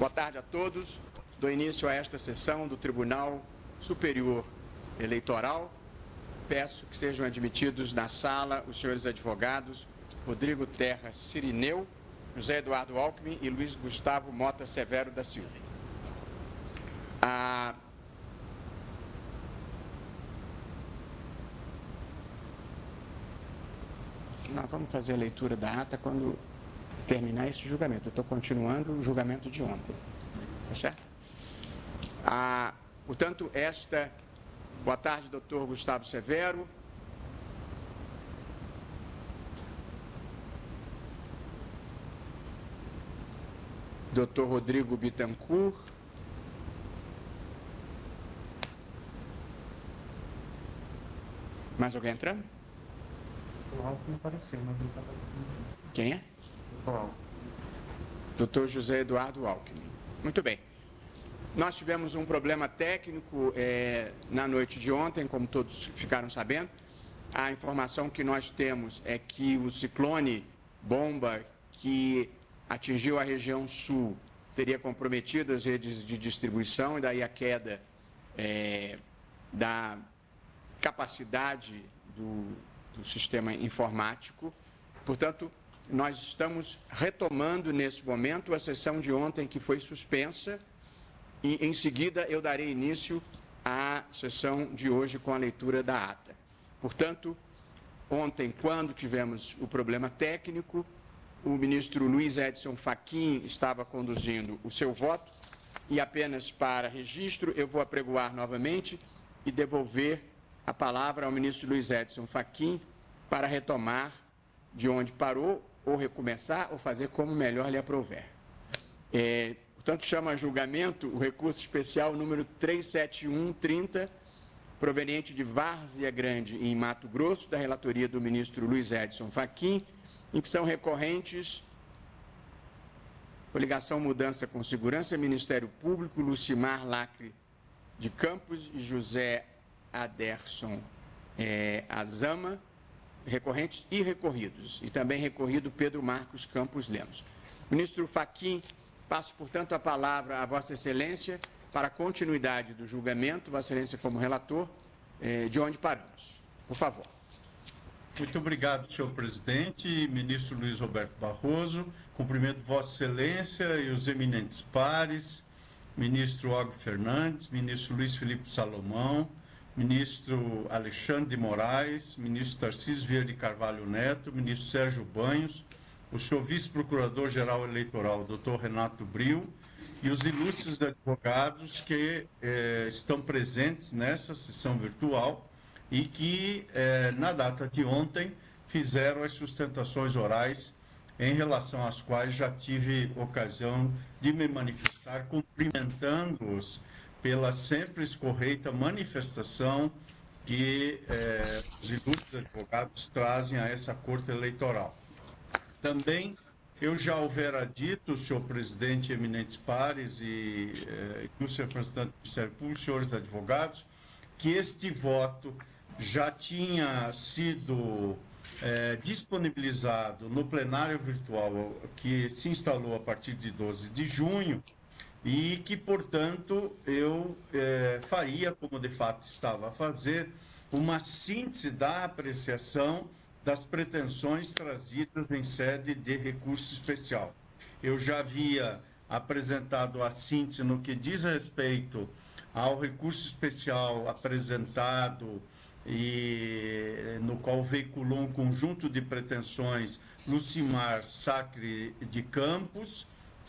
Boa tarde a todos. Dou início a esta sessão do Tribunal Superior Eleitoral. Peço que sejam admitidos na sala os senhores advogados Rodrigo Terra Cirineu, José Eduardo Alckmin e Luiz Gustavo Mota Severo da Silva. Nós vamos fazer a leitura da ata quando terminar esse julgamento. Eu estou continuando o julgamento de ontem. Tá certo? Portanto, boa tarde, doutor Gustavo Severo. Doutor Rodrigo Bittencourt. Mais alguém entrando? O Alckmin apareceu, mas não estava. Quem é? Doutor José Eduardo Alckmin. Muito bem. Nós tivemos um problema técnico na noite de ontem, como todos ficaram sabendo. A informação que nós temos é que o ciclone bomba que atingiu a região sul teria comprometido as redes de distribuição e daí a queda da capacidade do sistema informático. Portanto, nós estamos retomando nesse momento a sessão de ontem que foi suspensa e em seguida eu darei início à sessão de hoje com a leitura da ata. Portanto, ontem, quando tivemos o problema técnico, o ministro Luiz Edson Fachin estava conduzindo o seu voto e apenas para registro eu vou apregoar novamente e devolver a palavra ao ministro Luiz Edson Fachin para retomar de onde parou, ou recomeçar, ou fazer como melhor lhe aprouver. Portanto, chama a julgamento o recurso especial número 37130, proveniente de Várzea Grande, em Mato Grosso, da relatoria do ministro Luiz Edson Fachin, em que são recorrentes coligação Mudança com Segurança, Ministério Público, Lucimar Lacre de Campos e José Aderson Azama, recorrentes e recorridos, e também recorrido Pedro Marcos Campos Lemos. Ministro Fachin, passo, portanto, a palavra a Vossa Excelência para a continuidade do julgamento, Vossa Excelência como relator, de onde paramos. Por favor. Muito obrigado, senhor presidente, ministro Luiz Roberto Barroso. Cumprimento Vossa Excelência e os eminentes pares, ministro Og Fernandes, ministro Luiz Felipe Salomão, ministro Alexandre de Moraes, ministro Tarcísio Vieira de Carvalho Neto, ministro Sérgio Banhos, o senhor vice-procurador-geral eleitoral, doutor Renato Bril, e os ilustres advogados que estão presentes nessa sessão virtual e que, na data de ontem, fizeram as sustentações orais em relação às quais já tive ocasião de me manifestar, cumprimentando-os pela sempre correta manifestação que os ilustres advogados trazem a essa Corte Eleitoral. Também eu já houvera dito, senhor presidente, eminentes pares e ilustre representante do Ministério Público, senhores advogados, que este voto já tinha sido disponibilizado no plenário virtual que se instalou a partir de 12 de junho, e que, portanto, eu faria, como de fato estava a fazer, uma síntese da apreciação das pretensões trazidas em sede de recurso especial. Eu já havia apresentado a síntese no que diz respeito ao recurso especial apresentado e no qual veiculou um conjunto de pretensões Lucimar Sacre de Campos,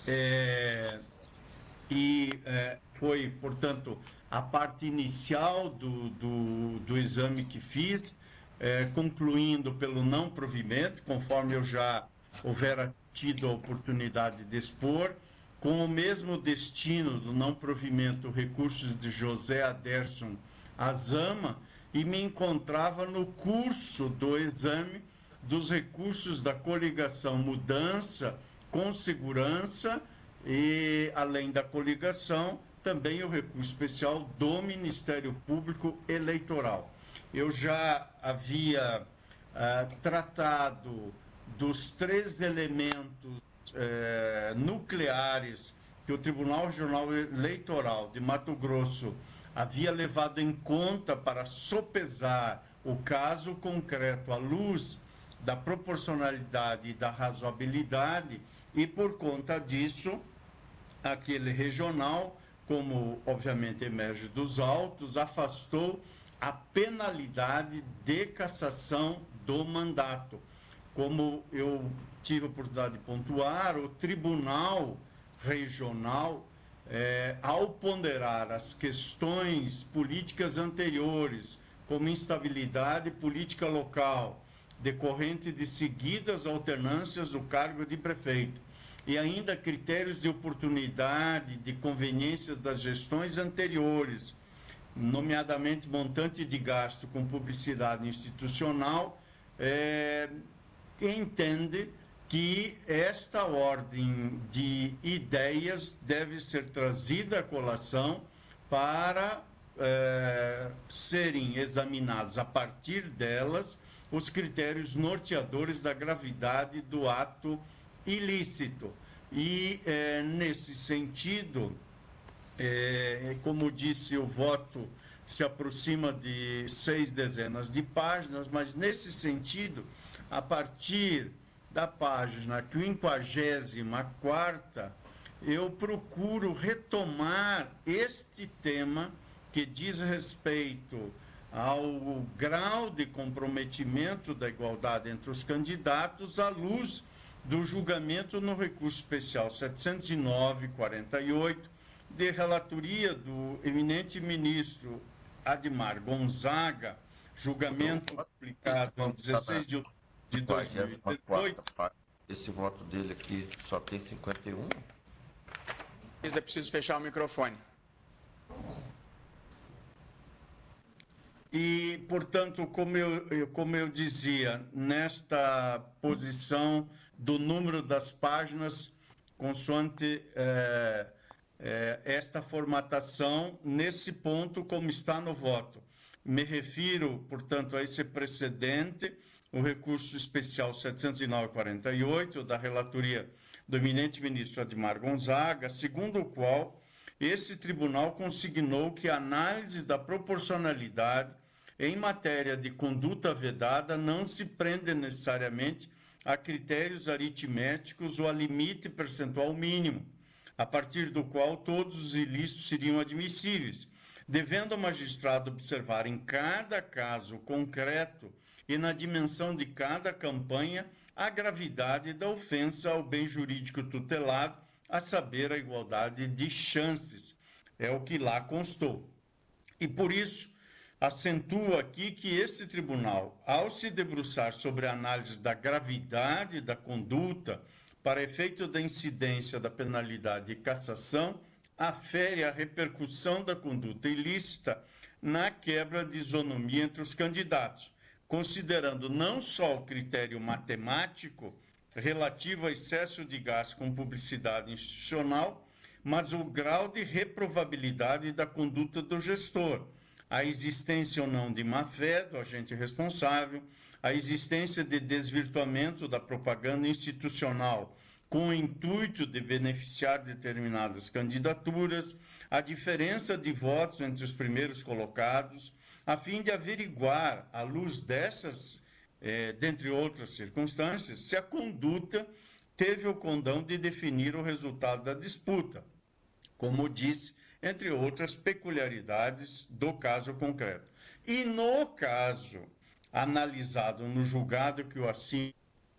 foi, portanto, a parte inicial do exame que fiz, concluindo pelo não provimento, conforme eu já houvera tido a oportunidade de expor, com o mesmo destino do não provimento, recursos de José Aderson Azama, e me encontrava no curso do exame dos recursos da coligação Mudança com Segurança, e, além da coligação, também o recurso especial do Ministério Público Eleitoral. Eu já havia tratado dos três elementos nucleares que o Tribunal Regional Eleitoral de Mato Grosso havia levado em conta para sopesar o caso concreto à luz da proporcionalidade e da razoabilidade, e por conta disso, aquele regional, como obviamente emerge dos autos, afastou a penalidade de cassação do mandato. Como eu tive a oportunidade de pontuar, o Tribunal Regional, ao ponderar as questões políticas anteriores, como instabilidade política local, decorrente de seguidas alternâncias do cargo de prefeito, e ainda critérios de oportunidade, de conveniência das gestões anteriores, nomeadamente montante de gasto com publicidade institucional, entende que esta ordem de ideias deve ser trazida à colação para serem examinados a partir delas os critérios norteadores da gravidade do ato ilícito. E, nesse sentido, como disse, o voto se aproxima de 6 dezenas de páginas, mas, nesse sentido, a partir da página 54ª, eu procuro retomar este tema que diz respeito ao grau de comprometimento da igualdade entre os candidatos à luz do julgamento no recurso especial 709/48, de relatoria do eminente ministro Admar Gonzaga, julgamento publicado em 16 de outubro de 2018. Esse voto dele aqui só tem 51? É preciso fechar o microfone. E, portanto, como eu dizia, nesta posição do número das páginas, consoante esta formatação, nesse ponto, como está no voto. Me refiro, portanto, a esse precedente, o recurso especial 709/48, da relatoria do eminente ministro Admar Gonzaga, segundo o qual esse tribunal consignou que a análise da proporcionalidade em matéria de conduta vedada não se prende necessariamente a critérios aritméticos ou a limite percentual mínimo, a partir do qual todos os ilícitos seriam admissíveis, devendo o magistrado observar em cada caso concreto e na dimensão de cada campanha a gravidade da ofensa ao bem jurídico tutelado, a saber, a igualdade de chances. É o que lá constou. E por isso, acentuo aqui que esse tribunal, ao se debruçar sobre a análise da gravidade da conduta para efeito da incidência da penalidade de cassação, afere a repercussão da conduta ilícita na quebra de isonomia entre os candidatos, considerando não só o critério matemático relativo a excesso de gasto com publicidade institucional, mas o grau de reprovabilidade da conduta do gestor, a existência ou não de má-fé do agente responsável, a existência de desvirtuamento da propaganda institucional com o intuito de beneficiar determinadas candidaturas, a diferença de votos entre os primeiros colocados, a fim de averiguar, à luz dessas, dentre outras circunstâncias, se a conduta teve o condão de definir o resultado da disputa, como disse, entre outras peculiaridades do caso concreto. E no caso analisado no julgado que o acima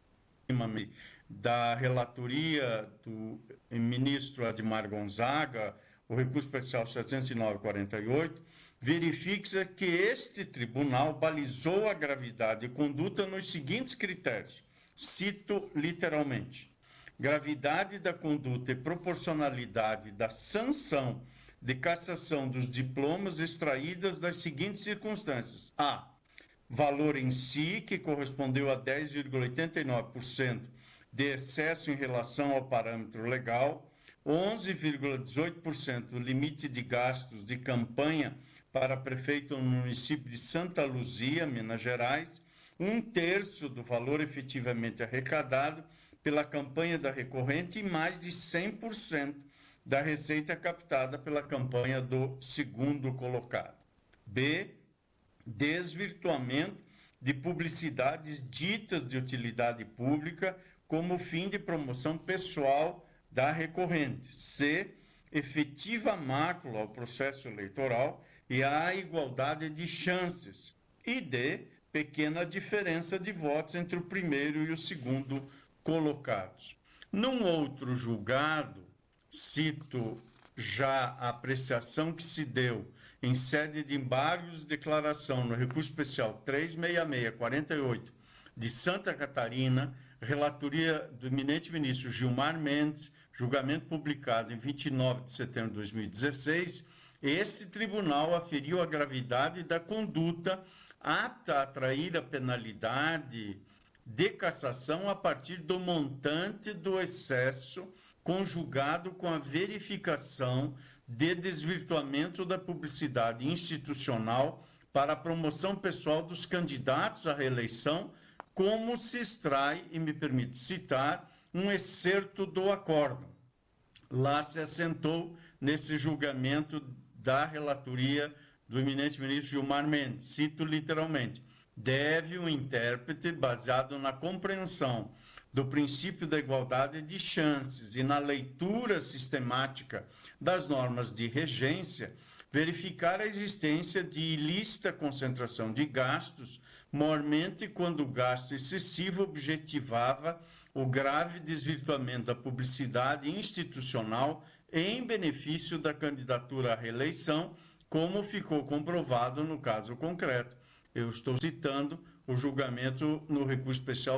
da relatoria do ministro Admar Gonzaga, o recurso especial 709/48, verifica que este tribunal balizou a gravidade e conduta nos seguintes critérios. Cito literalmente: gravidade da conduta e proporcionalidade da sanção de cassação dos diplomas extraídas das seguintes circunstâncias. A. Valor em si, que correspondeu a 10,89% de excesso em relação ao parâmetro legal, 11,18% do limite de gastos de campanha para prefeito no município de Santa Luzia, Minas Gerais, 1/3 do valor efetivamente arrecadado pela campanha da recorrente e mais de 100% da receita captada pela campanha do segundo colocado. B. Desvirtuamento de publicidades ditas de utilidade pública como fim de promoção pessoal da recorrente. C. Efetiva mácula ao processo eleitoral e à igualdade de chances. E D. Pequena diferença de votos entre o primeiro e o segundo colocados. Num outro julgado, cito já a apreciação que se deu em sede de embargos de declaração no recurso especial 36648 de Santa Catarina, relatoria do eminente ministro Gilmar Mendes, julgamento publicado em 29 de setembro de 2016, esse tribunal aferiu a gravidade da conduta apta a atrair a penalidade de cassação a partir do montante do excesso conjugado com a verificação de desvirtuamento da publicidade institucional para a promoção pessoal dos candidatos à reeleição, como se extrai, e me permite citar, um excerto do acórdão. Lá se assentou nesse julgamento da relatoria do eminente ministro Gilmar Mendes, cito literalmente: deve o intérprete, baseado na compreensão do princípio da igualdade de chances e na leitura sistemática das normas de regência, verificar a existência de ilícita concentração de gastos, mormente quando o gasto excessivo objetivava o grave desvirtuamento da publicidade institucional em benefício da candidatura à reeleição, como ficou comprovado no caso concreto. Eu estou citando o julgamento no recurso especial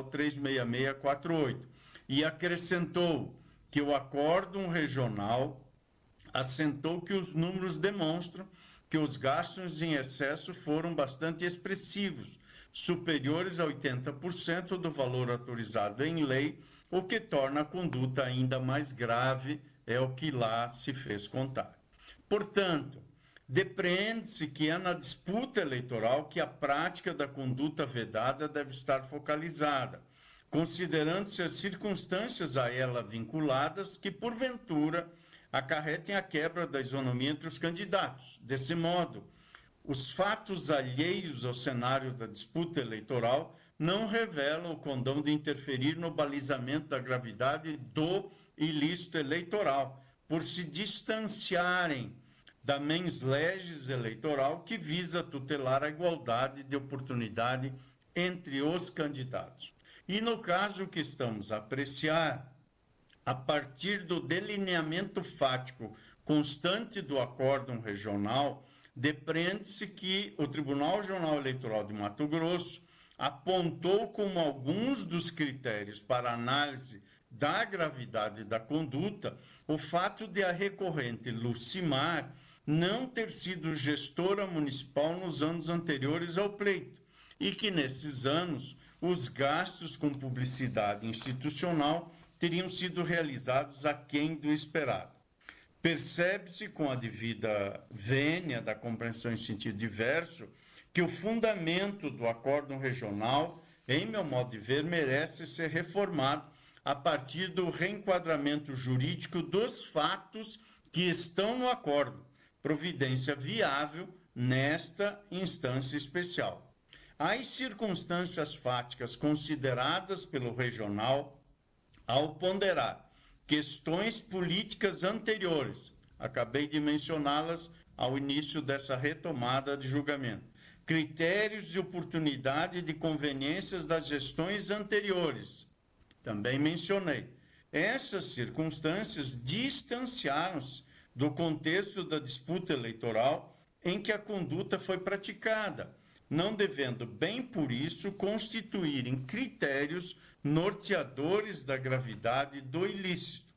36648. E acrescentou que o acórdão regional assentou que os números demonstram que os gastos em excesso foram bastante expressivos, superiores a 80% do valor autorizado em lei, o que torna a conduta ainda mais grave, é o que lá se fez contar. Portanto, depreende-se que é na disputa eleitoral que a prática da conduta vedada deve estar focalizada, considerando-se as circunstâncias a ela vinculadas que, porventura, acarretem a quebra da isonomia entre os candidatos. Desse modo, os fatos alheios ao cenário da disputa eleitoral não revelam o condão de interferir no balizamento da gravidade do ilícito eleitoral, por se distanciarem da mens legis eleitoral que visa tutelar a igualdade de oportunidade entre os candidatos. E no caso que estamos a apreciar, a partir do delineamento fático constante do acórdão regional, depreende-se que o Tribunal Regional Eleitoral de Mato Grosso apontou como alguns dos critérios para análise da gravidade da conduta o fato de a recorrente Lucimar não ter sido gestora municipal nos anos anteriores ao pleito e que, nesses anos, os gastos com publicidade institucional teriam sido realizados aquém do esperado. Percebe-se, com a devida vênia da compreensão em sentido diverso, que o fundamento do acórdão regional, em meu modo de ver, merece ser reformado a partir do reenquadramento jurídico dos fatos que estão no acórdão, providência viável nesta instância especial. As circunstâncias fáticas consideradas pelo regional, ao ponderar questões políticas anteriores, acabei de mencioná-las ao início dessa retomada de julgamento, critérios de oportunidade e de conveniências das gestões anteriores, também mencionei. Essas circunstâncias distanciaram-se do contexto da disputa eleitoral em que a conduta foi praticada, não devendo, bem por isso, constituírem critérios norteadores da gravidade do ilícito.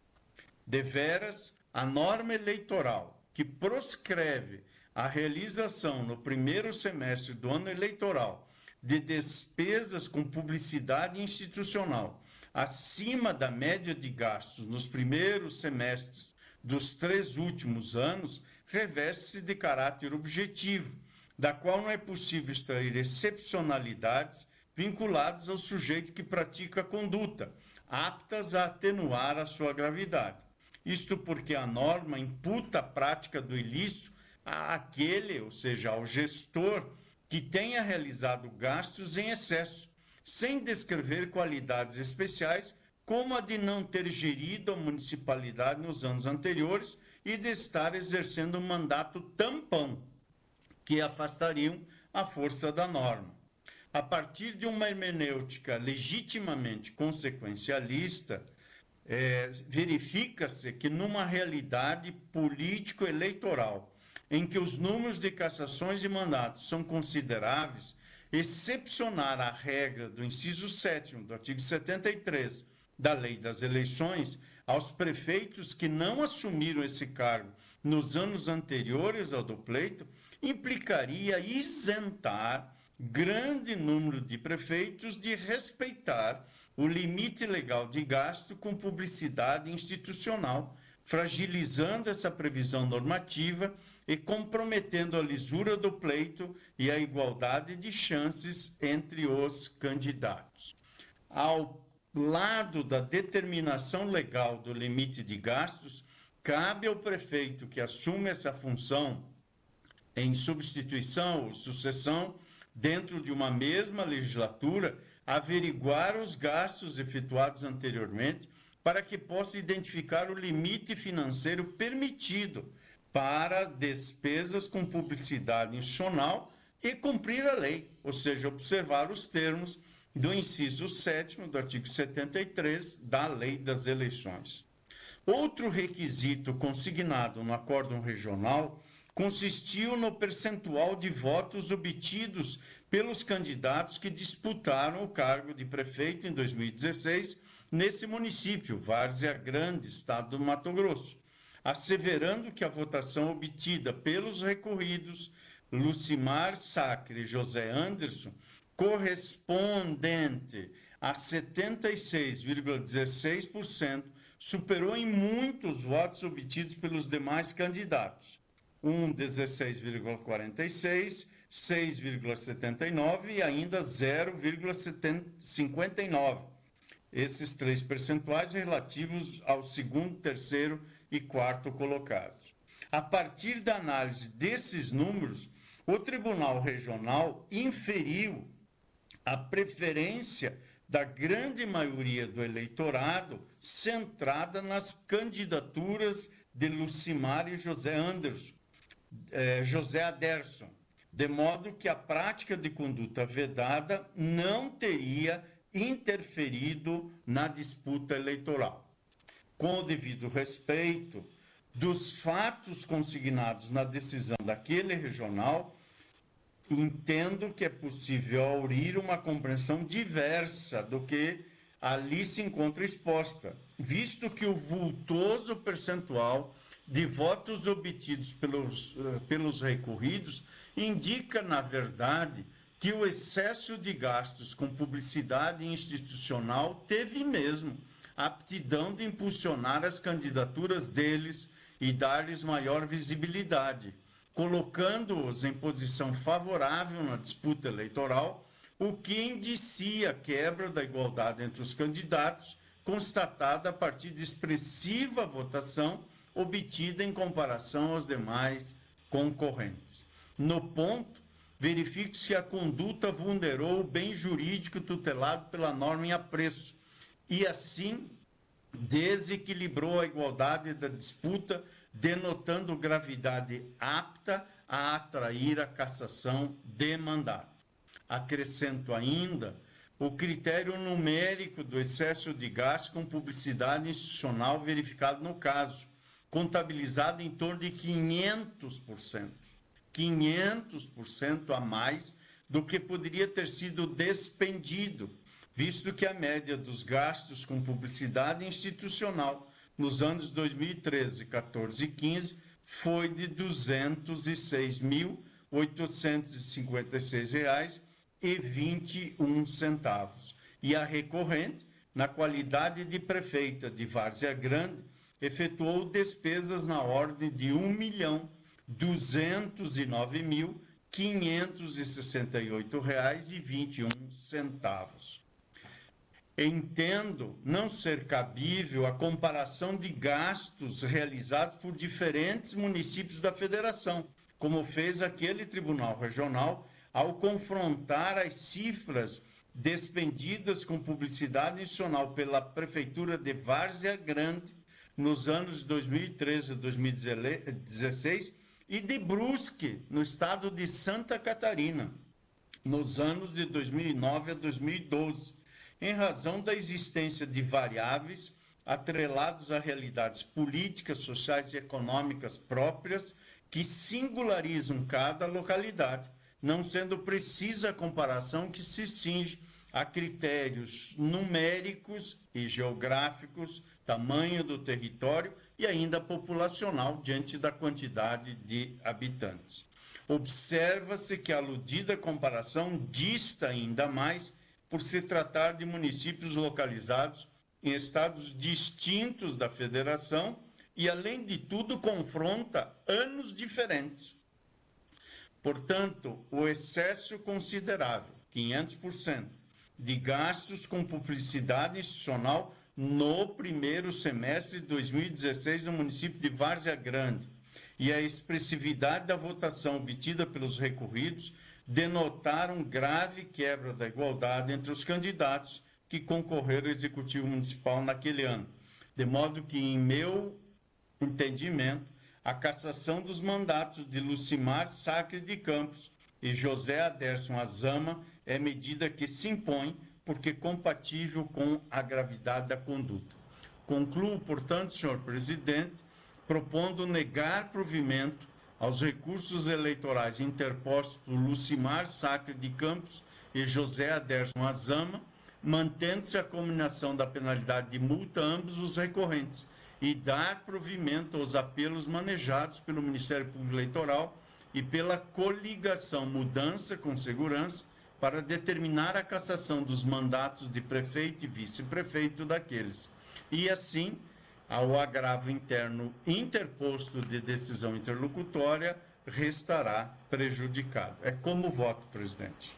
Deveras, a norma eleitoral que proscreve a realização no primeiro semestre do ano eleitoral de despesas com publicidade institucional acima da média de gastos nos primeiros semestres dos 3 últimos anos, reveste-se de caráter objetivo, da qual não é possível extrair excepcionalidades vinculadas ao sujeito que pratica a conduta, aptas a atenuar a sua gravidade. isto porque a norma imputa a prática do ilícito àquele, ou seja, ao gestor, que tenha realizado gastos em excesso, sem descrever qualidades especiais, como a de não ter gerido a municipalidade nos anos anteriores e de estar exercendo um mandato tampão, que afastariam a força da norma. A partir de uma hermenêutica legitimamente consequencialista, verifica-se que numa realidade político-eleitoral, em que os números de cassações de mandatos são consideráveis, excepcionar a regra do inciso 7º do artigo 73 da Lei das Eleições aos prefeitos que não assumiram esse cargo nos anos anteriores ao do pleito, implicaria isentar grande número de prefeitos de respeitar o limite legal de gasto com publicidade institucional, fragilizando essa previsão normativa e comprometendo a lisura do pleito e a igualdade de chances entre os candidatos. Ao lado da determinação legal do limite de gastos, cabe ao prefeito que assume essa função em substituição ou sucessão dentro de uma mesma legislatura, averiguar os gastos efetuados anteriormente para que possa identificar o limite financeiro permitido para despesas com publicidade institucional e cumprir a lei, ou seja, observar os termos do inciso 7º do artigo 73 da Lei das Eleições. Outro requisito consignado no acórdão regional consistiu no percentual de votos obtidos pelos candidatos que disputaram o cargo de prefeito em 2016 nesse município, Várzea Grande, estado do Mato Grosso, asseverando que a votação obtida pelos recorridos Lucimar Sacre e José Anderson, correspondente a 76,16%, superou em muitos votos obtidos pelos demais candidatos. 16,46%, 6,79% e ainda 0,59%. Esses três percentuais relativos ao segundo, terceiro e quarto colocados. A partir da análise desses números, o Tribunal Regional inferiu a preferência da grande maioria do eleitorado centrada nas candidaturas de Lucimar e José Aderson, de modo que a prática de conduta vedada não teria interferido na disputa eleitoral. Com o devido respeito dos fatos consignados na decisão daquele regional, entendo que é possível aurir uma compreensão diversa do que ali se encontra exposta, visto que o vultoso percentual de votos obtidos pelos recorridos indica, na verdade, que o excesso de gastos com publicidade institucional teve mesmo a aptidão de impulsionar as candidaturas deles e dar-lhes maior visibilidade, colocando-os em posição favorável na disputa eleitoral, o que indicia a quebra da igualdade entre os candidatos, constatada a partir de expressiva votação obtida em comparação aos demais concorrentes. No ponto, verifique-se que a conduta vulnerou o bem jurídico tutelado pela norma em apreço e, assim, desequilibrou a igualdade da disputa, denotando gravidade apta a atrair a cassação de mandato. Acrescento ainda o critério numérico do excesso de gasto com publicidade institucional verificado no caso, contabilizado em torno de 500%. 500% a mais do que poderia ter sido despendido, visto que a média dos gastos com publicidade institucional nos anos 2013, 14 e 15 foi de R$ 206.856,21. E a recorrente, na qualidade de prefeita de Várzea Grande, efetuou despesas na ordem de R$ 1.209.568,21. Entendo não ser cabível a comparação de gastos realizados por diferentes municípios da federação, como fez aquele Tribunal Regional ao confrontar as cifras despendidas com publicidade institucional pela Prefeitura de Várzea Grande nos anos de 2013 e 2016 e de Brusque, no estado de Santa Catarina, nos anos de 2009 a 2012, em razão da existência de variáveis atreladas a realidades políticas, sociais e econômicas próprias que singularizam cada localidade, não sendo precisa a comparação que se cinge a critérios numéricos e geográficos, tamanho do território e ainda populacional diante da quantidade de habitantes. Observa-se que a aludida comparação dista ainda mais por se tratar de municípios localizados em estados distintos da federação e, além de tudo, confronta anos diferentes. Portanto, o excesso considerável, 500%, de gastos com publicidade institucional no primeiro semestre de 2016 no município de Várzea Grande e a expressividade da votação obtida pelos recorridos denotaram grave quebra da igualdade entre os candidatos que concorreram ao Executivo Municipal naquele ano. De modo que, em meu entendimento, a cassação dos mandatos de Lucimar Sacre de Campos e José Aderson Azama é medida que se impõe porque compatível com a gravidade da conduta. Concluo, portanto, senhor presidente, propondo negar provimento aos recursos eleitorais interpostos por Lucimar Sacre de Campos e José Aderson Azama, mantendo-se a combinação da penalidade de multa a ambos os recorrentes, e dar provimento aos apelos manejados pelo Ministério Público Eleitoral e pela coligação Mudança com Segurança para determinar a cassação dos mandatos de prefeito e vice-prefeito daqueles. E assim, ao agravo interno interposto de decisão interlocutória, restará prejudicado. É como voto, presidente.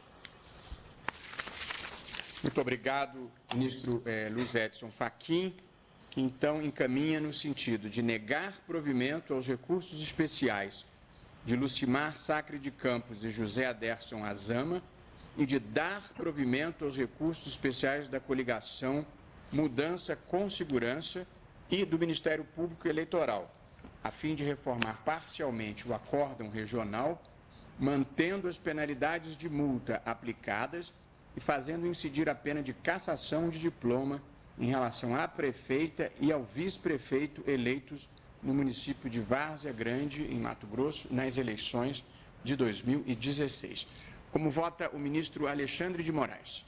Muito obrigado, ministro Luiz Edson Fachin, que então encaminha no sentido de negar provimento aos recursos especiais de Lucimar Sacre de Campos e José Aderson Azama e de dar provimento aos recursos especiais da coligação Mudança com Segurança e do Ministério Público Eleitoral, a fim de reformar parcialmente o acórdão regional, mantendo as penalidades de multa aplicadas e fazendo incidir a pena de cassação de diploma em relação à prefeita e ao vice-prefeito eleitos no município de Várzea Grande, em Mato Grosso, nas eleições de 2016. Como vota o ministro Alexandre de Moraes?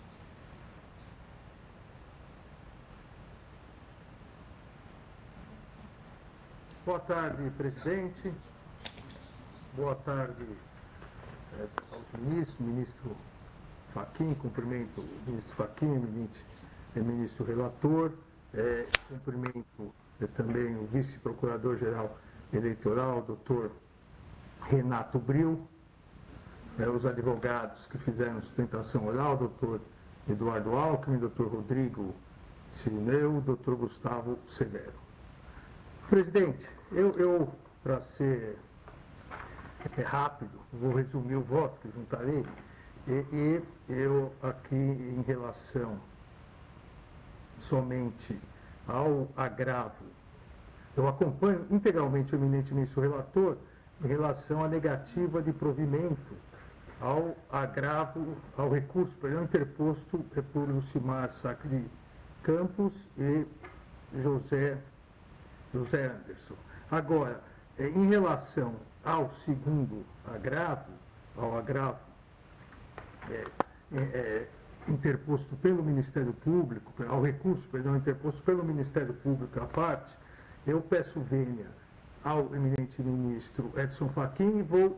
Boa tarde, presidente. Boa tarde aos ministros, ministro Fachin, cumprimento o ministro Fachin, ministro relator, cumprimento também o vice-procurador-geral eleitoral, doutor Renato Bril, os advogados que fizeram sustentação oral, doutor Eduardo Alckmin, doutor Rodrigo Cirineu, doutor Gustavo Severo. Presidente, eu para ser rápido, vou resumir o voto que juntarei, e eu aqui em relação somente ao agravo, eu acompanho integralmente o eminente ministro relator em relação à negativa de provimento ao agravo, ao recurso interposto por Lucimar Sacre de Campos e José Anderson. Agora, em relação ao segundo agravo, ao agravo interposto pelo Ministério Público, ao recurso, interposto pelo Ministério Público à parte, eu peço vênia ao eminente ministro Edson Fachin e vou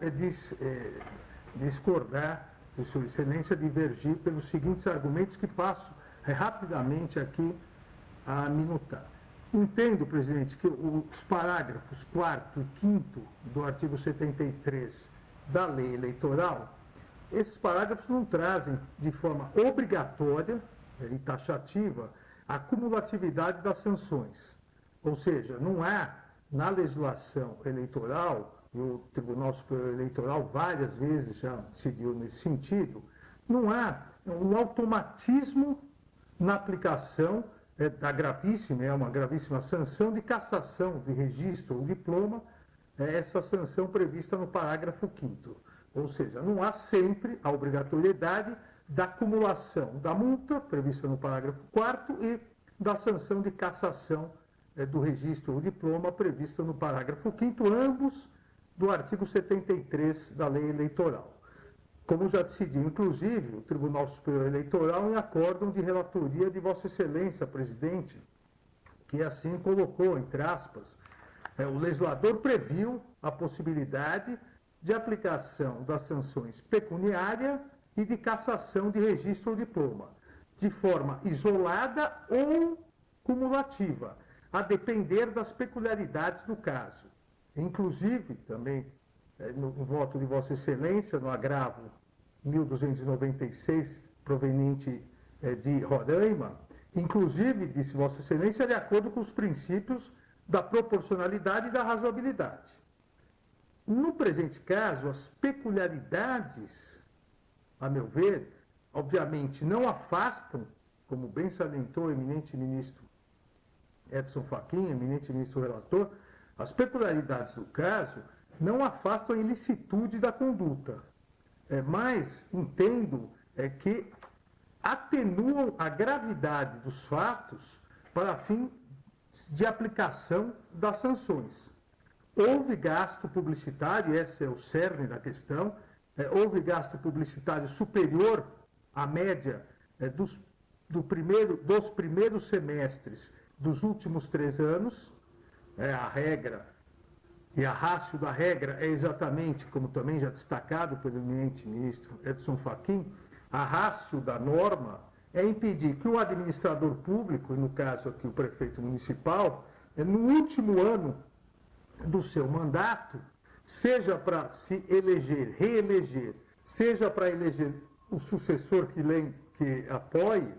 discordar de Sua Excelência, divergir pelos seguintes argumentos que passo rapidamente aqui a minutar. Entendo, presidente, que os parágrafos 4º e 5º do artigo 73 da lei eleitoral, esses parágrafos não trazem de forma obrigatória, e taxativa a cumulatividade das sanções. Ou seja, não há na legislação eleitoral, e o Tribunal Superior Eleitoral várias vezes já decidiu nesse sentido, não há um automatismo na aplicação da gravíssima, uma gravíssima sanção de cassação de registro ou diploma, essa sanção prevista no parágrafo 5º. Ou seja, não há sempre a obrigatoriedade da acumulação da multa, prevista no parágrafo 4º, e da sanção de cassação do registro ou diploma, prevista no parágrafo 5º, ambos do artigo 73 da Lei Eleitoral. Como já decidiu, inclusive, o Tribunal Superior Eleitoral em acórdão de relatoria de Vossa Excelência, presidente, que assim colocou, entre aspas, o legislador previu a possibilidade de aplicação das sanções pecuniária e de cassação de registro ou diploma, de forma isolada ou cumulativa, a depender das peculiaridades do caso. Inclusive, também, no voto de Vossa Excelência, no agravo 1296, proveniente de Roraima, inclusive, disse Vossa Excelência, de acordo com os princípios da proporcionalidade e da razoabilidade. No presente caso, as peculiaridades, a meu ver, obviamente não afastam, como bem salientou o eminente ministro Edson Fachin, eminente ministro relator, as peculiaridades do caso não afastam a ilicitude da conduta, mas entendo que atenuam a gravidade dos fatos para fim de aplicação das sanções. Houve gasto publicitário, esse é o cerne da questão, houve gasto publicitário superior à média dos primeiros semestres dos últimos 3 anos. A regra e a ratio da regra é exatamente, como também já destacado pelo eminente ministro Edson Fachin, a ratio da norma é impedir que o administrador público, e no caso aqui o prefeito municipal, no último ano do seu mandato, seja para se eleger, reeleger, seja para eleger o sucessor que apoie,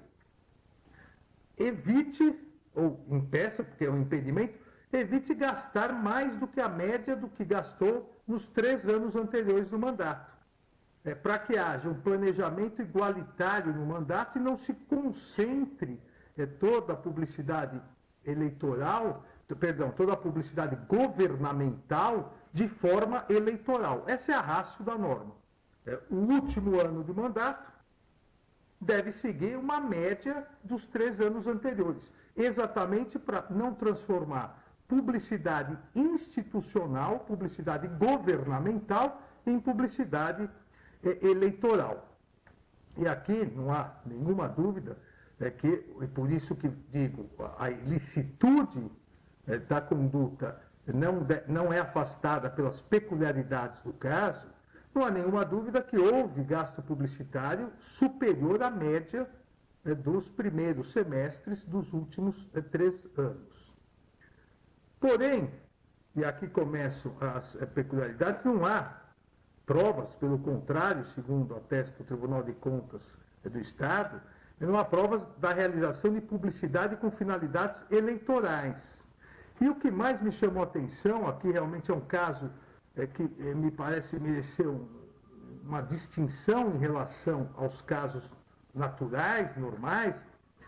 evite, ou impeça, porque é um impedimento, evite gastar mais do que a média do que gastou nos 3 anos anteriores do mandato. Para que haja um planejamento igualitário no mandato e não se concentre toda a publicidade eleitoral, toda a publicidade governamental de forma eleitoral. Essa é a ratio da norma. O último ano do mandato deve seguir uma média dos 3 anos anteriores, exatamente para não transformar publicidade institucional, publicidade governamental, em publicidade eleitoral. E aqui não há nenhuma dúvida que, e por isso que digo, a ilicitude da conduta não é afastada pelas peculiaridades do caso, não há nenhuma dúvida que houve gasto publicitário superior à média dos primeiros semestres dos últimos 3 anos. Porém, e aqui começam as peculiaridades, não há provas, pelo contrário, segundo atesta o Tribunal de Contas do Estado, não há provas da realização de publicidade com finalidades eleitorais. E o que mais me chamou a atenção, aqui realmente é um caso que me parece merecer uma distinção em relação aos casos naturais, normais,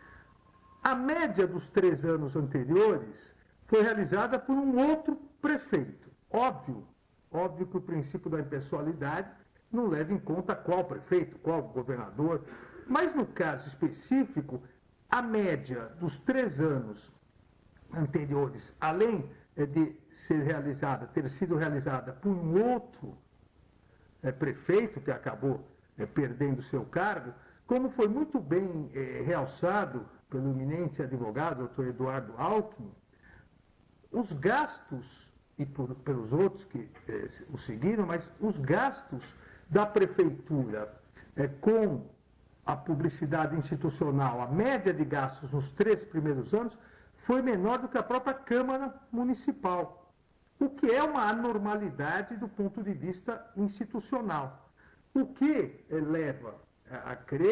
a média dos 3 anos anteriores foi realizada por um outro prefeito. Óbvio que o princípio da impessoalidade não leva em conta qual prefeito, qual governador, mas no caso específico, a média dos 3 anos anteriores, além de ter sido realizada por um outro prefeito que acabou perdendo seu cargo, como foi muito bem realçado pelo eminente advogado, doutor Eduardo Alckmin, os gastos, e pelos outros que o seguiram, mas os gastos da prefeitura com a publicidade institucional, a média de gastos nos 3 primeiros anos, foi menor do que a própria Câmara Municipal, o que é uma anormalidade do ponto de vista institucional. O que leva a crer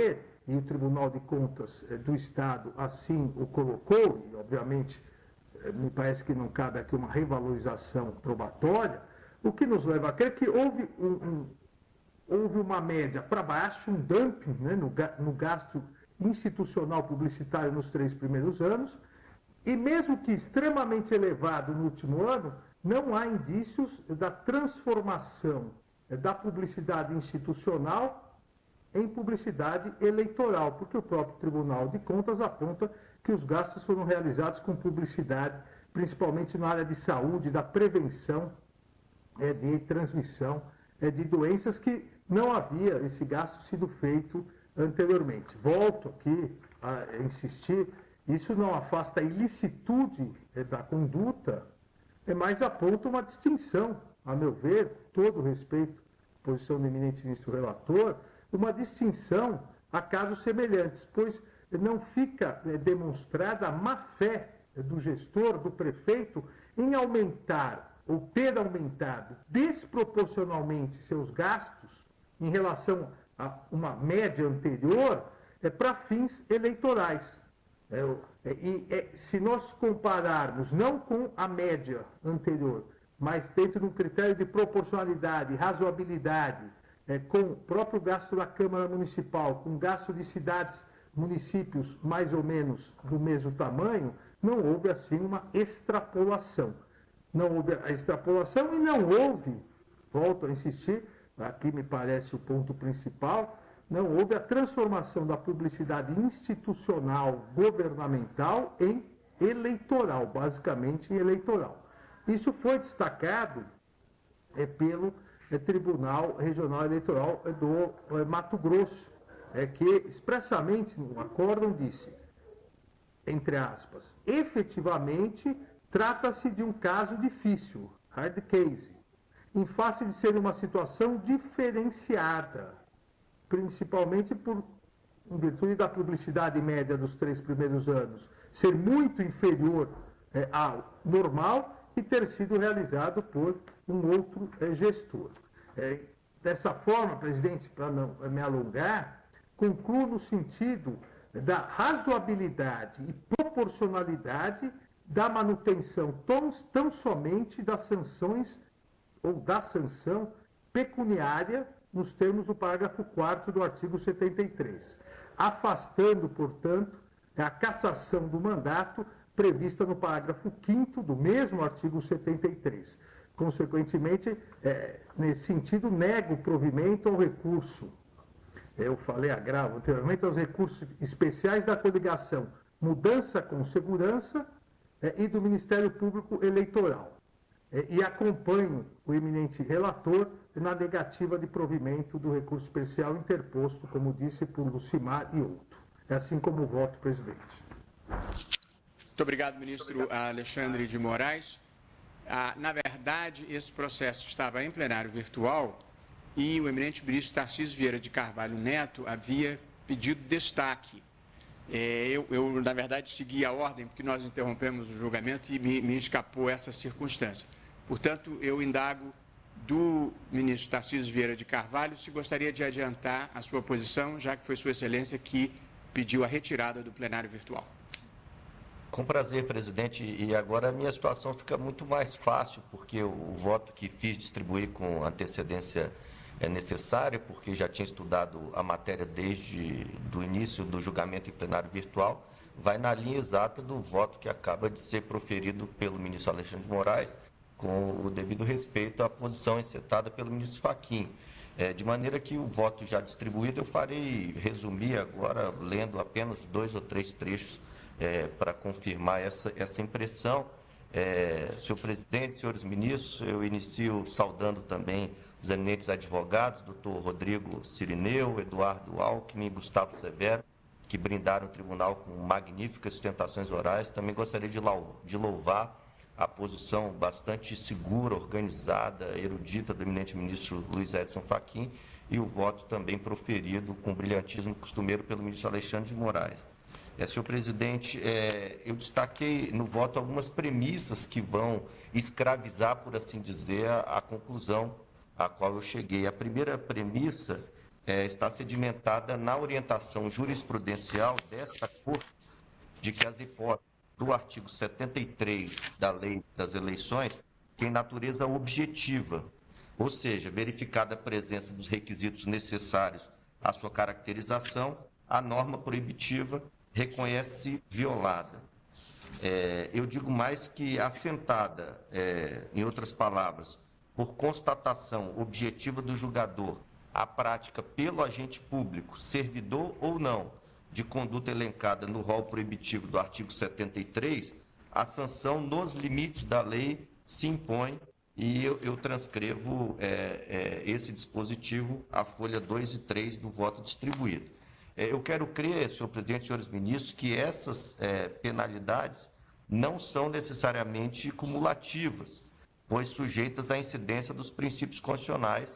e o Tribunal de Contas do Estado assim o colocou, e obviamente me parece que não cabe aqui uma revalorização probatória, o que nos leva a crer que houve uma média para baixo, um dumping, né, no gasto institucional publicitário nos 3 primeiros anos, e mesmo que extremamente elevado no último ano, não há indícios da transformação da publicidade institucional em publicidade eleitoral, porque o próprio Tribunal de Contas aponta que os gastos foram realizados com publicidade, principalmente na área de saúde, da prevenção de transmissão de doenças que não havia esse gasto sido feito anteriormente. Volto aqui a insistir, isso não afasta a ilicitude da conduta, mas aponta uma distinção, a meu ver, todo respeito à posição do eminente ministro relator, uma distinção a casos semelhantes, pois não fica demonstrada a má-fé do gestor, do prefeito, em aumentar ou ter aumentado desproporcionalmente seus gastos em relação a uma média anterior para fins eleitorais. Se nós compararmos não com a média anterior, mas dentro de um critério de proporcionalidade, razoabilidade, com o próprio gasto da Câmara Municipal, com o gasto de cidades, municípios mais ou menos do mesmo tamanho, não houve assim uma extrapolação. Não houve a extrapolação e não houve, volto a insistir, aqui me parece o ponto principal, não houve a transformação da publicidade institucional governamental em eleitoral, basicamente em eleitoral. Isso foi destacado pelo Tribunal Regional Eleitoral do Mato Grosso, que expressamente no acórdão disse, entre aspas, efetivamente trata-se de um caso difícil, hard case, em face de ser uma situação diferenciada, principalmente em virtude da publicidade média dos 3 primeiros anos ser muito inferior ao normal e ter sido realizado por um outro gestor. Dessa forma, presidente, para não me alongar, concluo no sentido da razoabilidade e proporcionalidade da manutenção tão somente das sanções ou da sanção pecuniária nos termos do parágrafo 4º do artigo 73, afastando, portanto, a cassação do mandato prevista no parágrafo 5º do mesmo artigo 73. Consequentemente, nesse sentido, nego o provimento ao recurso, eu falei agravo anteriormente, aos recursos especiais da coligação Mudança com Segurança e do Ministério Público Eleitoral. E acompanho o eminente relator na negativa de provimento do recurso especial interposto, como disse, por Lucimar e outro. É assim como o voto, presidente. Muito obrigado, ministro Alexandre de Moraes. Na verdade, esse processo estava em plenário virtual e o eminente ministro Tarcísio Vieira de Carvalho Neto havia pedido destaque. Eu, na verdade, segui a ordem porque nós interrompemos o julgamento e me escapou essa circunstância. Portanto, eu indago do ministro Tarcísio Vieira de Carvalho se gostaria de adiantar a sua posição, já que foi Sua Excelência que pediu a retirada do plenário virtual. Com prazer, presidente. E agora a minha situação fica muito mais fácil, porque o voto que fiz distribuir com antecedência é necessária, porque já tinha estudado a matéria desde o início do julgamento em plenário virtual, vai na linha exata do voto que acaba de ser proferido pelo ministro Alexandre de Moraes, com o devido respeito à posição encetada pelo ministro Fachin. De maneira que o voto já distribuído, eu farei resumir agora, lendo apenas 2 ou 3 trechos para confirmar essa impressão. Senhor presidente, senhores ministros, eu inicio saudando também os eminentes advogados, doutor Rodrigo Cirineu, Eduardo Alckmin e Gustavo Severo, que brindaram o tribunal com magníficas sustentações orais. Também gostaria de louvar a posição bastante segura, organizada, erudita do eminente ministro Luiz Edson Fachin e o voto também proferido com brilhantismo costumeiro pelo ministro Alexandre de Moraes. Senhor presidente, eu destaquei no voto algumas premissas que vão escravizar, por assim dizer, a conclusão a qual eu cheguei. A primeira premissa está sedimentada na orientação jurisprudencial desta Corte de que as hipóteses do artigo 73 da Lei das Eleições têm natureza objetiva, ou seja, verificada a presença dos requisitos necessários à sua caracterização, a norma proibitiva reconhece violada. Eu digo mais que assentada, em outras palavras, por constatação objetiva do julgador, a prática pelo agente público, servidor ou não, de conduta elencada no rol proibitivo do artigo 73, a sanção nos limites da lei se impõe e eu transcrevo esse dispositivo à folha 2 e 3 do voto distribuído. Eu quero crer, senhor presidente e senhores ministros, que essas penalidades não são necessariamente cumulativas, pois sujeitas à incidência dos princípios constitucionais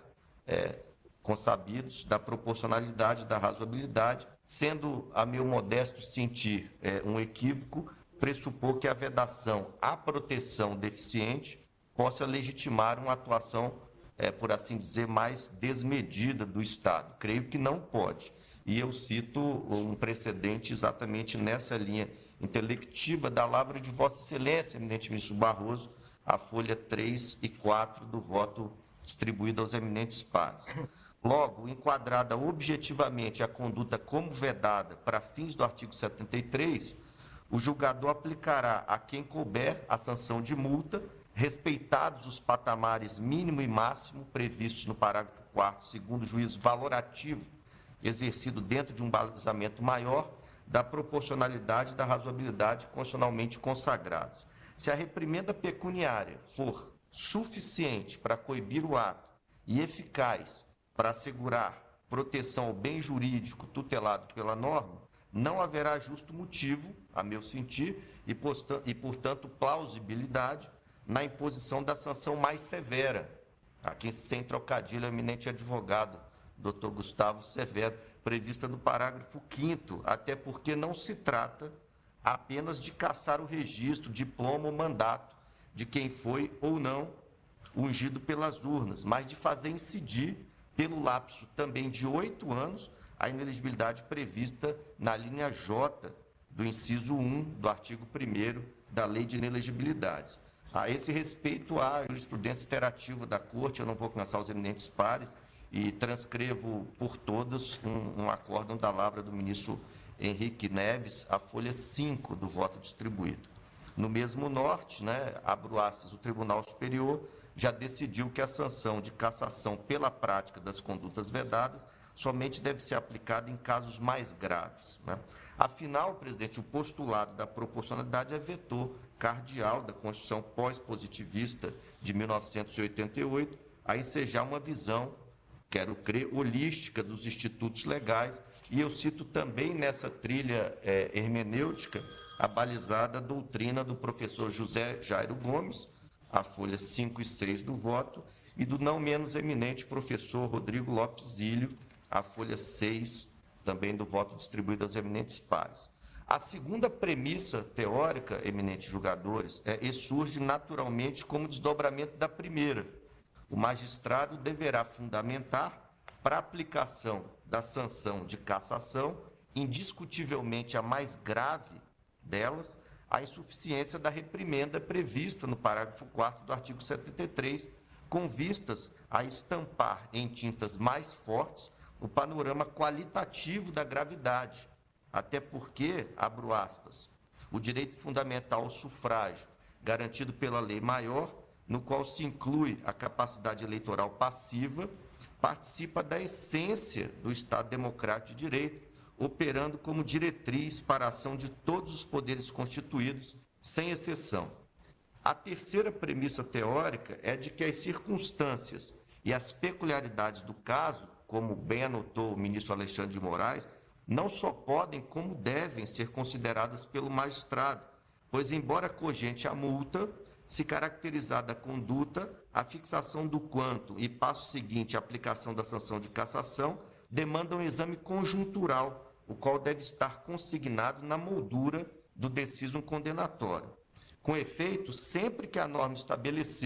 consabidos da proporcionalidade, da razoabilidade, sendo, a meu modesto sentir, um equívoco pressupor que a vedação à proteção deficiente possa legitimar uma atuação, por assim dizer, mais desmedida do Estado. Creio que não pode. E eu cito um precedente exatamente nessa linha intelectiva da lavra de Vossa Excelência, eminente ministro Barroso, a folha 3 e 4 do voto distribuído aos eminentes pares. Logo, enquadrada objetivamente a conduta como vedada para fins do artigo 73, o julgador aplicará a quem couber a sanção de multa, respeitados os patamares mínimo e máximo previstos no parágrafo 4º, segundo o juízo valorativo, exercido dentro de um balizamento maior da proporcionalidade e da razoabilidade constitucionalmente consagrados. Se a reprimenda pecuniária for suficiente para coibir o ato e eficaz para assegurar proteção ao bem jurídico tutelado pela norma, não haverá justo motivo, a meu sentir, e, portanto, plausibilidade na imposição da sanção mais severa. Aqui, sem trocadilho, o eminente advogado, Dr. Gustavo Severo, prevista no parágrafo 5º, até porque não se trata apenas de cassar o registro, diploma ou mandato de quem foi ou não ungido pelas urnas, mas de fazer incidir, pelo lapso também de 8 anos, a inelegibilidade prevista na linha J do inciso 1 do artigo 1º da Lei de Inelegibilidades. A esse respeito, a jurisprudência iterativa da Corte, eu não vou cansar os eminentes pares, e transcrevo por todas um acórdão da lavra do ministro Henrique Neves, a folha 5 do voto distribuído. No mesmo norte, abro aspas, o Tribunal Superior já decidiu que a sanção de cassação pela prática das condutas vedadas somente deve ser aplicada em casos mais graves. Afinal, presidente, o postulado da proporcionalidade é vetor cardeal da Constituição pós-positivista de 1988, a ensejar uma visão, quero crer, holística dos institutos legais, e eu cito também nessa trilha hermenêutica a balizada doutrina do professor José Jairo Gomes, a folha 5 e 6 do voto, e do não menos eminente professor Rodrigo Lopes Ilho, a folha 6, também do voto distribuído aos eminentes pares. A segunda premissa teórica, eminentes julgadores, surge naturalmente como desdobramento da primeira. O magistrado deverá fundamentar, para a aplicação da sanção de cassação, indiscutivelmente a mais grave delas, a insuficiência da reprimenda prevista no parágrafo 4º do artigo 73, com vistas a estampar em tintas mais fortes o panorama qualitativo da gravidade, até porque, abro aspas, o direito fundamental ao sufrágio, garantido pela lei maior, no qual se inclui a capacidade eleitoral passiva, participa da essência do Estado Democrático de Direito, operando como diretriz para a ação de todos os poderes constituídos, sem exceção. A terceira premissa teórica é de que as circunstâncias e as peculiaridades do caso, como bem anotou o ministro Alexandre de Moraes, não só podem, como devem ser consideradas pelo magistrado, pois, embora cogente a multa, se caracterizar da conduta, a fixação do quanto e passo seguinte a aplicação da sanção de cassação demanda um exame conjuntural, o qual deve estar consignado na moldura do decisum condenatório. Com efeito, sempre que a norma estabelecer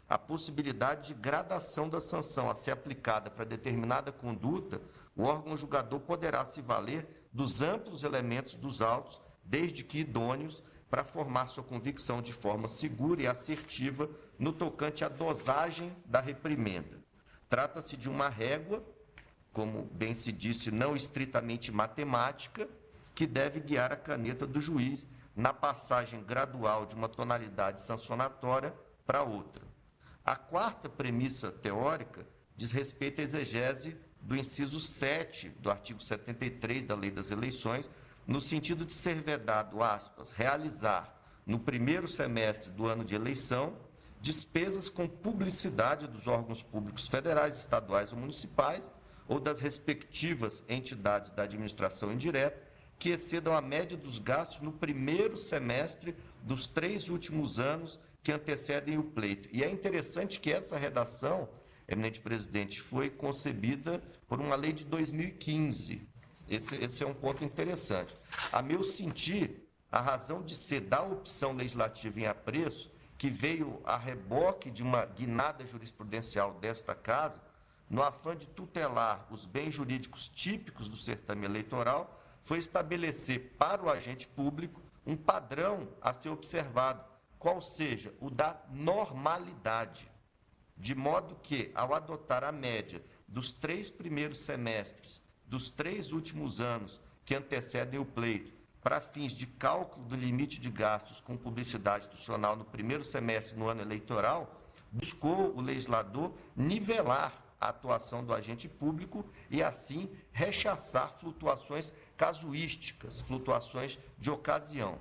a possibilidade de gradação da sanção a ser aplicada para determinada conduta, o órgão julgador poderá se valer dos amplos elementos dos autos, desde que idôneos, para formar sua convicção de forma segura e assertiva no tocante à dosagem da reprimenda. Trata-se de uma régua, como bem se disse, não estritamente matemática, que deve guiar a caneta do juiz na passagem gradual de uma tonalidade sancionatória para outra. A quarta premissa teórica diz respeito à exegese do inciso 7 do artigo 73 da Lei das Eleições, no sentido de ser vedado, aspas, realizar no primeiro semestre do ano de eleição despesas com publicidade dos órgãos públicos federais, estaduais ou municipais ou das respectivas entidades da administração indireta que excedam a média dos gastos no primeiro semestre dos 3 últimos anos que antecedem o pleito. E é interessante que essa redação, eminente presidente, foi concebida por uma lei de 2015. Esse é um ponto interessante. A meu sentir, a razão de ser da opção legislativa em apreço, que veio a reboque de uma guinada jurisprudencial desta casa, no afã de tutelar os bens jurídicos típicos do certame eleitoral, foi estabelecer para o agente público um padrão a ser observado, qual seja o da normalidade, de modo que, ao adotar a média dos 3 primeiros semestres dos 3 últimos anos que antecedem o pleito, para fins de cálculo do limite de gastos com publicidade institucional no primeiro semestre no ano eleitoral, buscou o legislador nivelar a atuação do agente público e, assim, rechaçar flutuações casuísticas, flutuações de ocasião.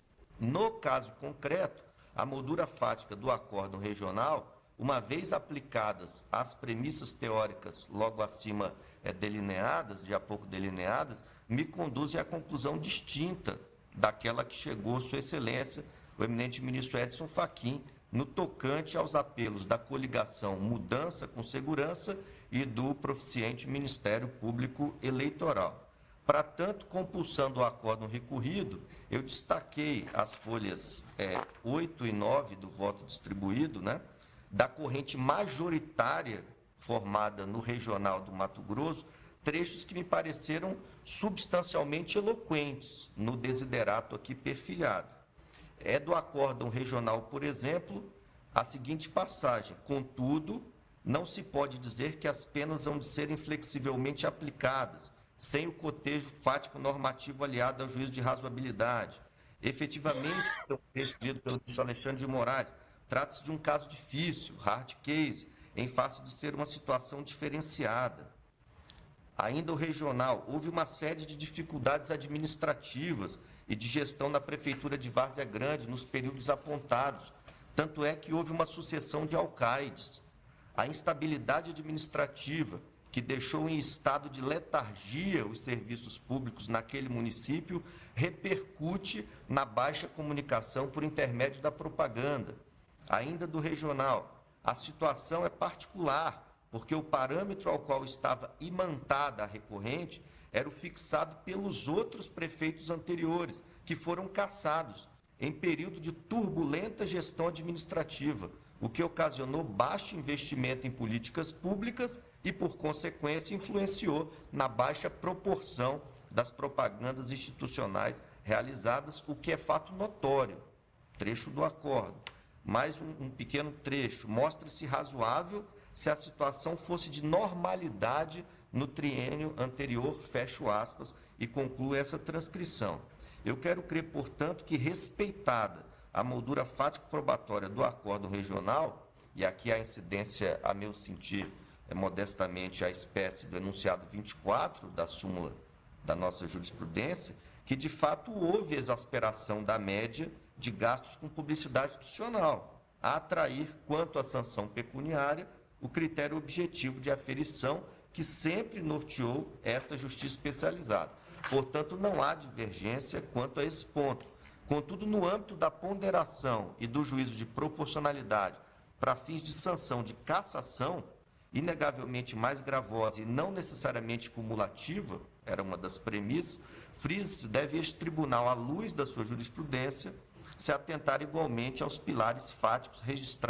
No caso concreto, a moldura fática do acórdão regional, uma vez aplicadas as premissas teóricas logo acima delineadas, de a pouco delineadas, me conduzem à conclusão distinta daquela que chegou Sua Excelência, o eminente ministro Edson Fachin, no tocante aos apelos da coligação Mudança com Segurança e do proficiente Ministério Público Eleitoral. Para tanto, compulsando o acórdão recorrido, eu destaquei as folhas 8 e 9 do voto distribuído, da corrente majoritária formada no Regional do Mato Grosso, trechos que me pareceram substancialmente eloquentes no desiderato aqui perfilhado. É do acórdão regional, por exemplo, a seguinte passagem: contudo, não se pode dizer que as penas hão de ser inflexivelmente aplicadas, sem o cotejo fático normativo aliado ao juízo de razoabilidade. Efetivamente, o texto lido pelo ministro Alexandre de Moraes, trata-se de um caso difícil, hard case, em face de ser uma situação diferenciada. Ainda o regional, houve uma série de dificuldades administrativas e de gestão na Prefeitura de Várzea Grande nos períodos apontados, tanto é que houve uma sucessão de alcaides. A instabilidade administrativa, que deixou em estado de letargia os serviços públicos naquele município, repercute na baixa comunicação por intermédio da propaganda. Ainda do regional, a situação é particular, porque o parâmetro ao qual estava imantada a recorrente era o fixado pelos outros prefeitos anteriores, que foram cassados em período de turbulenta gestão administrativa, o que ocasionou baixo investimento em políticas públicas e, por consequência, influenciou na baixa proporção das propagandas institucionais realizadas, o que é fato notório. Trecho do acordo. Mais um pequeno trecho. Mostra-se razoável se a situação fosse de normalidade no triênio anterior, fecho aspas, e concluo essa transcrição. Eu quero crer, portanto, que, respeitada a moldura fático-probatória do acórdão regional, e aqui a incidência, a meu sentir, é modestamente a espécie do enunciado 24 da súmula da nossa jurisprudência, que de fato houve exasperação da média de gastos com publicidade institucional, a atrair, quanto à sanção pecuniária, o critério objetivo de aferição que sempre norteou esta justiça especializada. Portanto, não há divergência quanto a esse ponto. Contudo, no âmbito da ponderação e do juízo de proporcionalidade para fins de sanção de cassação, inegavelmente mais gravosa e não necessariamente cumulativa, era uma das premissas, frisa-se deve este tribunal, à luz da sua jurisprudência, se atentar igualmente aos pilares fáticos registrados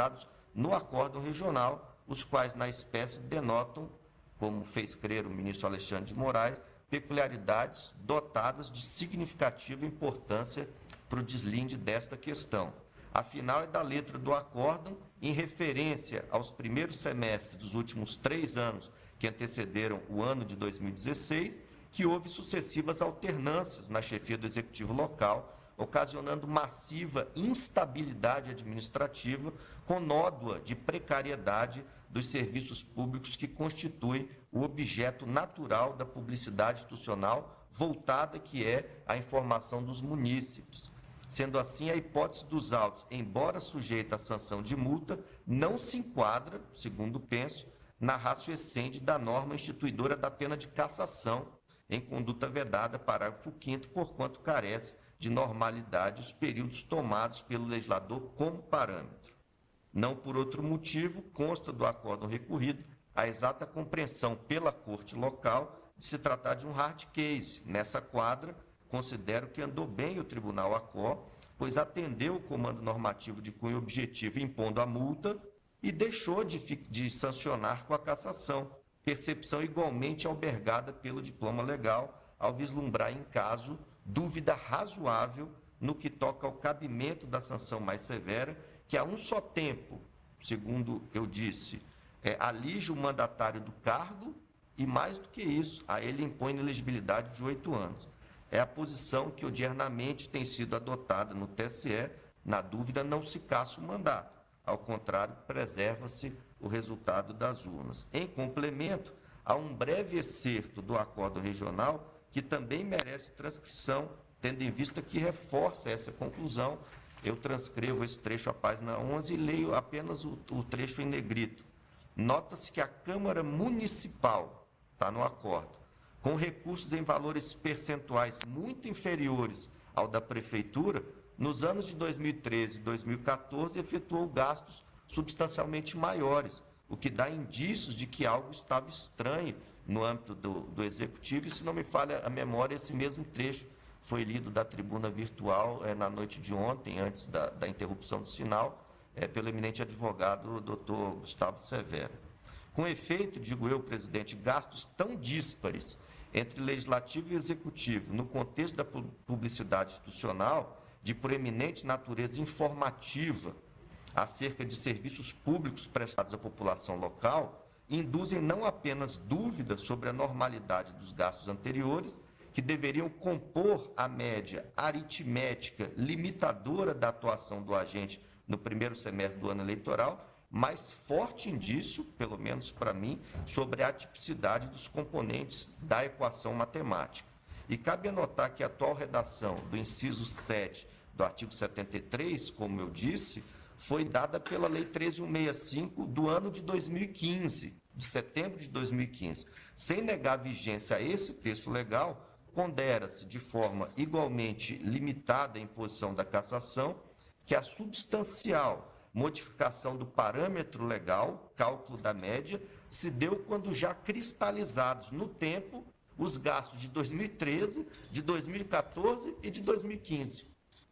no acórdão regional, os quais na espécie denotam, como fez crer o ministro Alexandre de Moraes, peculiaridades dotadas de significativa importância para o deslinde desta questão. Afinal, é da letra do acórdão, em referência aos primeiros semestres dos últimos 3 anos que antecederam o ano de 2016, que houve sucessivas alternâncias na chefia do Executivo local, ocasionando massiva instabilidade administrativa com nódoa de precariedade dos serviços públicos que constituem o objeto natural da publicidade institucional voltada, que é a informação dos munícipes. Sendo assim, a hipótese dos autos, embora sujeita à sanção de multa, não se enquadra, segundo penso, na ratio essendi da norma instituidora da pena de cassação, em conduta vedada, parágrafo 5º, porquanto carece de normalidade os períodos tomados pelo legislador como parâmetro. Não por outro motivo, consta do acórdão recorrido a exata compreensão pela corte local de se tratar de um hard case. Nessa quadra, considero que andou bem o Tribunal ACO, pois atendeu o comando normativo de cunho objetivo impondo a multa e deixou de sancionar com a cassação, percepção igualmente albergada pelo diploma legal, ao vislumbrar em caso dúvida razoável no que toca ao cabimento da sanção mais severa, que a um só tempo, segundo eu disse, alige o mandatário do cargo e, mais do que isso, a ele impõe inelegibilidade de 8 anos. É a posição que odiernamente tem sido adotada no TSE. Na dúvida, não se caça o mandato. Ao contrário, preserva-se o resultado das urnas. Em complemento, há um breve excerto do acórdão regional que também merece transcrição, tendo em vista que reforça essa conclusão. Eu transcrevo esse trecho à página 11 e leio apenas o trecho em negrito. Nota-se que a Câmara Municipal, está no acórdão, com recursos em valores percentuais muito inferiores ao da Prefeitura, nos anos de 2013 e 2014, efetuou gastos substancialmente maiores, o que dá indícios de que algo estava estranho no âmbito do Executivo, e se não me falha a memória, esse mesmo trecho foi lido da tribuna virtual na noite de ontem, antes da interrupção do sinal, pelo eminente advogado Dr. Gustavo Severo. Com efeito, digo eu, presidente, gastos tão díspares entre Legislativo e Executivo, no contexto da publicidade institucional, de proeminente natureza informativa acerca de serviços públicos prestados à população local, induzem não apenas dúvidas sobre a normalidade dos gastos anteriores, que deveriam compor a média aritmética limitadora da atuação do agente no primeiro semestre do ano eleitoral, mas forte indício, pelo menos para mim, sobre a atipicidade dos componentes da equação matemática. E cabe anotar que a atual redação do inciso 7 do artigo 73, como eu disse, foi dada pela Lei 13.165 do ano de 2015, de setembro de 2015. Sem negar vigência a esse texto legal, pondera-se de forma igualmente limitada a imposição da cassação que a substancial modificação do parâmetro legal, cálculo da média, se deu quando já cristalizados no tempo os gastos de 2013, de 2014 e de 2015.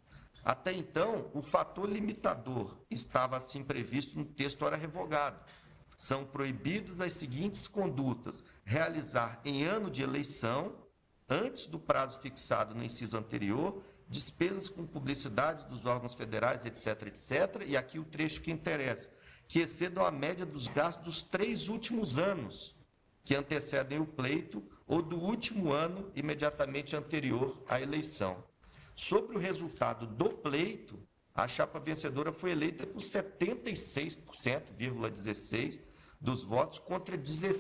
Até então, o fator limitador estava assim previsto no texto ora revogado. São proibidas as seguintes condutas: realizar em ano de eleição, antes do prazo fixado no inciso anterior, despesas com publicidade dos órgãos federais, etc., etc., e aqui o trecho que interessa, que excedam a média dos gastos dos 3 últimos anos que antecedem o pleito ou do último ano imediatamente anterior à eleição. Sobre o resultado do pleito, a chapa vencedora foi eleita com 76,16% dos votos contra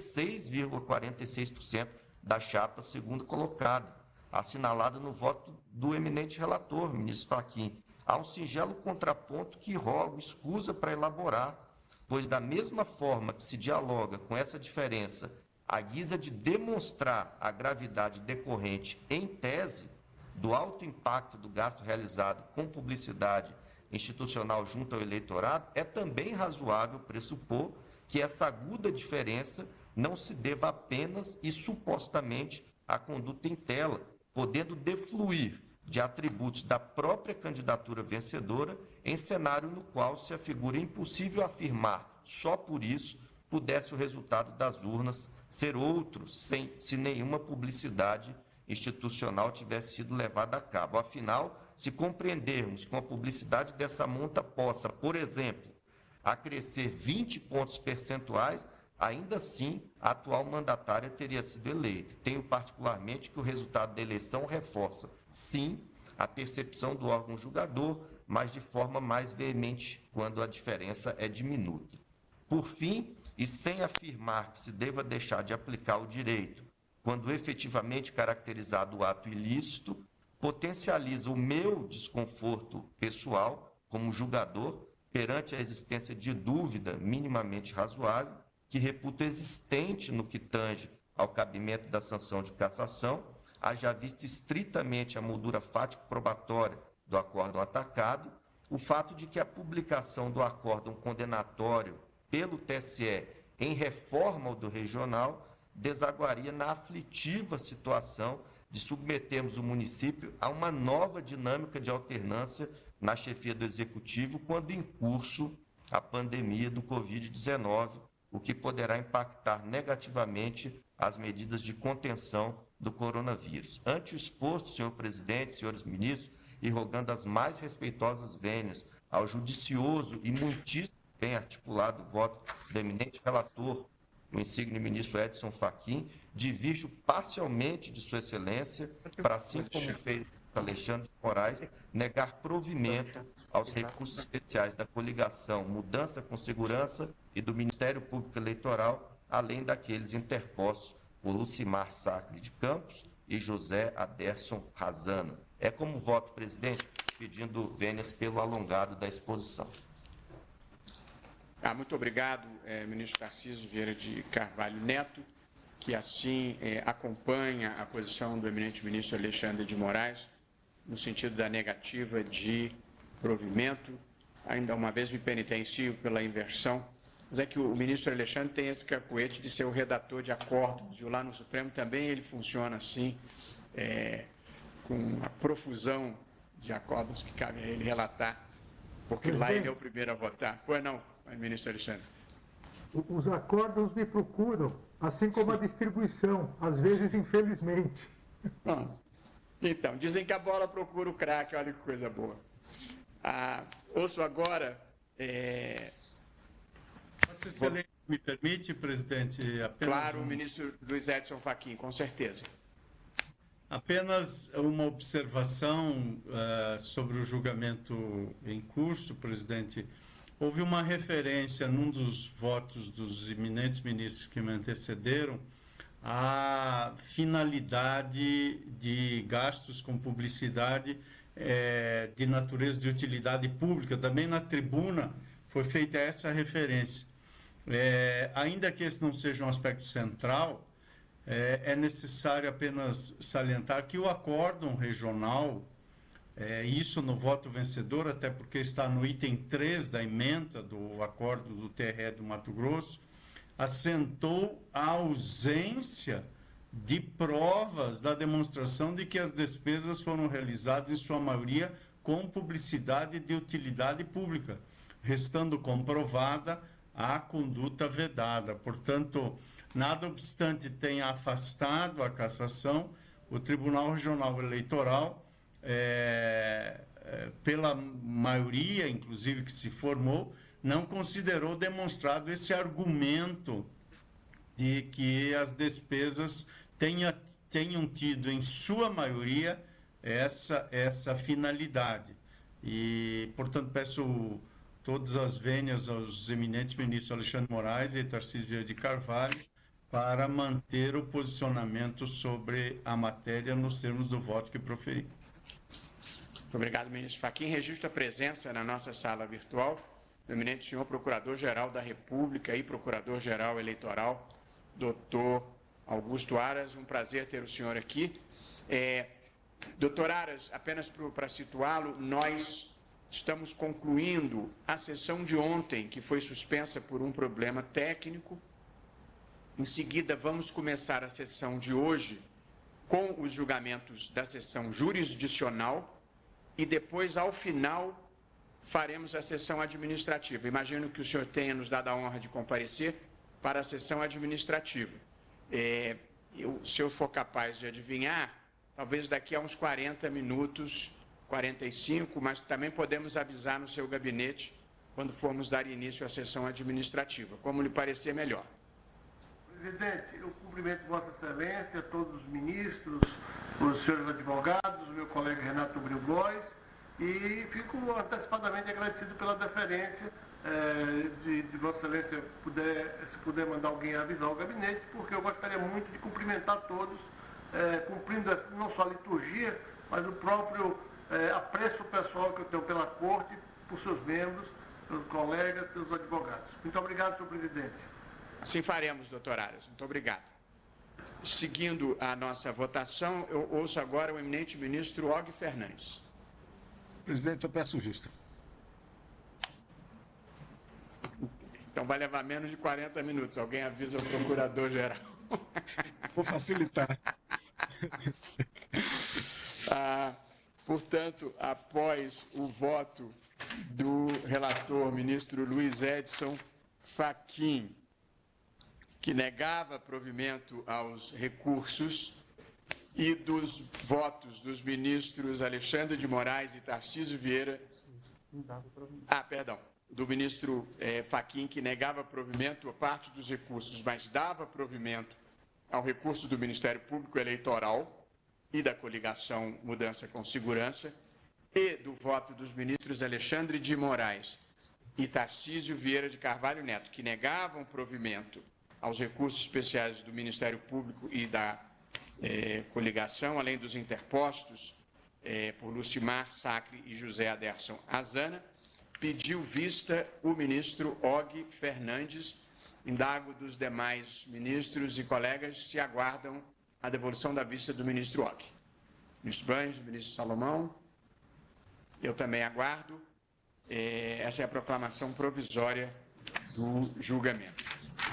16,46% da chapa segunda colocada, assinalado no voto do eminente relator, ministro Fachin. Há um singelo contraponto que rogo escusa para elaborar, pois da mesma forma que se dialoga com essa diferença à guisa de demonstrar a gravidade decorrente em tese do alto impacto do gasto realizado com publicidade institucional junto ao eleitorado, é também razoável pressupor que essa aguda diferença não se deva apenas e supostamente à conduta em tela, podendo defluir de atributos da própria candidatura vencedora, em cenário no qual se afigura impossível afirmar, só por isso, pudesse o resultado das urnas ser outro, se nenhuma publicidade institucional tivesse sido levada a cabo. Afinal, se compreendermos que uma publicidade dessa monta possa, por exemplo, acrescer 20 pontos percentuais, ainda assim, a atual mandatária teria sido eleita. Tenho particularmente que o resultado da eleição reforça, sim, a percepção do órgão julgador, mas de forma mais veemente quando a diferença é diminuta. Por fim, e sem afirmar que se deva deixar de aplicar o direito, quando efetivamente caracterizado o ato ilícito, potencializa o meu desconforto pessoal como julgador perante a existência de dúvida minimamente razoável, que reputo existente no que tange ao cabimento da sanção de cassação, haja vista estritamente a moldura fático-probatória do acórdão atacado, o fato de que a publicação do acórdão condenatório pelo TSE em reforma do regional desaguaria na aflitiva situação de submetermos o município a uma nova dinâmica de alternância na chefia do Executivo quando em curso a pandemia do Covid-19, o que poderá impactar negativamente as medidas de contenção do coronavírus. Ante o exposto, senhor presidente, senhores ministros, e rogando as mais respeitosas vênias ao judicioso e muitíssimo bem articulado voto do eminente relator, o insigne ministro Edson Fachin, divirjo parcialmente de sua excelência para, assim como fez Alexandre de Moraes, negar provimento aos recursos especiais da coligação Mudança com Segurança e do Ministério Público Eleitoral, além daqueles interpostos por Lucimar Sacre de Campos e José Aderson Razana. É como voto, presidente, pedindo vênias pelo alongado da exposição. Muito obrigado, ministro Tarcísio Vieira de Carvalho Neto, que assim acompanha a posição do eminente ministro Alexandre de Moraes, no sentido da negativa de provimento. Ainda uma vez me penitencio pela inversão, mas é que o ministro Alexandre tem esse cacuete de ser o redator de acordos, e lá no Supremo também ele funciona assim, com a profusão de acordos que cabe a ele relatar, porque lá ele é o primeiro a votar. Pois não, ministro Alexandre? Os acórdãos me procuram, assim como a distribuição, às vezes, infelizmente. Bom, então, dizem que a bola procura o craque, olha que coisa boa. Ouço agora... Vossa Excelência, me permite, presidente, apenas... Claro, o ministro Luiz Edson Fachin, com certeza. Apenas uma observação sobre o julgamento em curso, presidente. Houve uma referência num dos votos dos eminentes ministros que me antecederam à finalidade de gastos com publicidade de natureza de utilidade pública. Também na tribuna foi feita essa referência. Ainda que esse não seja um aspecto central, é necessário apenas salientar que o acórdão regional, isso no voto vencedor, até porque está no item 3 da ementa do acordo do TRE do Mato Grosso, assentou a ausência de provas da demonstração de que as despesas foram realizadas, em sua maioria, com publicidade de utilidade pública, restando comprovada a conduta vedada. Portanto, nada obstante tenha afastado a cassação, o Tribunal Regional Eleitoral, pela maioria, inclusive, que se formou, não considerou demonstrado esse argumento de que as despesas tenham tido, em sua maioria, essa finalidade. E, portanto, peço todas as vênias aos eminentes ministros Alexandre de Moraes e Tarcísio Vieira de Carvalho para manter o posicionamento sobre a matéria nos termos do voto que proferi. Muito obrigado, ministro Fachin. Registro a presença na nossa sala virtual do eminente senhor Procurador-Geral da República e Procurador-Geral Eleitoral, doutor Augusto Aras. Um prazer ter o senhor aqui. Doutor Aras, apenas para situá-lo, nós estamos concluindo a sessão de ontem, que foi suspensa por um problema técnico. Em seguida, vamos começar a sessão de hoje, com os julgamentos da sessão jurisdicional e depois, ao final, faremos a sessão administrativa. Imagino que o senhor tenha nos dado a honra de comparecer para a sessão administrativa. Se eu for capaz de adivinhar, talvez daqui a uns 40 minutos, 45, mas também podemos avisar no seu gabinete quando formos dar início à sessão administrativa, como lhe parecer melhor. Presidente, eu cumprimento Vossa Excelência, todos os ministros, os senhores advogados, o meu colega Renato Brigóis, e fico antecipadamente agradecido pela deferência de Vossa Excelência, se puder mandar alguém avisar o gabinete, porque eu gostaria muito de cumprimentar todos, cumprindo não só a liturgia, mas o próprio apreço pessoal que eu tenho pela Corte, por seus membros, pelos colegas, pelos advogados. Muito obrigado, senhor presidente. Assim faremos, doutor Aras. Muito obrigado. Seguindo a nossa votação, eu ouço agora o eminente ministro Og Fernandes. Presidente, eu peço vista. Então vai levar menos de 40 minutos. Alguém avisa o procurador-geral. Vou facilitar. Portanto, após o voto do relator, ministro Luiz Edson Fachin, que negava provimento aos recursos, e dos votos dos ministros Alexandre de Moraes e Tarcísio Vieira, do ministro Fachin, que negava provimento a parte dos recursos, mas dava provimento ao recurso do Ministério Público Eleitoral e da coligação Mudança com Segurança, e do voto dos ministros Alexandre de Moraes e Tarcísio Vieira de Carvalho Neto, que negavam provimento aos recursos especiais do Ministério Público e da coligação, além dos interpostos por Lucimar Sacre e José Aderson Azana, pediu vista o ministro Og Fernandes. Indago dos demais ministros e colegas se aguardam a devolução da vista do ministro Og. Ministro Banhos, ministro Salomão, eu também aguardo. Essa é a proclamação provisória do julgamento.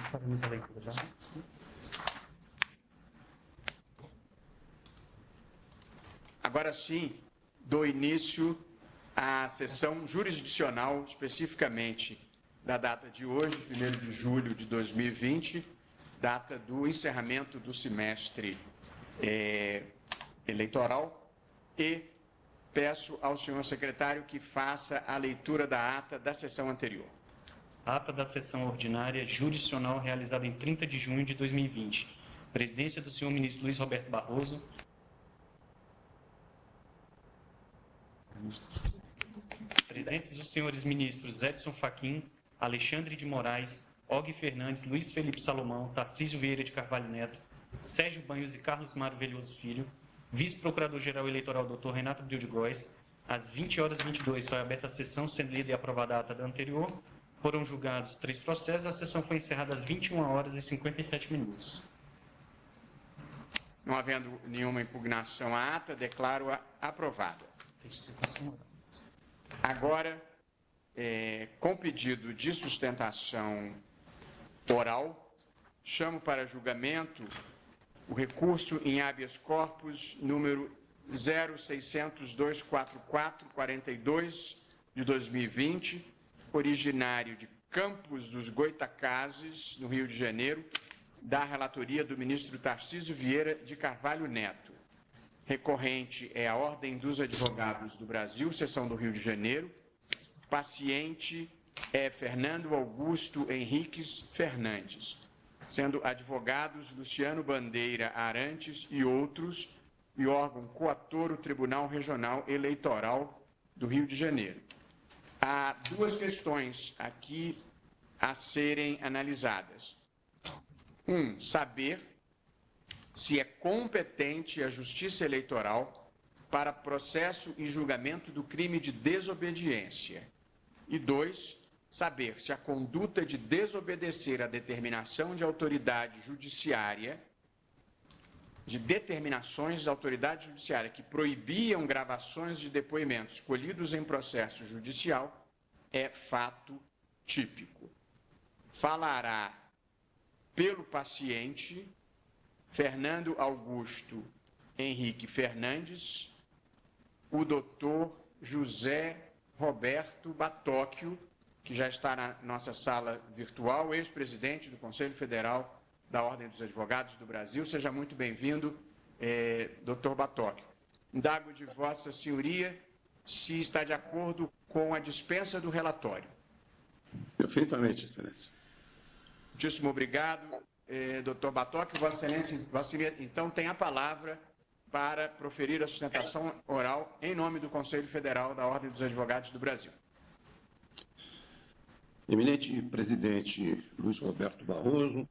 Agora sim, dou início à sessão jurisdicional, especificamente da data de hoje, 1º de julho de 2020, data do encerramento do semestre eleitoral, e peço ao senhor secretário que faça a leitura da ata da sessão anterior. Ata da sessão ordinária jurisdicional realizada em 30 de junho de 2020. Presidência do senhor ministro Luiz Roberto Barroso. Presentes os senhores ministros Edson Fachin, Alexandre de Moraes, Og Fernandes, Luiz Felipe Salomão, Tarcísio Vieira de Carvalho Neto, Sérgio Banhos e Carlos Mário Velhoso Filho, vice-procurador-geral eleitoral Dr. Renato Brigóis. Às 20h22 foi aberta a sessão, sendo lida e aprovada a ata da anterior. Foram julgados 3 processos. A sessão foi encerrada às 21h57. Não havendo nenhuma impugnação à ata, declaro-a aprovada. Agora, com pedido de sustentação oral, chamo para julgamento o recurso em habeas corpus número 06024442 de 2020, originário de Campos dos Goitacazes, no Rio de Janeiro, da relatoria do ministro Tarcísio Vieira de Carvalho Neto. Recorrente é a Ordem dos Advogados do Brasil, seção do Rio de Janeiro. Paciente é Fernando Augusto Henriques Fernandes, sendo advogados Luciano Bandeira Arantes e outros, e órgão coator o Tribunal Regional Eleitoral do Rio de Janeiro. Há 2 questões aqui a serem analisadas. Saber se é competente a Justiça Eleitoral para processo e julgamento do crime de desobediência. E 2, saber se a conduta de desobedecer a determinação de autoridade judiciária, de determinações da autoridade judiciária que proibiam gravações de depoimentos colhidos em processo judicial, é fato típico. Falará pelo paciente Fernando Augusto Henrique Fernandes, o doutor José Roberto Batóquio, que já está na nossa sala virtual, ex-presidente do Conselho Federal da Ordem dos Advogados do Brasil. Seja muito bem-vindo, doutor Batóquio. Indago de Vossa Senhoria se está de acordo com a dispensa do relatório. Perfeitamente, Excelência. Muitíssimo obrigado, doutor Batóquio. Vossa Excelência, então, tem a palavra para proferir a sustentação oral em nome do Conselho Federal da Ordem dos Advogados do Brasil. Eminente presidente Luiz Roberto Barroso,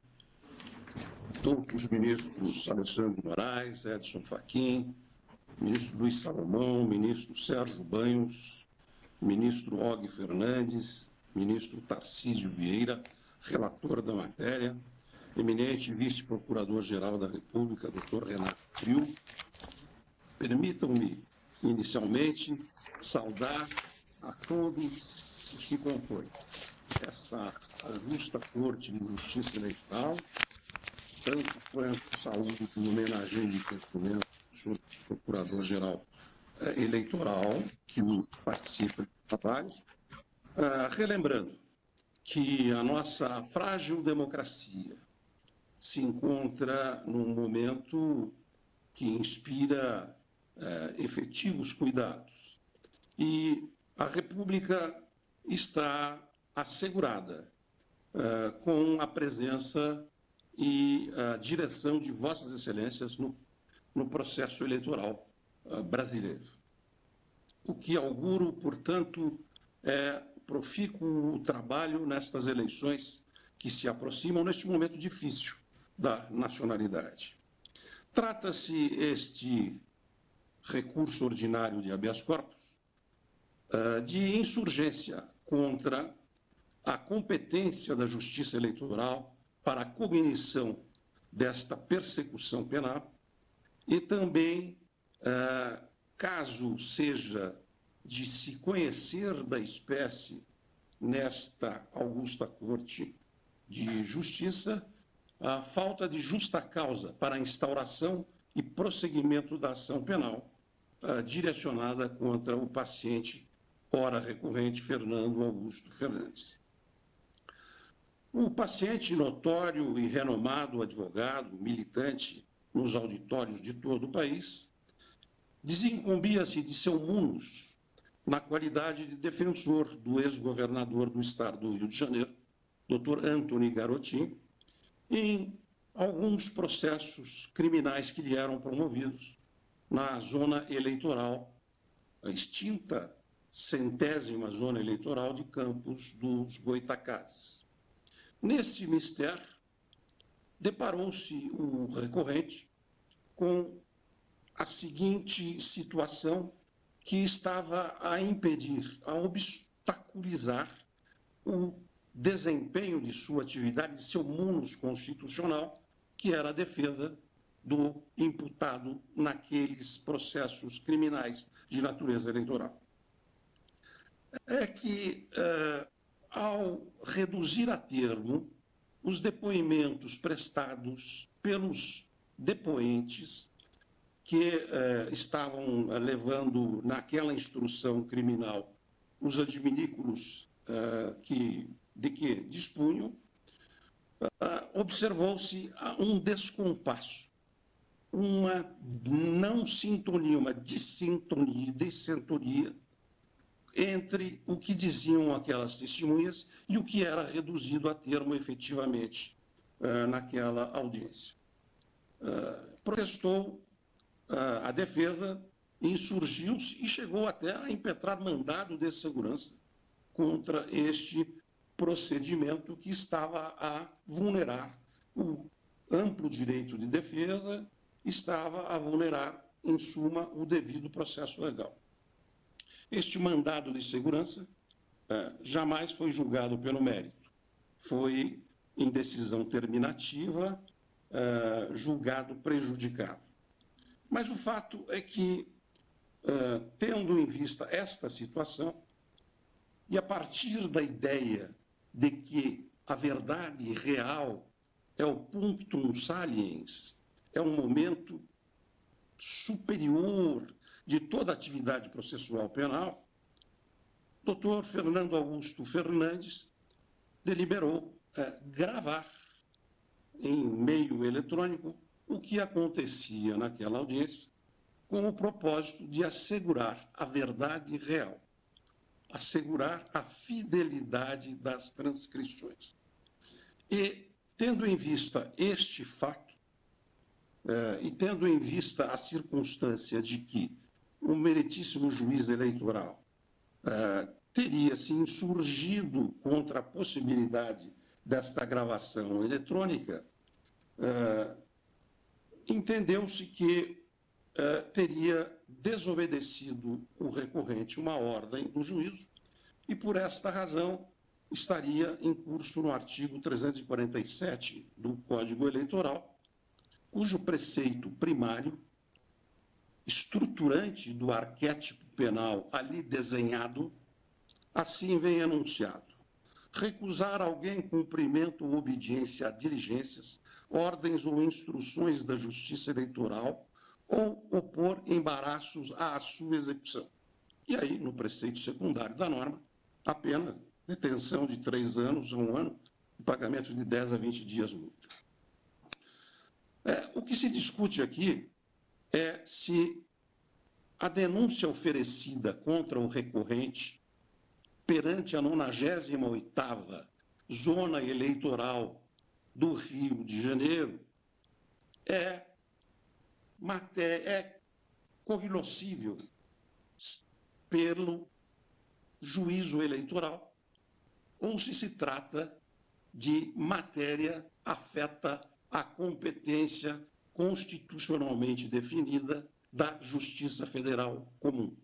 os ministros Alexandre de Moraes, Edson Fachin, ministro Luiz Salomão, ministro Sérgio Banhos, ministro Og Fernandes, ministro Tarcísio Vieira, relator da matéria, eminente vice-procurador-geral da República, doutor Renato Trio. Permitam-me, inicialmente, saudar a todos os que compõem esta augusta Corte de Justiça Eleitoral, tanto quanto saúde e homenageio de cumprimento do senhor Procurador-Geral Eleitoral, que participa de trabalhos, relembrando que a nossa frágil democracia se encontra num momento que inspira efetivos cuidados e a República está assegurada com a presença e a direção de Vossas Excelências no processo eleitoral brasileiro. O que auguro, portanto, é profícuo trabalho nestas eleições que se aproximam neste momento difícil da nacionalidade. Trata-se este recurso ordinário de habeas corpus de insurgência contra a competência da Justiça Eleitoral para a cognição desta persecução penal e também, caso seja de se conhecer da espécie nesta augusta Corte de Justiça, a falta de justa causa para a instauração e prosseguimento da ação penal direcionada contra o paciente, ora recorrente, Fernando Augusto Fernandes. O paciente, notório e renomado advogado, militante nos auditórios de todo o país, desincumbia-se de seu munus na qualidade de defensor do ex-governador do estado do Rio de Janeiro, Dr. Antony Garotin, em alguns processos criminais que lhe eram promovidos na zona eleitoral, a extinta 100ª zona eleitoral de Campos dos Goitacazes. Nesse mistério, deparou-se o recorrente com a seguinte situação que estava a impedir, a obstaculizar o desempenho de sua atividade, de seu munus constitucional, que era a defesa do imputado naqueles processos criminais de natureza eleitoral. É que, ao reduzir a termo os depoimentos prestados pelos depoentes que estavam levando naquela instrução criminal os adminículos de que dispunham, observou-se um descompasso, uma não sintonia, uma dissintonia entre o que diziam aquelas testemunhas e o que era reduzido a termo efetivamente naquela audiência. Protestou a defesa, insurgiu-se e chegou até a impetrar mandado de segurança contra este procedimento que estava a vulnerar o amplo direito de defesa, estava a vulnerar, em suma, o devido processo legal. Este mandado de segurança jamais foi julgado pelo mérito. Foi, em decisão terminativa, julgado prejudicado. Mas o fato é que, tendo em vista esta situação, e a partir da ideia de que a verdade real é o punctum saliens, é um momento superior de toda a atividade processual penal, Dr. Fernando Augusto Fernandes deliberou gravar em meio eletrônico o que acontecia naquela audiência, com o propósito de assegurar a verdade real, assegurar a fidelidade das transcrições. E, tendo em vista este fato, e tendo em vista a circunstância de que o meritíssimo juiz eleitoral teria se insurgido contra a possibilidade desta gravação eletrônica, entendeu-se que teria desobedecido o recorrente uma ordem do juízo e, por esta razão, estaria em curso no artigo 347 do Código Eleitoral, cujo preceito primário, estruturante do arquétipo penal ali desenhado, assim vem enunciado: recusar alguém cumprimento ou obediência a diligências, ordens ou instruções da Justiça Eleitoral ou opor embaraços à sua execução. E aí, no preceito secundário da norma, a pena detenção de 3 anos a 1 ano e pagamento de 10 a 20 dias multa. O que se discute aqui é se a denúncia oferecida contra o recorrente perante a 98ª Zona Eleitoral do Rio de Janeiro é cognoscível pelo juízo eleitoral ou se trata de matéria afeta a competência constitucionalmente definida da Justiça Federal Comum.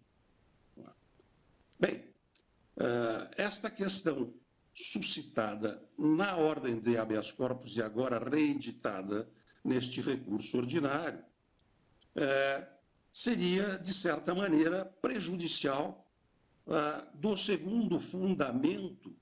Bem, esta questão suscitada na ordem de habeas corpus e agora reeditada neste recurso ordinário, seria, de certa maneira, prejudicial do segundo fundamento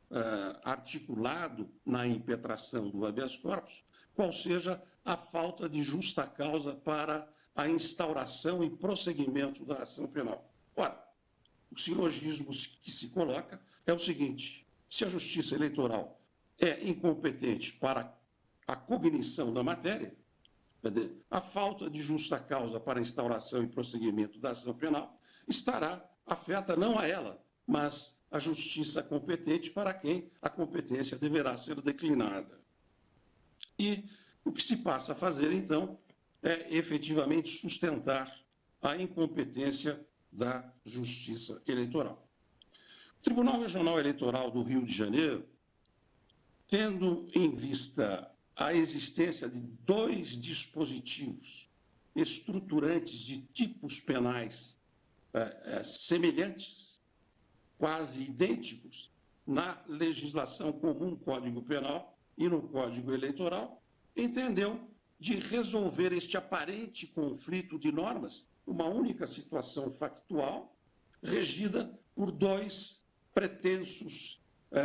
articulado na impetração do habeas corpus, qual seja a falta de justa causa para a instauração e prosseguimento da ação penal. Ora, o silogismo que se coloca é o seguinte: se a Justiça Eleitoral é incompetente para a cognição da matéria, a falta de justa causa para a instauração e prosseguimento da ação penal afeta não a ela, mas a justiça competente para quem a competência deverá ser declinada. E o que se passa a fazer, então, é efetivamente sustentar a incompetência da Justiça Eleitoral. O Tribunal Regional Eleitoral do Rio de Janeiro, tendo em vista a existência de 2 dispositivos estruturantes de tipos penais semelhantes, quase idênticos, na legislação comum Código Penal e no Código Eleitoral, entendeu de resolver este aparente conflito de normas, uma única situação factual, regida por 2 pretensos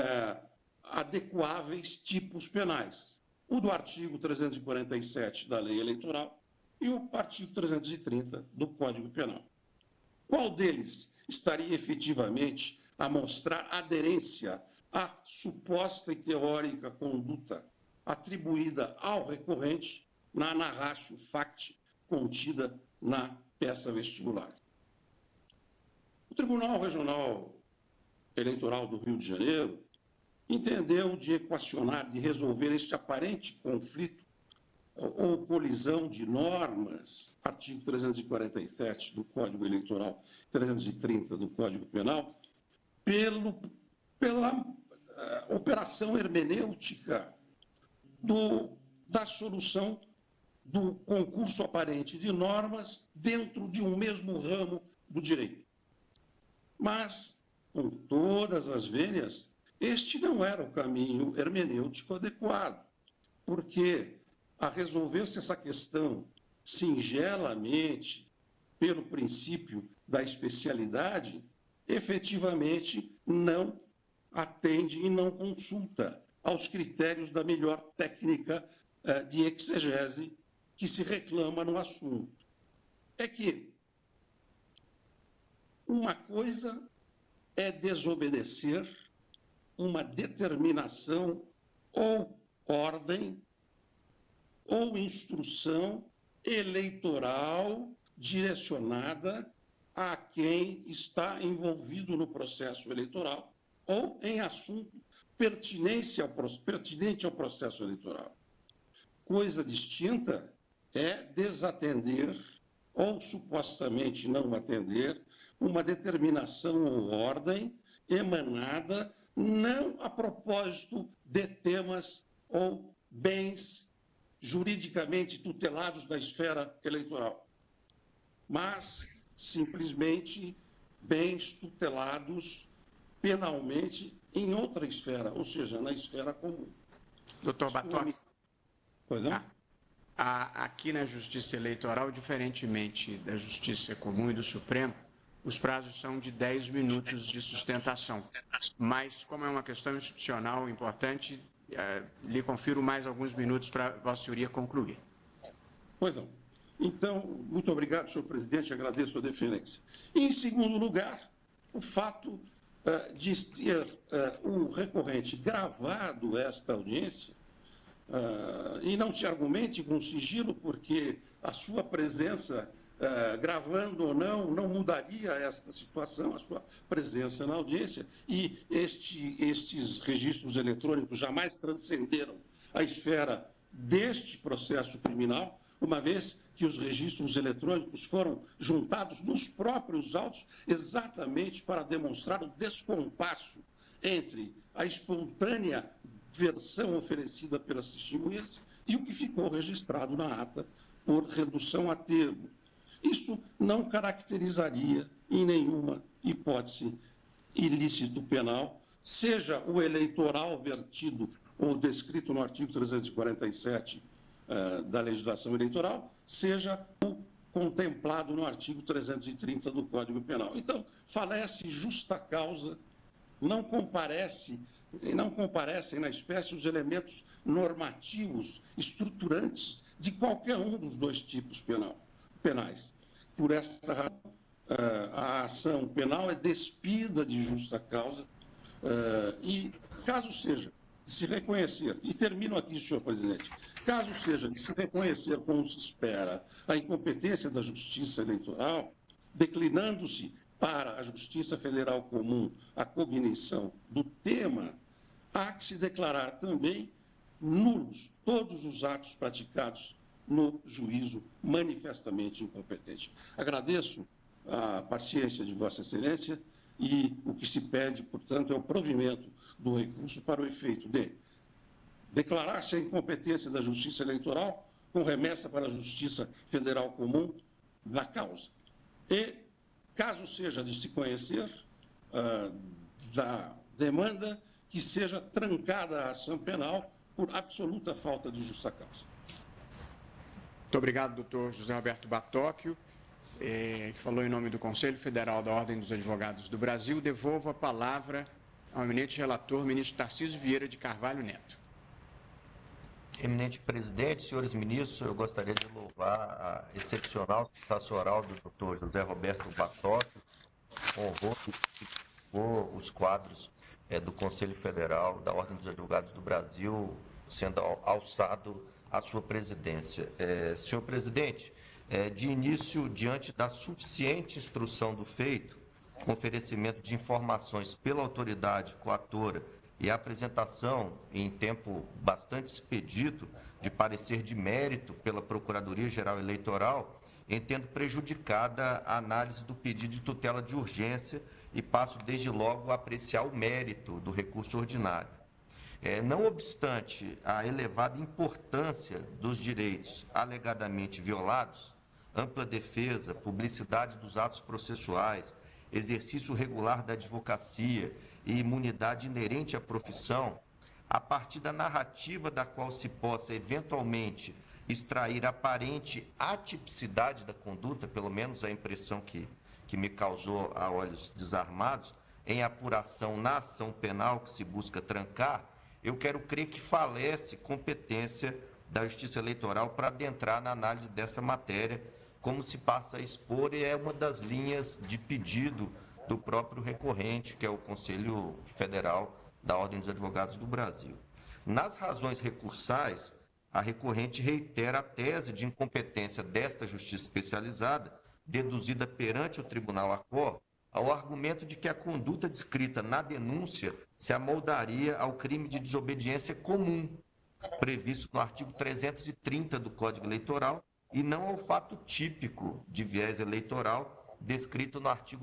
adequáveis tipos penais: o do artigo 347 da Lei Eleitoral e o artigo 330 do Código Penal. Qual deles estaria efetivamente a mostrar aderência à suposta e teórica conduta atribuída ao recorrente na narratio facti contida na peça vestibular? O Tribunal Regional Eleitoral do Rio de Janeiro entendeu de equacionar, de resolver este aparente conflito ou colisão de normas, artigo 347 do Código Eleitoral, 330 do Código Penal, pela operação hermenêutica da solução do concurso aparente de normas dentro de um mesmo ramo do direito. Mas, com todas as vênias, este não era o caminho hermenêutico adequado, porque, a resolver-se essa questão singelamente pelo princípio da especialidade, efetivamente não atende e não consulta aos critérios da melhor técnica de exegese que se reclama no assunto. é que uma coisa é desobedecer uma determinação ou ordem ou instrução eleitoral direcionada a quem está envolvido no processo eleitoral ou em assunto pertinente ao processo eleitoral. Coisa distinta é desatender ou supostamente não atender uma determinação ou ordem emanada não a propósito de temas ou bens juridicamente tutelados da esfera eleitoral, mas simplesmente bens tutelados penalmente em outra esfera, ou seja, na esfera comum. Doutor Batoc, Pois não? aqui na Justiça Eleitoral, diferentemente da Justiça Comum e do Supremo, os prazos são de 10 minutos de sustentação. Mas, como é uma questão institucional importante, lhe confiro mais alguns minutos para Vossa Senhoria concluir. Pois não. Então, muito obrigado, senhor presidente, agradeço a deferência. E, em segundo lugar, o fato de ter o recorrente gravado esta audiência, e não se argumente com sigilo, porque a sua presença, gravando ou não mudaria esta situação, a sua presença na audiência, e estes registros eletrônicos jamais transcenderam a esfera deste processo criminal, uma vez que os registros eletrônicos foram juntados nos próprios autos exatamente para demonstrar o descompasso entre a espontânea versão oferecida pelas testemunhas e o que ficou registrado na ata por redução a termo. Isto não caracterizaria em nenhuma hipótese ilícito penal, seja o eleitoral vertido ou descrito no artigo 347 da legislação eleitoral, seja o contemplado no artigo 330 do Código Penal. Então, falece justa causa, não comparecem na espécie os elementos normativos, estruturantes de qualquer um dos dois tipos penais. Por essa razão, a ação penal é despida de justa causa e, caso seja de se reconhecer, e termino aqui, senhor presidente, caso seja de se reconhecer, como se espera, a incompetência da Justiça Eleitoral, declinando-se para a Justiça Federal Comum a cognição do tema, há que se declarar também nulos todos os atos praticados no juízo manifestamente incompetente. Agradeço a paciência de Vossa Excelência e o que se pede, portanto, é o provimento do recurso para o efeito de declarar-se a incompetência da Justiça Eleitoral com remessa para a Justiça Federal Comum da causa. E, caso seja de se conhecer da demanda, que seja trancada a ação penal por absoluta falta de justa causa. Muito obrigado, doutor José Roberto Batóquio, que falou em nome do Conselho Federal da Ordem dos Advogados do Brasil. Devolvo a palavra ao eminente relator, ministro Tarcísio Vieira de Carvalho Neto. Eminente presidente, senhores ministros, eu gostaria de louvar a excepcional citação oral do doutor José Roberto Batóquio, honrou os quadros do Conselho Federal da Ordem dos Advogados do Brasil, sendo alçado à sua presidência. Senhor presidente, de início, diante da suficiente instrução do feito, com oferecimento de informações pela autoridade coatora e a apresentação em tempo bastante expedito de parecer de mérito pela Procuradoria-Geral Eleitoral, entendo prejudicada a análise do pedido de tutela de urgência e passo desde logo a apreciar o mérito do recurso ordinário. Não obstante a elevada importância dos direitos alegadamente violados, ampla defesa, publicidade dos atos processuais, exercício regular da advocacia e imunidade inerente à profissão, a partir da narrativa da qual se possa eventualmente extrair aparente atipicidade da conduta, pelo menos a impressão que me causou a olhos desarmados, em apuração na ação penal que se busca trancar, eu quero crer que falece competência da Justiça Eleitoral para adentrar na análise dessa matéria, como se passa a expor, e é uma das linhas de pedido do próprio recorrente, que é o Conselho Federal da Ordem dos Advogados do Brasil. Nas razões recursais, a recorrente reitera a tese de incompetência desta justiça especializada, deduzida perante o Tribunal ACOR, ao argumento de que a conduta descrita na denúncia se amoldaria ao crime de desobediência comum, previsto no artigo 330 do Código Eleitoral, e não ao fato típico de viés eleitoral descrito no artigo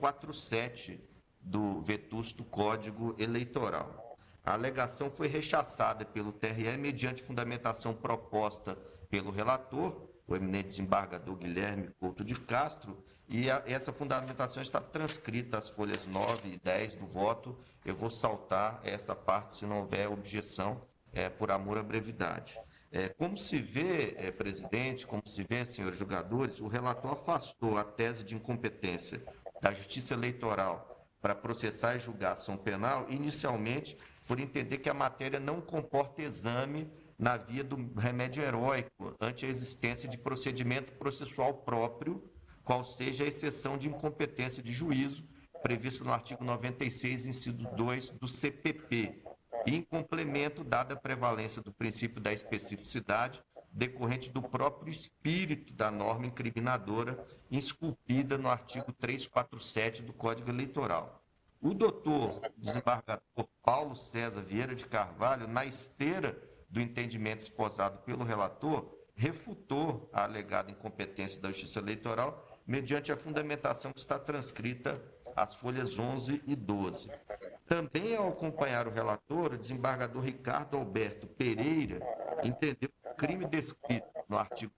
347 do vetusto Código Eleitoral. A alegação foi rechaçada pelo TRE mediante fundamentação proposta pelo relator, o eminente desembargador Guilherme Couto de Castro, e essa fundamentação está transcrita às folhas 9 e 10 do voto. Eu vou saltar essa parte se não houver objeção, por amor à brevidade. Como se vê, presidente, como se vê, senhores julgadores, o relator afastou a tese de incompetência da Justiça Eleitoral para processar e julgar ação penal, inicialmente por entender que a matéria não comporta exame na via do remédio heróico ante a existência de procedimento processual próprio, qual seja a exceção de incompetência de juízo, previsto no artigo 96, inciso 2 do CPP, e em complemento, dada a prevalência do princípio da especificidade, decorrente do próprio espírito da norma incriminadora, esculpida no artigo 347 do Código Eleitoral. O doutor desembargador Paulo César Vieira de Carvalho, na esteira do entendimento esposado pelo relator, refutou a alegada incompetência da Justiça Eleitoral mediante a fundamentação que está transcrita às folhas 11 e 12. Também, ao acompanhar o relator, o desembargador Ricardo Alberto Pereira entendeu que o crime descrito no artigo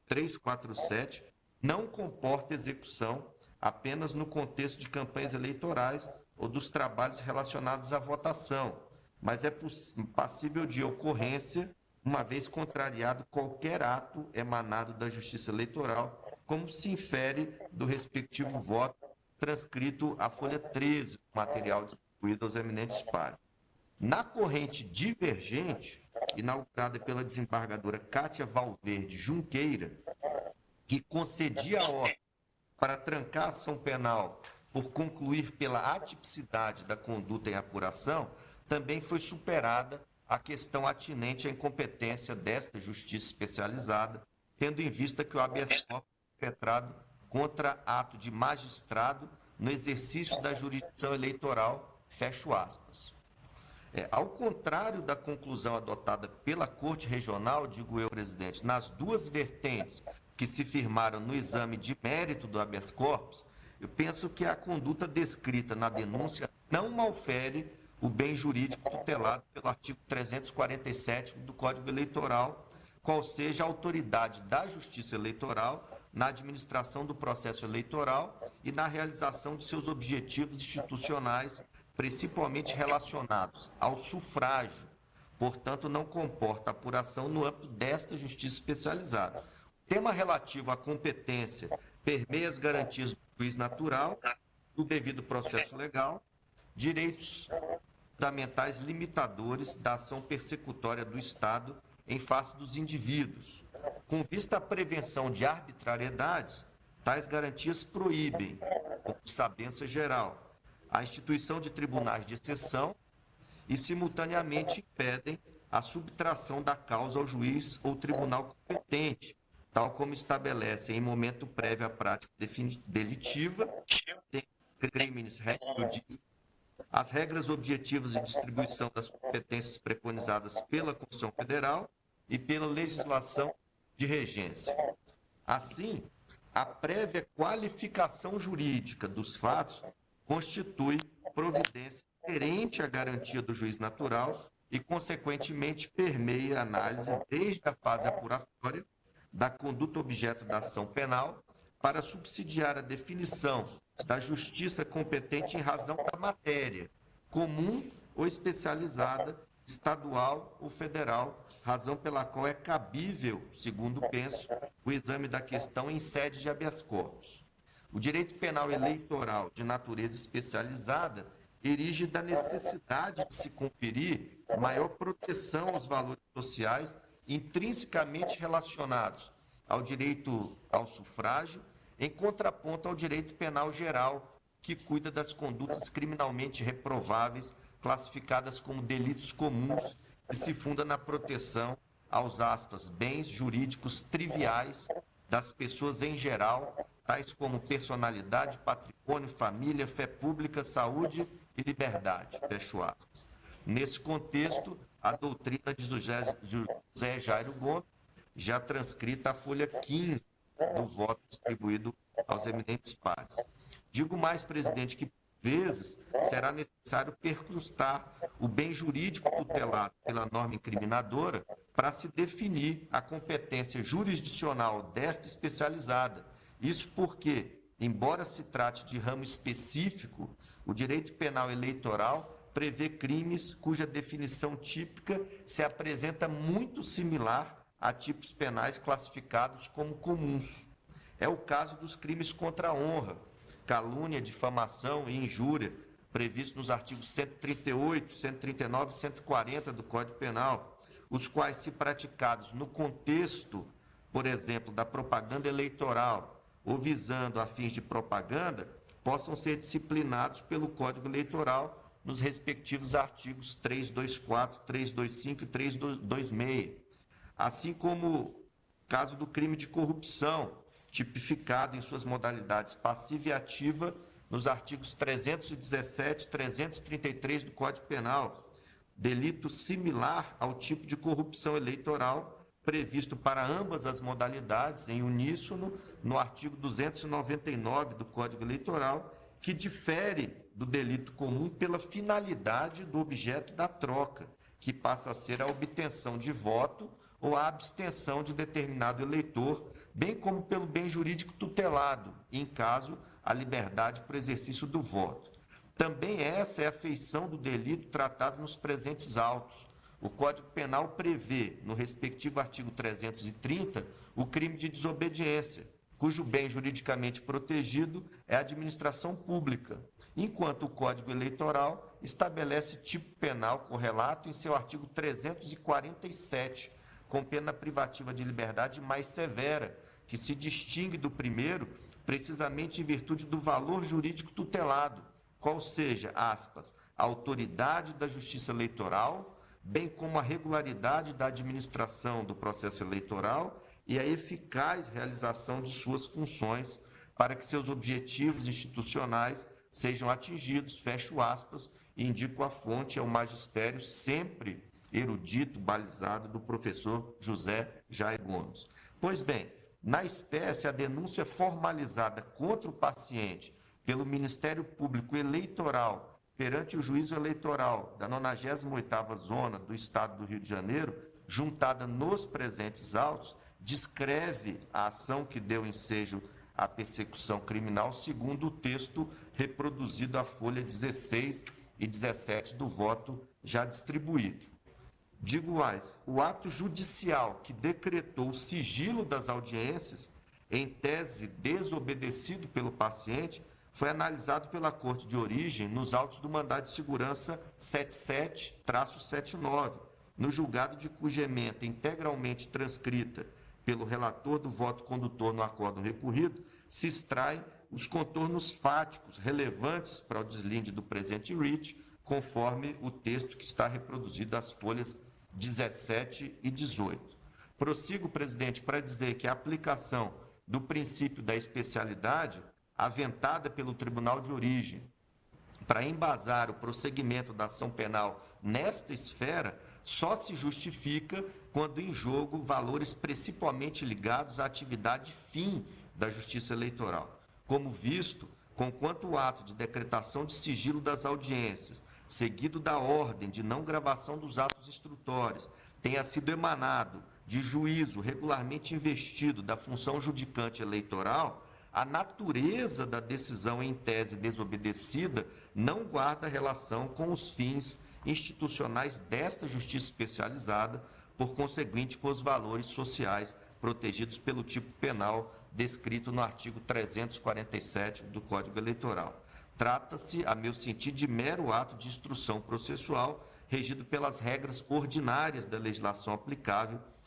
347 não comporta execução apenas no contexto de campanhas eleitorais ou dos trabalhos relacionados à votação, mas é passível de ocorrência, uma vez contrariado qualquer ato emanado da Justiça Eleitoral, como se infere do respectivo voto transcrito à folha 13, material distribuído aos eminentes pares. Na corrente divergente, inaugurada pela desembargadora Cátia Valverde Junqueira, que concedia a ordem para trancar a ação penal por concluir pela atipicidade da conduta em apuração, também foi superada a questão atinente à incompetência desta justiça especializada, tendo em vista que o habeas corpus foi perpetrado contra ato de magistrado no exercício da jurisdição eleitoral, fecho aspas. Ao contrário da conclusão adotada pela Corte Regional, digo eu, presidente, nas duas vertentes que se firmaram no exame de mérito do habeas corpus, eu penso que a conduta descrita na denúncia não malfere o bem jurídico tutelado pelo artigo 347 do Código Eleitoral, qual seja a autoridade da Justiça Eleitoral na administração do processo eleitoral e na realização de seus objetivos institucionais, principalmente relacionados ao sufrágio. Portanto, não comporta apuração no âmbito desta justiça especializada. O tema relativo à competência permeia as garantias do juiz natural, do devido processo legal, direitos fundamentais limitadores da ação persecutória do Estado em face dos indivíduos. Com vista à prevenção de arbitrariedades, tais garantias proíbem, por sabença geral, a instituição de tribunais de exceção e, simultaneamente, impedem a subtração da causa ao juiz ou tribunal competente, tal como estabelecem em momento prévio à prática delitiva, crimes recordistas, as regras objetivas de distribuição das competências preconizadas pela Constituição Federal e pela legislação de regência. Assim, a prévia qualificação jurídica dos fatos constitui providência inerente à garantia do juiz natural e, consequentemente, permeia a análise desde a fase apuratória da conduta objeto da ação penal para subsidiar a definição da justiça competente em razão da matéria, comum ou especializada, estadual ou federal, razão pela qual é cabível, segundo penso, o exame da questão em sede de habeas corpus. O direito penal eleitoral de natureza especializada erige da necessidade de se conferir maior proteção aos valores sociais intrinsecamente relacionados ao direito ao sufrágio, em contraponto ao direito penal geral, que cuida das condutas criminalmente reprováveis, classificadas como delitos comuns, e se funda na proteção aos, aspas, bens jurídicos triviais das pessoas em geral, tais como personalidade, patrimônio, família, fé pública, saúde e liberdade, fecho aspas. Nesse contexto, a doutrina de José Jairo Gomes, já transcrita à folha 15 do voto distribuído aos eminentes pares. Digo mais, presidente, que, por vezes, será necessário percrustar o bem jurídico tutelado pela norma incriminadora para se definir a competência jurisdicional desta especializada. Isso porque, embora se trate de ramo específico, o direito penal eleitoral prevê crimes cuja definição típica se apresenta muito similar a tipos penais classificados como comuns. É o caso dos crimes contra a honra, calúnia, difamação e injúria, previstos nos artigos 138, 139 e 140 do Código Penal, os quais, se praticados no contexto, por exemplo, da propaganda eleitoral ou visando a fins de propaganda, possam ser disciplinados pelo Código Eleitoral nos respectivos artigos 324, 325 e 326, assim como o caso do crime de corrupção, tipificado em suas modalidades passiva e ativa nos artigos 317 e 333 do Código Penal, delito similar ao tipo de corrupção eleitoral previsto para ambas as modalidades em uníssono no artigo 299 do Código Eleitoral, que difere do delito comum pela finalidade do objeto da troca, que passa a ser a obtenção de voto ou a abstenção de determinado eleitor, bem como pelo bem jurídico tutelado, em caso, a liberdade para o exercício do voto. Também essa é a feição do delito tratado nos presentes autos. O Código Penal prevê, no respectivo artigo 330, o crime de desobediência, cujo bem juridicamente protegido é a administração pública, enquanto o Código Eleitoral estabelece tipo penal correlato em seu artigo 347, com pena privativa de liberdade mais severa, que se distingue do primeiro precisamente em virtude do valor jurídico tutelado, qual seja, aspas, a autoridade da justiça eleitoral, bem como a regularidade da administração do processo eleitoral e a eficaz realização de suas funções para que seus objetivos institucionais sejam atingidos, fecho aspas, e indico a fonte ao magistério sempre erudito, balizado, do professor José Jairo Gomes. Pois bem, na espécie, a denúncia formalizada contra o paciente pelo Ministério Público Eleitoral perante o Juízo Eleitoral da 98ª Zona do Estado do Rio de Janeiro, juntada nos presentes autos, descreve a ação que deu ensejo à persecução criminal, segundo o texto reproduzido à folha 16 e 17 do voto já distribuído. Digo mais, o ato judicial que decretou o sigilo das audiências, em tese desobedecido pelo paciente, foi analisado pela Corte de Origem nos autos do mandado de segurança 77-79, no julgado de cuja ementa integralmente transcrita pelo relator do voto condutor no acórdão recorrido, se extraem os contornos fáticos relevantes para o deslinde do presente writ, conforme o texto que está reproduzido às folhas 17 e 18. Prossigo, presidente, para dizer que a aplicação do princípio da especialidade, aventada pelo Tribunal de Origem, para embasar o prosseguimento da ação penal nesta esfera, só se justifica quando em jogo valores principalmente ligados à atividade fim da Justiça Eleitoral. Como visto, conquanto o ato de decretação de sigilo das audiências, seguido da ordem de não gravação dos atos instrutórios, tenha sido emanado de juízo regularmente investido da função judicante eleitoral, a natureza da decisão em tese desobedecida não guarda relação com os fins institucionais desta justiça especializada, por conseguinte com os valores sociais protegidos pelo tipo penal descrito no artigo 347 do Código Eleitoral. Trata-se, a meu sentir, de mero ato de instrução processual regido pelas regras ordinárias da legislação aplicável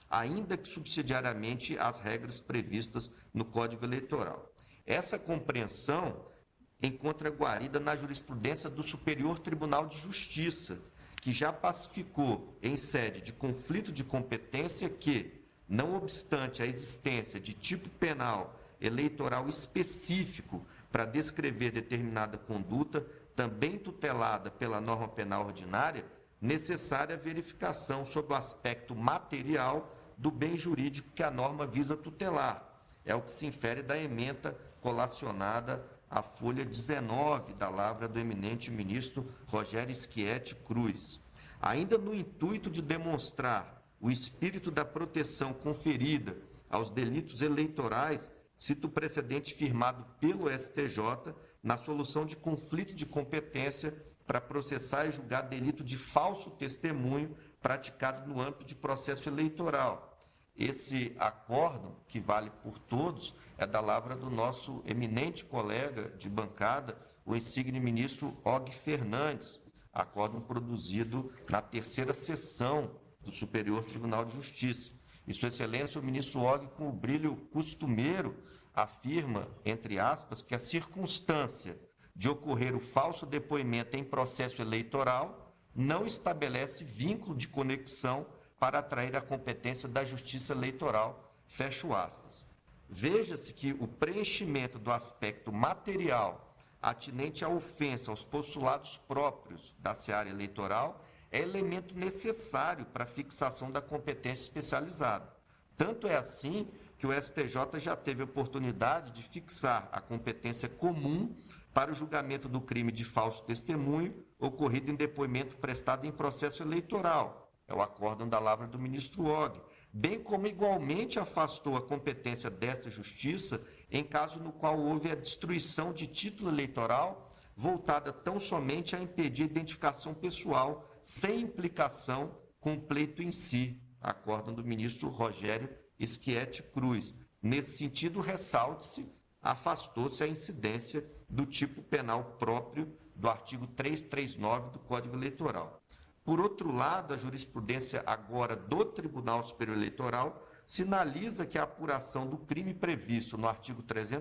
ainda que subsidiariamente às regras previstas no Código Eleitoral. Essa compreensão encontra guarida na jurisprudência do Superior Tribunal de Justiça, que já pacificou em sede de conflito de competência que, não obstante a existência de tipo penal eleitoral específico para descrever determinada conduta, também tutelada pela norma penal ordinária, necessária verificação sobre o aspecto material do bem jurídico que a norma visa tutelar. É o que se infere da ementa colacionada à folha 19 da lavra do eminente ministro Rogério Schietti Cruz. Ainda no intuito de demonstrar o espírito da proteção conferida aos delitos eleitorais, cito o precedente firmado pelo STJ na solução de conflito de competência para processar e julgar delito de falso testemunho praticado no âmbito de processo eleitoral. Esse acórdão, que vale por todos, é da lavra do nosso eminente colega de bancada, o insigne ministro Og Fernandes, acórdão produzido na 3ª sessão do Superior Tribunal de Justiça. E Sua Excelência, o ministro Og, com o brilho costumeiro, afirma, entre aspas, que a circunstância de ocorrer o falso depoimento em processo eleitoral não estabelece vínculo de conexão para atrair a competência da Justiça Eleitoral, fecho aspas. Veja-se que o preenchimento do aspecto material atinente à ofensa aos postulados próprios da seara eleitoral é elemento necessário para a fixação da competência especializada. Tanto é assim que o STJ já teve a oportunidade de fixar a competência comum para o julgamento do crime de falso testemunho ocorrido em depoimento prestado em processo eleitoral. É o acórdão da lavra do ministro Og, bem como igualmente afastou a competência desta justiça em caso no qual houve a destruição de título eleitoral voltada tão somente a impedir a identificação pessoal sem implicação com o pleito em si, acórdão do ministro Rogério Schietti Cruz. Nesse sentido, ressalte-se, afastou-se a incidência do tipo penal próprio do artigo 339 do Código Eleitoral. Por outro lado, a jurisprudência agora do Tribunal Superior Eleitoral sinaliza que a apuração do crime previsto no artigo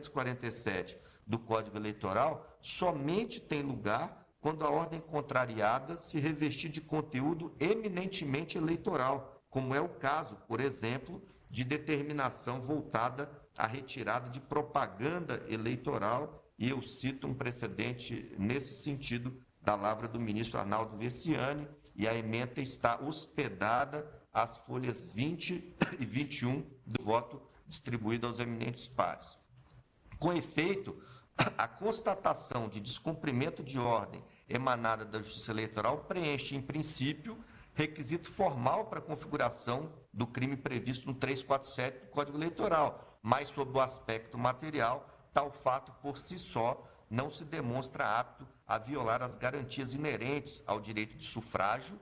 347 do Código Eleitoral somente tem lugar quando a ordem contrariada se revestir de conteúdo eminentemente eleitoral, como é o caso, por exemplo, de determinação voltada à retirada de propaganda eleitoral, e eu cito um precedente nesse sentido da lavra do ministro Arnaldo Versiani, e a ementa está hospedada às folhas 20 e 21 do voto distribuído aos eminentes pares. Com efeito, a constatação de descumprimento de ordem emanada da Justiça Eleitoral preenche, em princípio, requisito formal para a configuração do crime previsto no 347 do Código Eleitoral, mas sob o aspecto material, tal fato por si só não se demonstra apto a violar as garantias inerentes ao direito de sufrágio,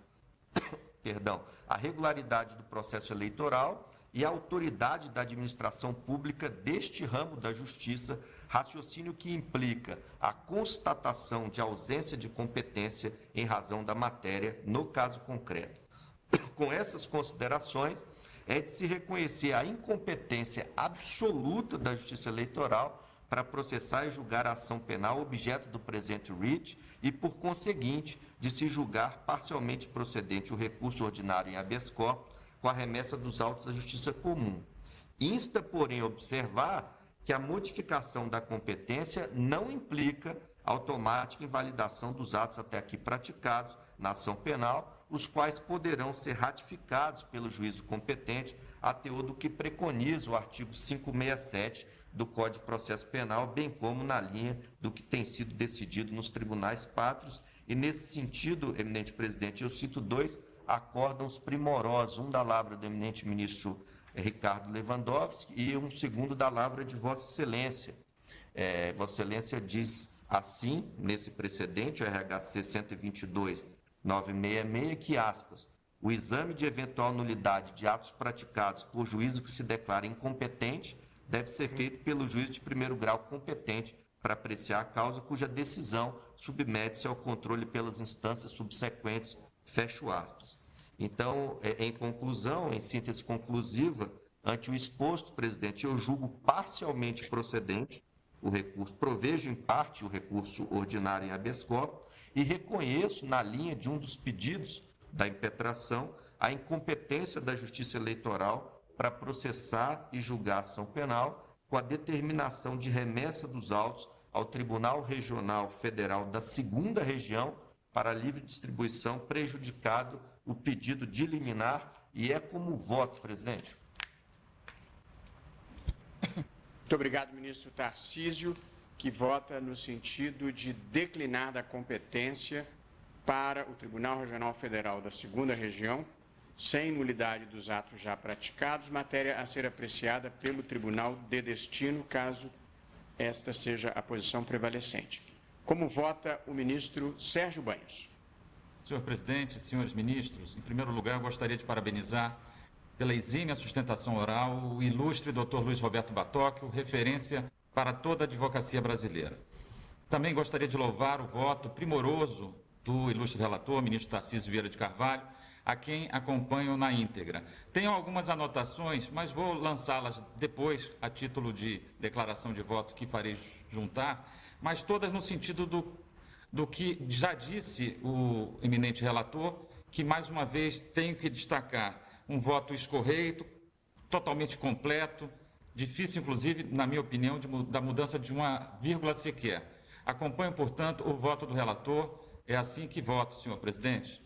a regularidade do processo eleitoral e a autoridade da administração pública deste ramo da justiça, raciocínio que implica a constatação de ausência de competência em razão da matéria no caso concreto. Com essas considerações, é de se reconhecer a incompetência absoluta da Justiça Eleitoral para processar e julgar a ação penal objeto do presente writ e, por conseguinte, de se julgar parcialmente procedente o recurso ordinário em habeas corpus com a remessa dos autos da Justiça Comum. Insta, porém, observar que a modificação da competência não implica automática invalidação dos atos até aqui praticados na ação penal, os quais poderão ser ratificados pelo juízo competente a teor do que preconiza o artigo 567 do Código de Processo Penal, bem como na linha do que tem sido decidido nos tribunais pátrios. E, nesse sentido, eminente presidente, eu cito 2 acórdãos primorosos, um da lavra do eminente ministro Ricardo Lewandowski e um segundo da lavra de Vossa Excelência. Vossa Excelência diz assim, nesse precedente, o RHC 122.966, que, aspas, o exame de eventual nulidade de atos praticados por juízo que se declara incompetente deve ser feito pelo juiz de primeiro grau competente para apreciar a causa cuja decisão submete-se ao controle pelas instâncias subsequentes, fecho aspas. Então, em conclusão, em síntese conclusiva, ante o exposto, presidente, eu julgo parcialmente procedente o recurso, provejo em parte o recurso ordinário em habeas corpus e reconheço, na linha de um dos pedidos da impetração, a incompetência da Justiça Eleitoral para processar e julgar a ação penal com a determinação de remessa dos autos ao Tribunal Regional Federal da 2ª Região para livre distribuição, prejudicado o pedido de liminar, e é como voto, presidente. Muito obrigado, ministro Tarcísio, que vota no sentido de declinar da competência para o Tribunal Regional Federal da 2ª Região, sem nulidade dos atos já praticados, matéria a ser apreciada pelo Tribunal de Destino, caso esta seja a posição prevalecente. Como vota o ministro Sérgio Banhos? Senhor presidente, senhores ministros, em primeiro lugar, eu gostaria de parabenizar pela exímia sustentação oral o ilustre Dr. Luiz Roberto Batóquio, referência para toda a advocacia brasileira. Também gostaria de louvar o voto primoroso do ilustre relator, ministro Tarcísio Vieira de Carvalho, a quem acompanho na íntegra. Tenho algumas anotações, mas vou lançá-las depois, a título de declaração de voto que farei juntar, mas todas no sentido do que já disse o eminente relator, que mais uma vez tenho que destacar um voto escorreito, totalmente completo, difícil inclusive, na minha opinião, da mudança de uma vírgula sequer. Acompanho, portanto, o voto do relator. É assim que voto, senhor presidente.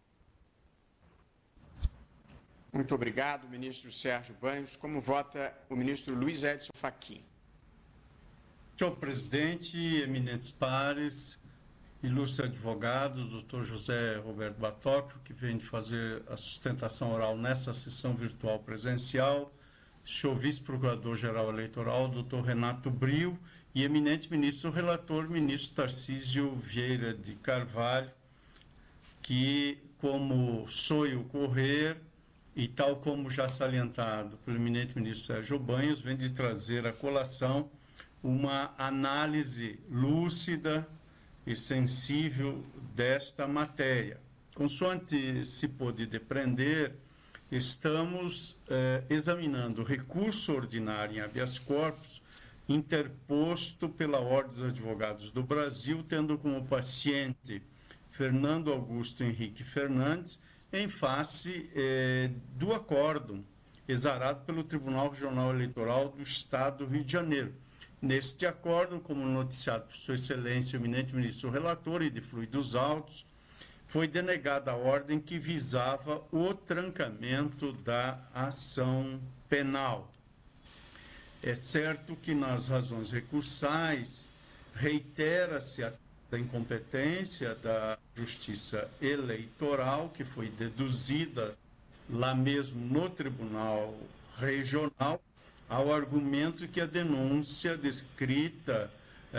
Muito obrigado, ministro Sérgio Banhos. Como vota o ministro Luiz Edson Fachin? Senhor presidente, eminentes pares, ilustre advogado, doutor José Roberto Batóquio, que vem de fazer a sustentação oral nessa sessão virtual presencial, senhor vice-procurador-geral eleitoral, doutor Renato Bril, e eminente ministro relator, ministro Tarcísio Vieira de Carvalho, que, como sonho correr, e tal como já salientado pelo eminente ministro Sérgio Banhos, vem de trazer à colação uma análise lúcida e sensível desta matéria. Consoante se pôde depreender, estamos examinando o recurso ordinário em habeas corpus interposto pela Ordem dos Advogados do Brasil, tendo como paciente Fernando Augusto Henrique Fernandes, em face do acórdão exarado pelo Tribunal Regional Eleitoral do Estado do Rio de Janeiro. Neste acórdão, como noticiado por Sua Excelência, o eminente ministro relator e de fluidos autos, foi denegada a ordem que visava o trancamento da ação penal. É certo que nas razões recursais reitera-se a incompetência da Justiça Eleitoral, que foi deduzida lá mesmo no Tribunal Regional, ao argumento que a denúncia descrita,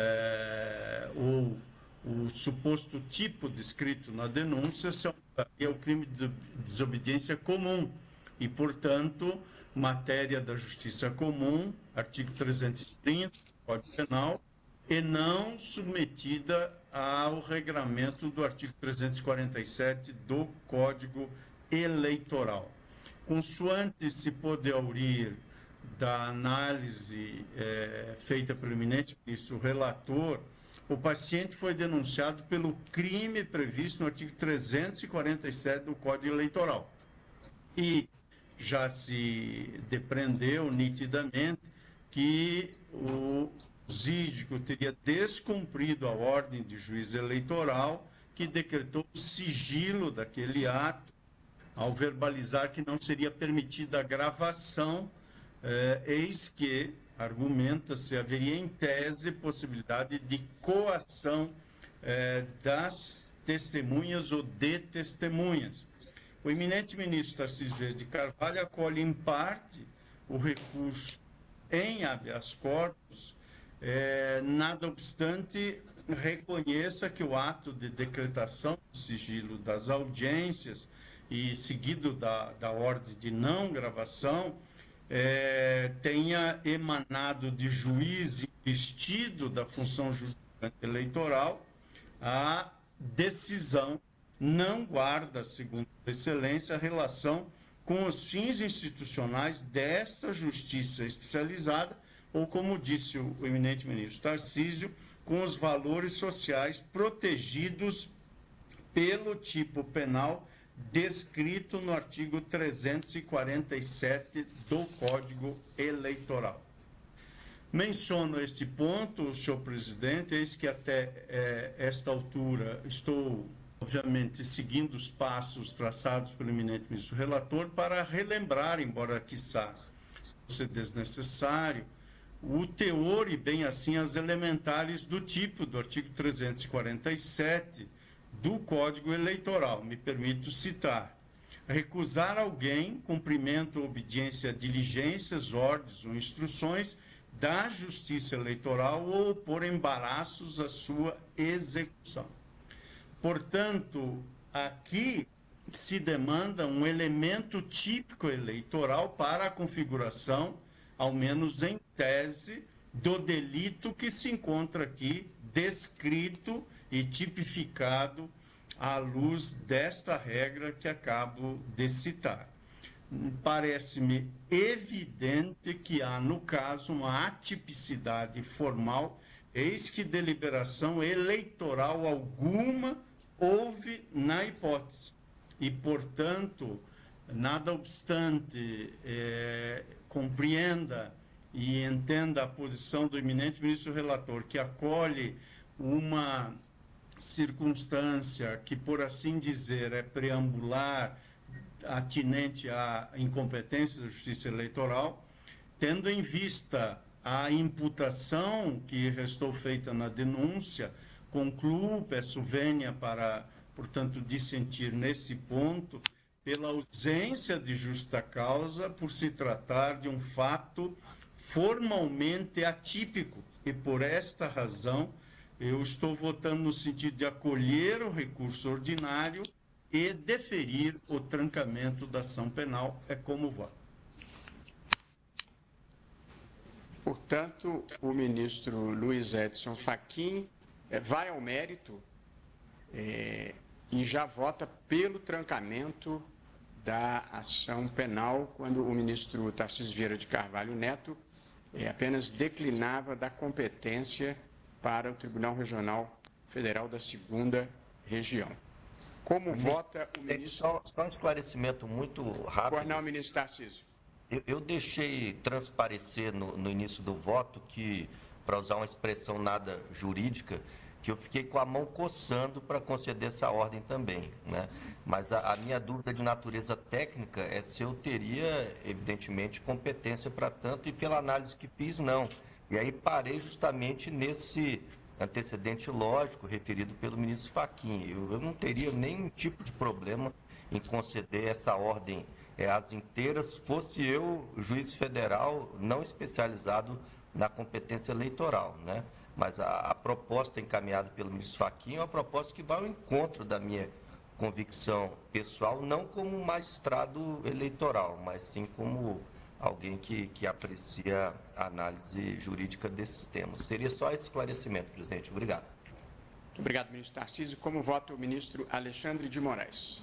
ou o suposto tipo descrito na denúncia, é o crime de desobediência comum e, portanto, matéria da Justiça Comum, artigo 330 do Código Penal, e não submetida ao regramento do artigo 347 do Código Eleitoral. Consoante se pôde aurir da análise feita pelo eminente ministro relator, o paciente foi denunciado pelo crime previsto no artigo 347 do Código Eleitoral. E já se depreendeu nitidamente que o síndico teria descumprido a ordem de juiz eleitoral que decretou o sigilo daquele ato ao verbalizar que não seria permitida a gravação, eis que argumenta-se haveria em tese possibilidade de coação das testemunhas ou de testemunhas. O eminente ministro Tarcísio Vieira de Carvalho acolhe em parte o recurso em habeas corpus, nada obstante, reconheça que o ato de decretação do sigilo das audiências e seguido da ordem de não gravação tenha emanado de juiz investido da função julgante eleitoral a decisão não guarda, segundo a excelência, relação com os fins institucionais desta justiça especializada, ou, como disse o eminente ministro Tarcísio, com os valores sociais protegidos pelo tipo penal descrito no artigo 347 do Código Eleitoral. Menciono este ponto, senhor presidente, eis que até esta altura estou, obviamente, seguindo os passos traçados pelo eminente ministro relator para relembrar, embora quiçá seja desnecessário, o teor e bem assim as elementares do tipo do artigo 347 do Código Eleitoral. Me permito citar: recusar alguém cumprimento ou obediência a diligências, ordens ou instruções da Justiça Eleitoral ou por embaraços à sua execução. Portanto, aqui se demanda um elemento típico eleitoral para a configuração, ao menos em tese, do delito que se encontra aqui descrito e tipificado à luz desta regra que acabo de citar. Parece-me evidente que há, no caso, uma atipicidade formal, eis que deliberação eleitoral alguma houve na hipótese. E, portanto, nada obstante, compreenda e entenda a posição do eminente ministro relator, que acolhe uma circunstância que, por assim dizer, é preambular, atinente à incompetência da Justiça Eleitoral, tendo em vista a imputação que restou feita na denúncia, concluo, peço vênia para, portanto, dissentir nesse ponto, pela ausência de justa causa, por se tratar de um fato formalmente atípico, e por esta razão eu estou votando no sentido de acolher o recurso ordinário e deferir o trancamento da ação penal. É como voto. Portanto, o ministro Luiz Edson Fachin vai ao mérito e já vota pelo trancamento da ação penal, quando o ministro Tarcísio Vieira de Carvalho Neto apenas declinava da competência para o Tribunal Regional Federal da 2ª Região. Como vota o ministro... Só um esclarecimento muito rápido. Pois não, ministro Tarcísio. Eu deixei transparecer no início do voto que, para usar uma expressão nada jurídica, que eu fiquei com a mão coçando para conceder essa ordem também, né? Mas a minha dúvida de natureza técnica é se eu teria, evidentemente, competência para tanto, e pela análise que fiz, não. E aí parei justamente nesse antecedente lógico referido pelo ministro Fachin. Eu não teria nenhum tipo de problema em conceder essa ordem às inteiras, fosse eu juiz federal não especializado na competência eleitoral, né? Mas a proposta encaminhada pelo ministro Fachin é uma proposta que vai ao encontro da minha convicção pessoal, não como magistrado eleitoral, mas sim como alguém que aprecia a análise jurídica desses temas. Seria só esse esclarecimento, presidente. Obrigado. Muito obrigado, ministro Tarcísio. Como vota o ministro Alexandre de Moraes?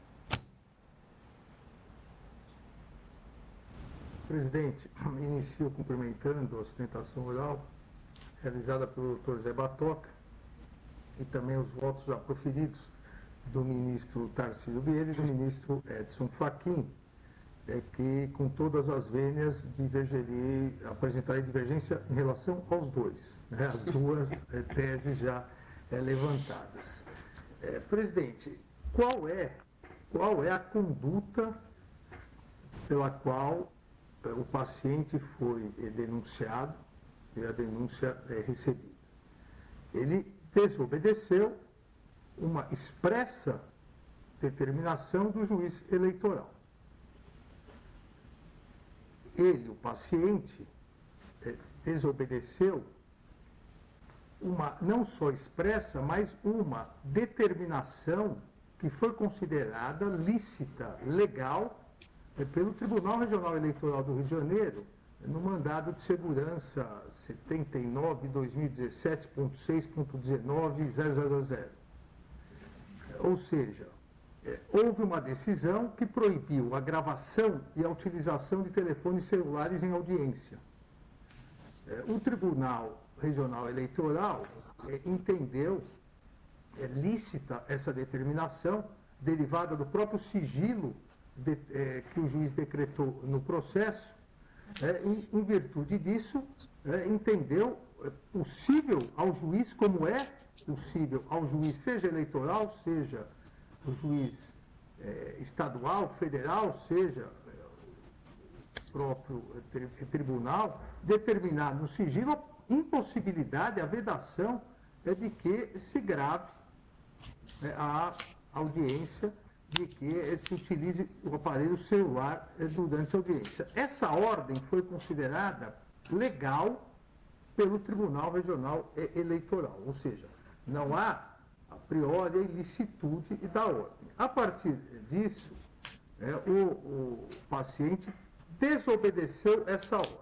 Presidente, inicio cumprimentando a sustentação oral realizada pelo Dr. José Batoca e também os votos já proferidos do ministro Tarcísio Vieira e do ministro Edson Fachin, que com todas as vênias apresentarei divergência em relação aos dois, né? As duas teses já levantadas. Presidente, qual é a conduta pela qual o paciente foi denunciado e a denúncia recebida? Ele desobedeceu uma expressa determinação do juiz eleitoral. Ele, o paciente, desobedeceu uma não só expressa, mas uma determinação que foi considerada lícita, legal, pelo Tribunal Regional Eleitoral do Rio de Janeiro, no mandado de segurança 79/2017.6.19.0000. Ou seja, houve uma decisão que proibiu a gravação e a utilização de telefones celulares em audiência. O Tribunal Regional Eleitoral entendeu lícita essa determinação, derivada do próprio sigilo que o juiz decretou no processo. Em virtude disso, entendeu possível ao juiz, como é possível ao juiz, seja eleitoral, seja o juiz estadual, federal, seja o próprio tribunal, determinar no sigilo a impossibilidade, a vedação de que se grave a audiência, de que se utilize o aparelho celular durante a audiência. Essa ordem foi considerada legal pelo Tribunal Regional Eleitoral, ou seja, não há a priori a ilicitude da ordem. A partir disso, o paciente desobedeceu essa ordem.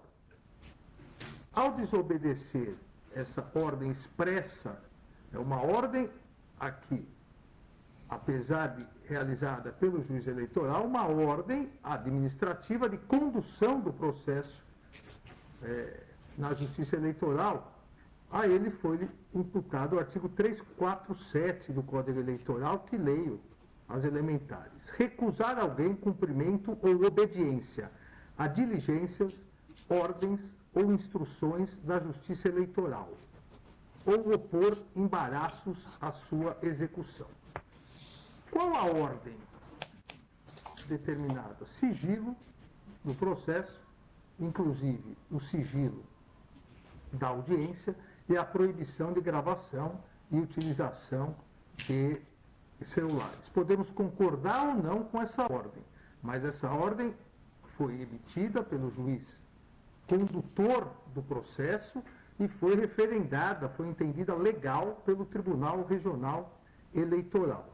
Ao desobedecer essa ordem expressa, é uma ordem aqui, apesar de realizada pelo juiz eleitoral, uma ordem administrativa de condução do processo na Justiça Eleitoral. A ele foi imputado o artigo 347 do Código Eleitoral, que leio as elementares. Recusar alguém cumprimento ou obediência a diligências, ordens ou instruções da Justiça Eleitoral, ou opor embaraços à sua execução. Qual a ordem determinada? Sigilo do processo, inclusive o sigilo da audiência e a proibição de gravação e utilização de celulares. Podemos concordar ou não com essa ordem, mas essa ordem foi emitida pelo juiz condutor do processo e foi referendada, foi entendida legal pelo Tribunal Regional Eleitoral.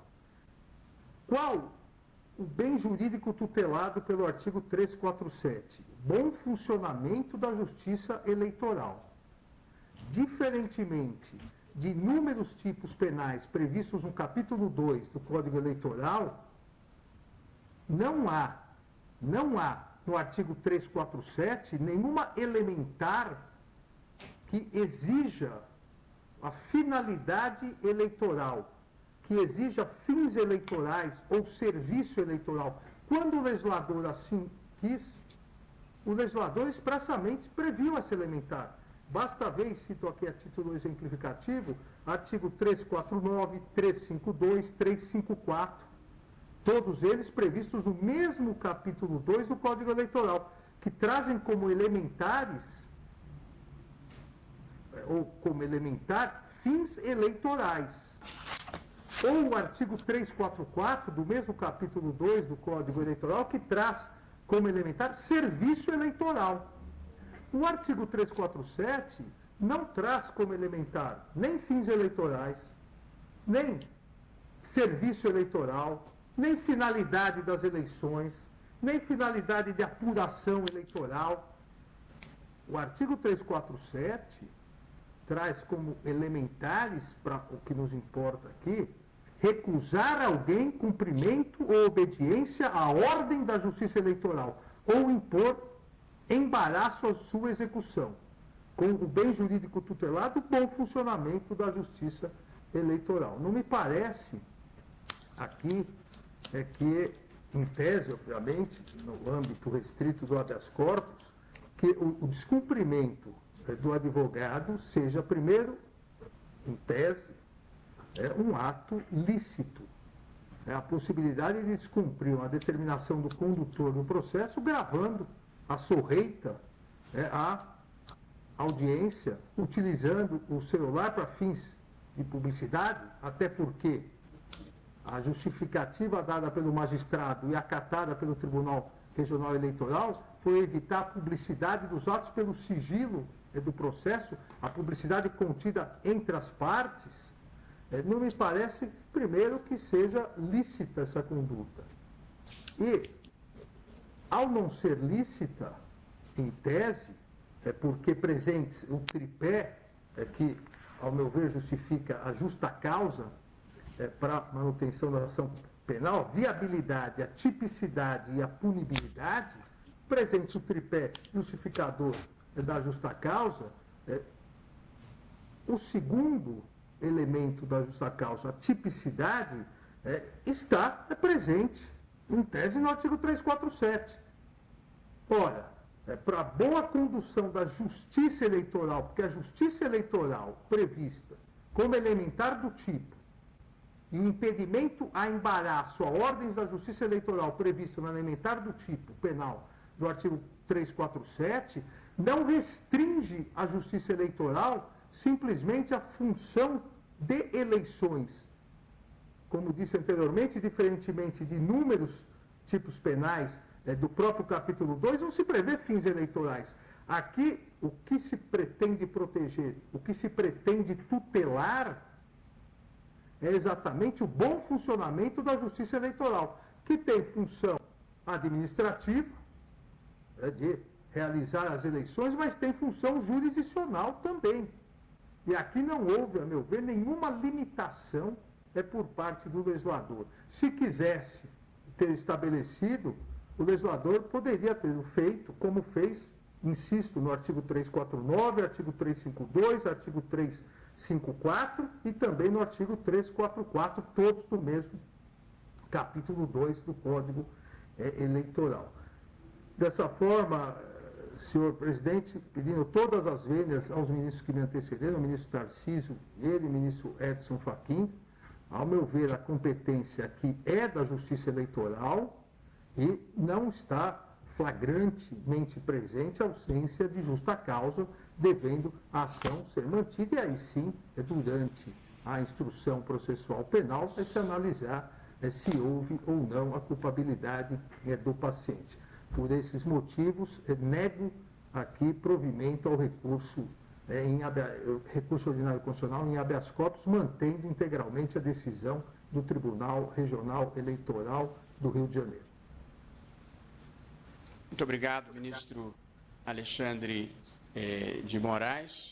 Qual o bem jurídico tutelado pelo artigo 347? Bom funcionamento da Justiça Eleitoral. Diferentemente de inúmeros tipos penais previstos no capítulo 2 do Código Eleitoral, não há no artigo 347 nenhuma elementar que exija a finalidade eleitoral, que exija fins eleitorais ou serviço eleitoral. Quando o legislador assim quis, o legislador expressamente previu essa elementar. Basta ver, e cito aqui a título exemplificativo, artigo 349, 352, 354, todos eles previstos no mesmo capítulo 2 do Código Eleitoral, que trazem como elementares, ou como elementar, fins eleitorais. Ou o artigo 344 do mesmo capítulo 2 do Código Eleitoral, que traz como elementar serviço eleitoral. O artigo 347 não traz como elementar nem fins eleitorais, nem serviço eleitoral, nem finalidade das eleições, nem finalidade de apuração eleitoral. O artigo 347 traz como elementares, para o que nos importa aqui, recusar alguém cumprimento ou obediência à ordem da Justiça Eleitoral, ou impor embaraço à sua execução, com o bem jurídico tutelado, o bom funcionamento da Justiça Eleitoral. Não me parece aqui que, em tese, obviamente, no âmbito restrito do habeas corpus, que o descumprimento do advogado seja, primeiro, em tese, um ato lícito. A possibilidade de descumprir uma determinação do condutor do processo gravando a sorreita, a audiência, utilizando o celular para fins de publicidade, até porque a justificativa dada pelo magistrado e acatada pelo Tribunal Regional Eleitoral foi evitar a publicidade dos atos pelo sigilo do processo, a publicidade contida entre as partes. Não me parece, primeiro, que seja lícita essa conduta. E, ao não ser lícita, em tese, porque presente o tripé que, ao meu ver, justifica a justa causa, para manutenção da ação penal, a viabilidade, a tipicidade e a punibilidade, presente o tripé justificador da justa causa, o segundo elemento da justa causa, a tipicidade, está presente, em tese, no artigo 347. Ora, para a boa condução da justiça eleitoral, porque a justiça eleitoral prevista como elementar do tipo e o impedimento a embaraço a ordens da justiça eleitoral prevista no elementar do tipo penal do artigo 347, não restringe a justiça eleitoral simplesmente à função de eleições. Como disse anteriormente, diferentemente de inúmeros tipos penais do próprio capítulo 2, não se prevê fins eleitorais. Aqui, o que se pretende proteger, o que se pretende tutelar, é exatamente o bom funcionamento da justiça eleitoral, que tem função administrativa, de realizar as eleições, mas tem função jurisdicional também. E aqui não houve, a meu ver, nenhuma limitação por parte do legislador. Se quisesse ter estabelecido, o legislador poderia ter feito, como fez, insisto, no artigo 349, artigo 352, artigo 354 e também no artigo 344, todos do mesmo capítulo 2 do Código Eleitoral. Dessa forma, senhor presidente, pedindo todas as vênias aos ministros que me antecederam, o ministro Tarcísio, ele, o ministro Edson Fachin, ao meu ver, a competência aqui é da Justiça Eleitoral e não está flagrantemente presente a ausência de justa causa, devendo a ação ser mantida, e aí sim, durante a instrução processual penal, vai se analisar se houve ou não a culpabilidade do paciente. Por esses motivos, nego aqui provimento ao recurso recurso ordinário constitucional em habeas corpus, mantendo integralmente a decisão do Tribunal Regional Eleitoral do Rio de Janeiro. Muito obrigado, ministro Alexandre de Moraes,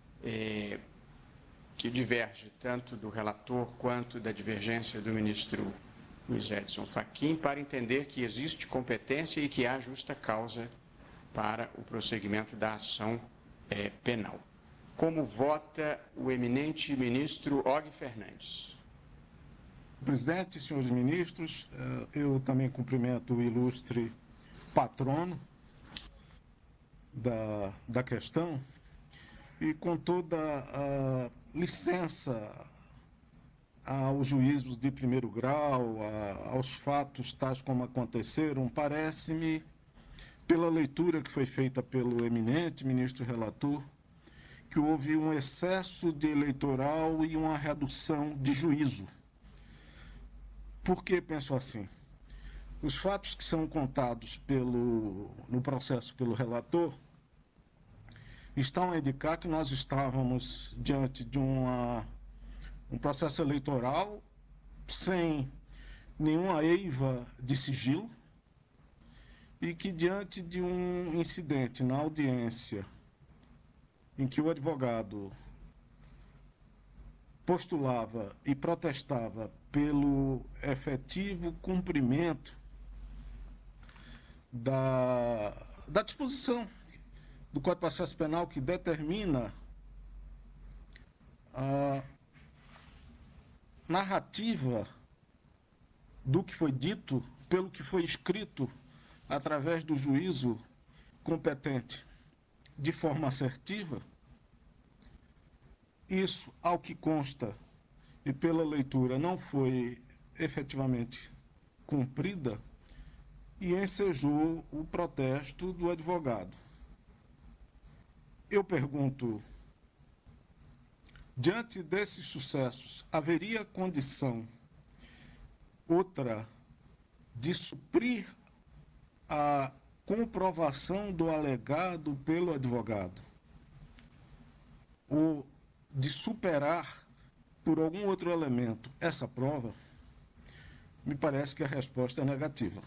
que diverge tanto do relator quanto da divergência do ministro Luiz Edson Fachin, para entender que existe competência e que há justa causa para o prosseguimento da ação penal. Como vota o eminente ministro Og Fernandes? Presidente, senhores ministros, eu também cumprimento o ilustre patrono da questão e, com toda a licença aos juízos de primeiro grau, aos fatos tais como aconteceram, parece-me, pela leitura que foi feita pelo eminente ministro relator, que houve um excesso de eleitoral e uma redução de juízo. Por que penso assim? Os fatos que são contados no processo pelo relator estão a indicar que nós estávamos diante de um processo eleitoral sem nenhuma eiva de sigilo e que, diante de um incidente na audiência em que o advogado postulava e protestava pelo efetivo cumprimento da disposição do Código de Processo Penal que determina a narrativa do que foi dito pelo que foi escrito através do juízo competente de forma assertiva. Isso, ao que consta e pela leitura, não foi efetivamente cumprida e ensejou o protesto do advogado. Eu pergunto, diante desses sucessos, haveria condição outra de suprir a comprovação do alegado pelo advogado ou de superar por algum outro elemento essa prova? Me parece que a resposta é negativa.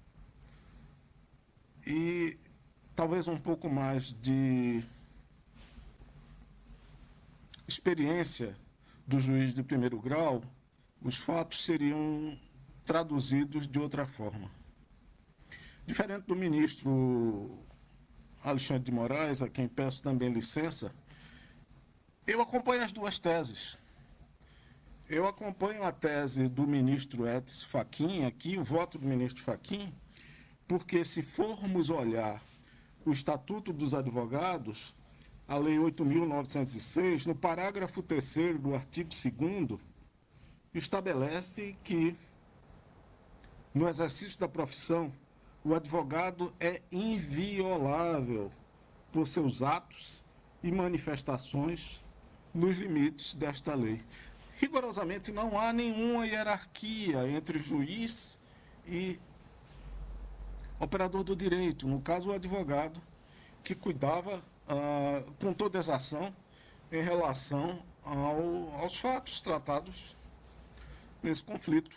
E talvez um pouco mais de experiência do juiz de primeiro grau os fatos seriam traduzidos de outra forma. Diferente do ministro Alexandre de Moraes, a quem peço também licença, eu acompanho as duas teses. Eu acompanho a tese do ministro Edson Fachin, aqui, o voto do ministro Fachin, porque se formos olhar o Estatuto dos Advogados, a Lei 8.906, no parágrafo 3º do artigo 2º, estabelece que, no exercício da profissão, o advogado é inviolável por seus atos e manifestações nos limites desta lei. Rigorosamente, não há nenhuma hierarquia entre juiz e operador do direito, no caso o advogado, que cuidava com toda exação em relação aos fatos tratados nesse conflito.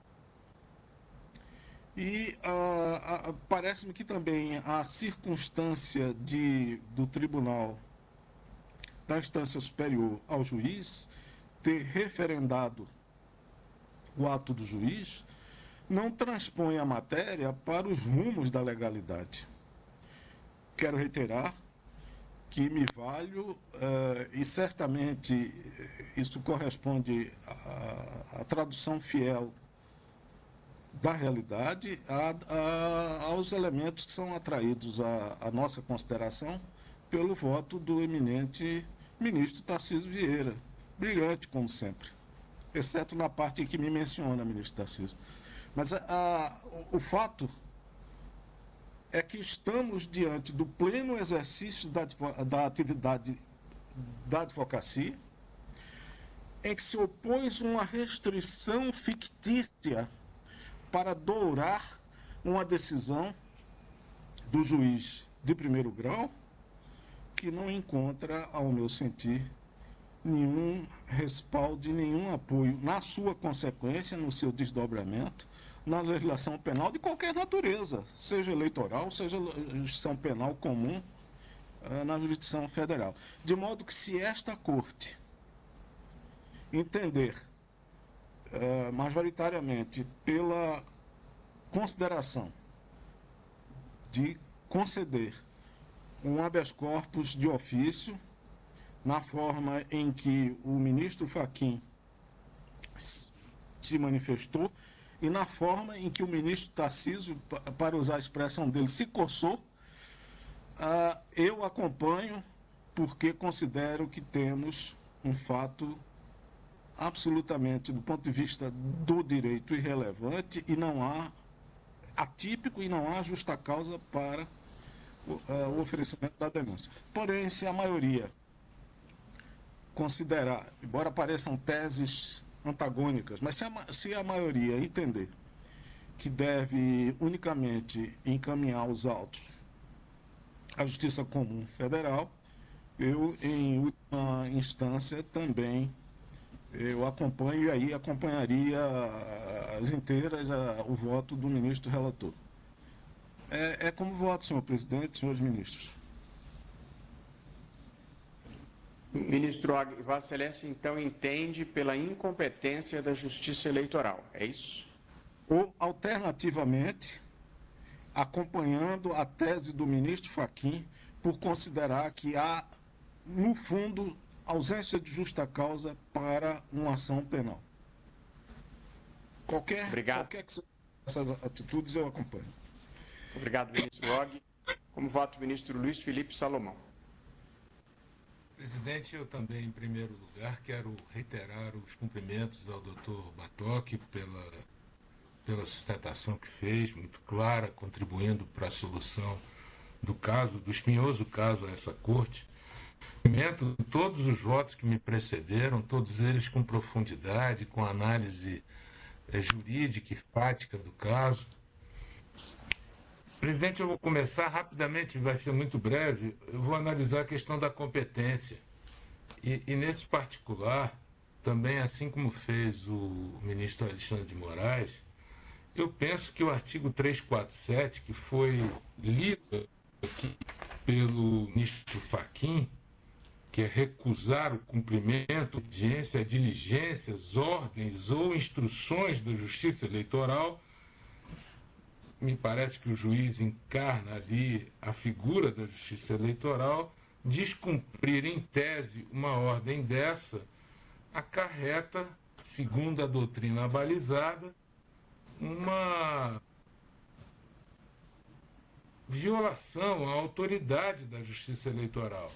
E parece-me que também a circunstância do tribunal, da instância superior ao juiz, ter referendado o ato do juiz, não transpõe a matéria para os rumos da legalidade. Quero reiterar que me valho, e certamente isso corresponde à tradução fiel da realidade, aos elementos que são atraídos à nossa consideração pelo voto do eminente ministro Tarcísio Vieira. Brilhante, como sempre, exceto na parte em que me menciona, ministro Tarcísio. Mas o fato é que estamos diante do pleno exercício da atividade da advocacia, em que se opôs uma restrição fictícia para dourar uma decisão do juiz de primeiro grau, que não encontra, ao meu sentir, nenhum respaldo e nenhum apoio na sua consequência, no seu desdobramento, na legislação penal de qualquer natureza, seja eleitoral, seja legislação penal comum na jurisdição federal. De modo que, se esta corte entender majoritariamente pela consideração de conceder um habeas corpus de ofício, na forma em que o ministro Fachin se manifestou e na forma em que o ministro Tarcísio, para usar a expressão dele, se coçou, eu acompanho porque considero que temos um fato absolutamente, do ponto de vista do direito, irrelevante e não há atípico e não há justa causa para o oferecimento da denúncia. Porém, se a maioria considerar, embora pareçam teses antagônicas, mas se a maioria entender que deve unicamente encaminhar os autos à Justiça Comum Federal, eu, em última instância, também eu acompanho e aí acompanharia as inteiras o voto do ministro relator. É como voto, senhor presidente, senhores ministros. Ministro Og, Vossa Excelência, então, entende pela incompetência da Justiça Eleitoral, é isso? Ou, alternativamente, acompanhando a tese do ministro Fachin, por considerar que há, no fundo, ausência de justa causa para uma ação penal. Qualquer que sejam essas atitudes, eu acompanho. Obrigado, ministro Og. Como voto, o ministro Luiz Felipe Salomão. Presidente, eu também, em primeiro lugar, quero reiterar os cumprimentos ao doutor Batoc pela sustentação que fez, muito clara, contribuindo para a solução do caso, do espinhoso caso a essa corte. Cumprimento todos os votos que me precederam, todos eles com profundidade, com análise jurídica e fática do caso. Presidente, eu vou começar rapidamente, vai ser muito breve, eu vou analisar a questão da competência. E nesse particular, também assim como fez o ministro Alexandre de Moraes, eu penso que o artigo 347, que foi lido aqui pelo ministro Fachin, que é recusar o cumprimento, obediência a diligências, ordens ou instruções da Justiça Eleitoral. Me parece que o juiz encarna ali a figura da Justiça Eleitoral. Descumprir, em tese, uma ordem dessa acarreta, segundo a doutrina abalizada, uma violação à autoridade da Justiça Eleitoral.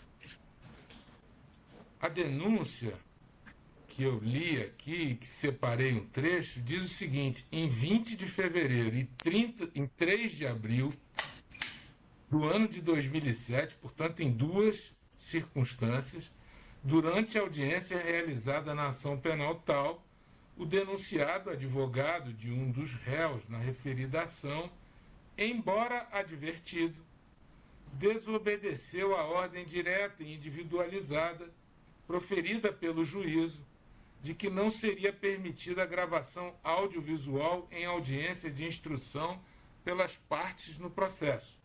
A denúncia que eu li aqui, que separei um trecho, diz o seguinte: em 20 de fevereiro e em 3 de abril do ano de 2007, portanto, em duas circunstâncias, durante a audiência realizada na ação penal tal, o denunciado, advogado de um dos réus na referida ação, embora advertido, desobedeceu a ordem direta e individualizada proferida pelo juízo de que não seria permitida a gravação audiovisual em audiência de instrução pelas partes no processo.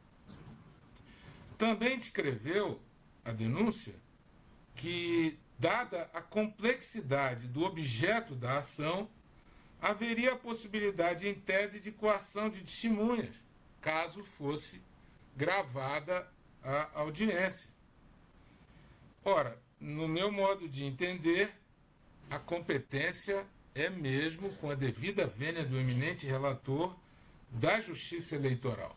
Também descreveu a denúncia que, dada a complexidade do objeto da ação, haveria a possibilidade, em tese, de coação de testemunhas, caso fosse gravada a audiência. Ora, no meu modo de entender, a competência é mesmo com a devida vênia do eminente relator da Justiça Eleitoral.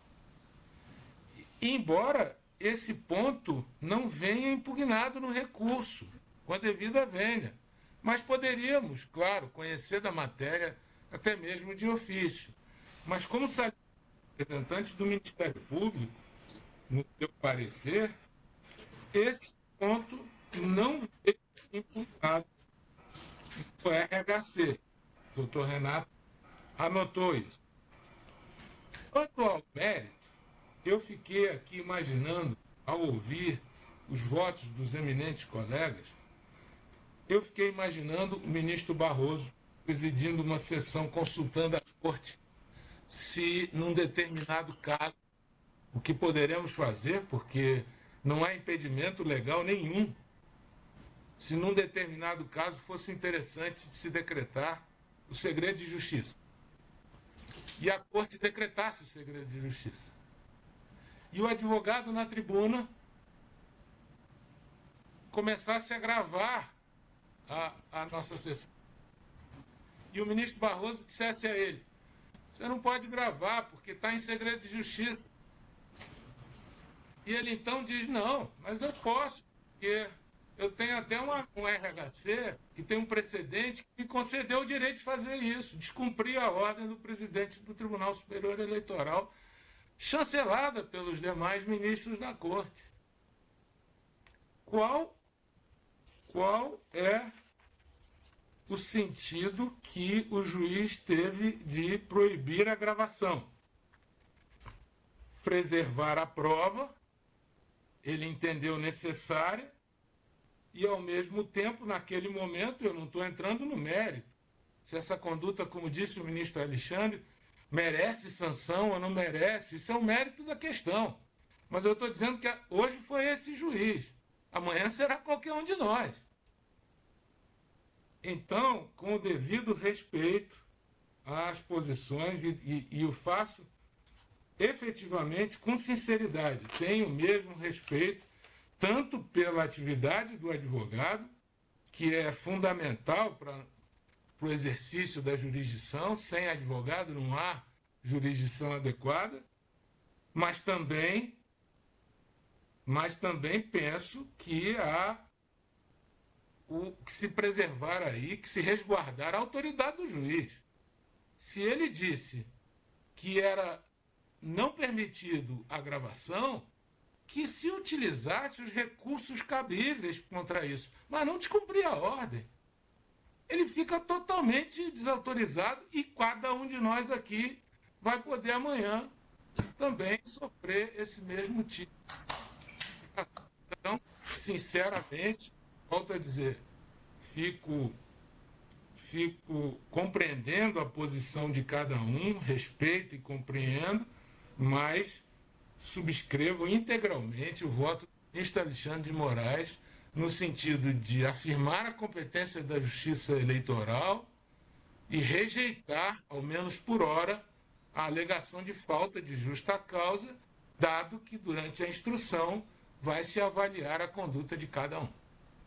Embora esse ponto não venha impugnado no recurso, com a devida vênia, mas poderíamos, claro, conhecer da matéria até mesmo de ofício. Mas como salientam representantes do Ministério Público, no seu parecer, esse ponto não veio impugnado no RHC. O doutor Renato anotou isso. Quanto ao mérito, eu fiquei aqui imaginando, ao ouvir os votos dos eminentes colegas, eu fiquei imaginando o ministro Barroso presidindo uma sessão consultando a Corte se, num determinado caso, o que poderemos fazer, porque não há impedimento legal nenhum, se num determinado caso fosse interessante de se decretar o segredo de justiça. E a Corte decretasse o segredo de justiça. E o advogado na tribuna começasse a gravar a nossa sessão. E o ministro Barroso dissesse a ele: você não pode gravar porque está em segredo de justiça. E ele então diz: não, mas eu posso, porque eu tenho até um RHC que tem um precedente que me concedeu o direito de fazer isso, descumprir a ordem do presidente do Tribunal Superior Eleitoral, chancelada pelos demais ministros da Corte. Qual é o sentido que o juiz teve de proibir a gravação? Preservar a prova, ele entendeu necessária, e, ao mesmo tempo, naquele momento, eu não estou entrando no mérito. Se essa conduta, como disse o ministro Alexandre, merece sanção ou não merece, isso é o mérito da questão. Mas eu estou dizendo que hoje foi esse juiz, amanhã será qualquer um de nós. Então, com o devido respeito às posições, e o faço efetivamente com sinceridade, tenho o mesmo respeito, tanto pela atividade do advogado, que é fundamental para o exercício da jurisdição, sem advogado não há jurisdição adequada, mas também penso que há que se preservar aí, que se resguardar a autoridade do juiz. Se ele disse que era não permitido a gravação, que se utilizasse os recursos cabíveis contra isso, mas não descumprir a ordem. Ele fica totalmente desautorizado e cada um de nós aqui vai poder amanhã também sofrer esse mesmo tipo. Então, sinceramente, volto a dizer, fico compreendendo a posição de cada um, respeito e compreendo, mas subscrevo integralmente o voto do ministro Alexandre de Moraes no sentido de afirmar a competência da Justiça Eleitoral e rejeitar, ao menos por hora, a alegação de falta de justa causa, dado que durante a instrução vai se avaliar a conduta de cada um.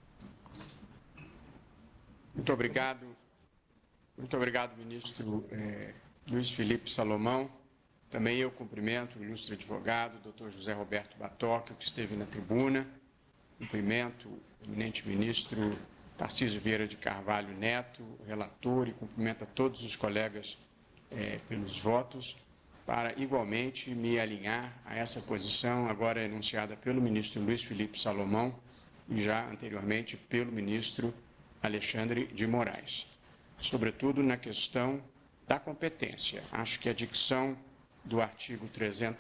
Muito obrigado. Muito obrigado, ministro Luiz Felipe Salomão. Também eu cumprimento o ilustre advogado, doutor José Roberto Batóquio, que esteve na tribuna. Cumprimento o eminente ministro Tarcísio Vieira de Carvalho Neto, relator, e cumprimento a todos os colegas pelos votos, para igualmente me alinhar a essa posição agora enunciada pelo ministro Luiz Felipe Salomão e já anteriormente pelo ministro Alexandre de Moraes. Sobretudo na questão da competência. Acho que a dicção do artigo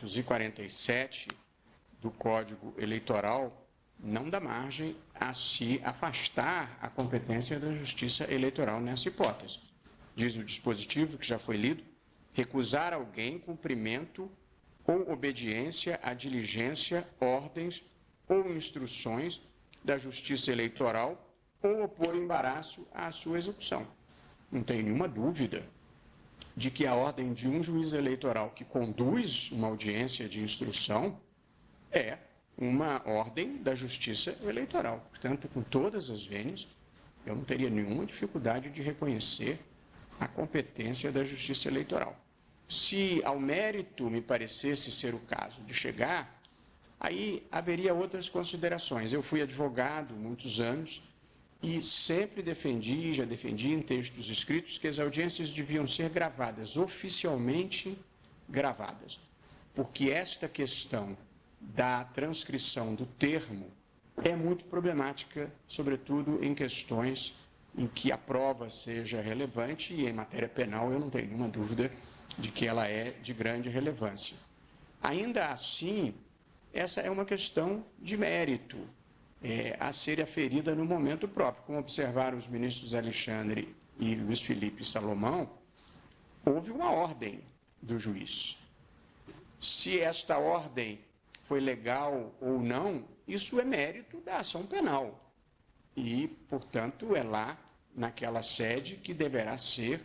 347 do Código Eleitoral não dá margem a se afastar a competência da Justiça Eleitoral nessa hipótese. Diz o dispositivo, que já foi lido, recusar alguém cumprimento ou obediência à diligência, ordens ou instruções da Justiça Eleitoral ou opor embaraço à sua execução. Não tem nenhuma dúvida de que a ordem de um juiz eleitoral que conduz uma audiência de instrução é uma ordem da Justiça Eleitoral. Portanto, com todas as vênias, eu não teria nenhuma dificuldade de reconhecer a competência da Justiça Eleitoral. Se ao mérito me parecesse ser o caso de chegar, aí haveria outras considerações. Eu fui advogado muitos anos e sempre defendi, já defendi em textos escritos, que as audiências deviam ser gravadas, oficialmente gravadas, porque esta questão da transcrição do termo é muito problemática, sobretudo em questões em que a prova seja relevante, e em matéria penal eu não tenho nenhuma dúvida de que ela é de grande relevância. Ainda assim, essa é uma questão de mérito a ser aferida no momento próprio. Como observaram os ministros Alexandre e Luiz Felipe Salomão, houve uma ordem do juiz. Se esta ordem foi legal ou não, isso é mérito da ação penal. E, portanto, é lá, naquela sede, que deverá ser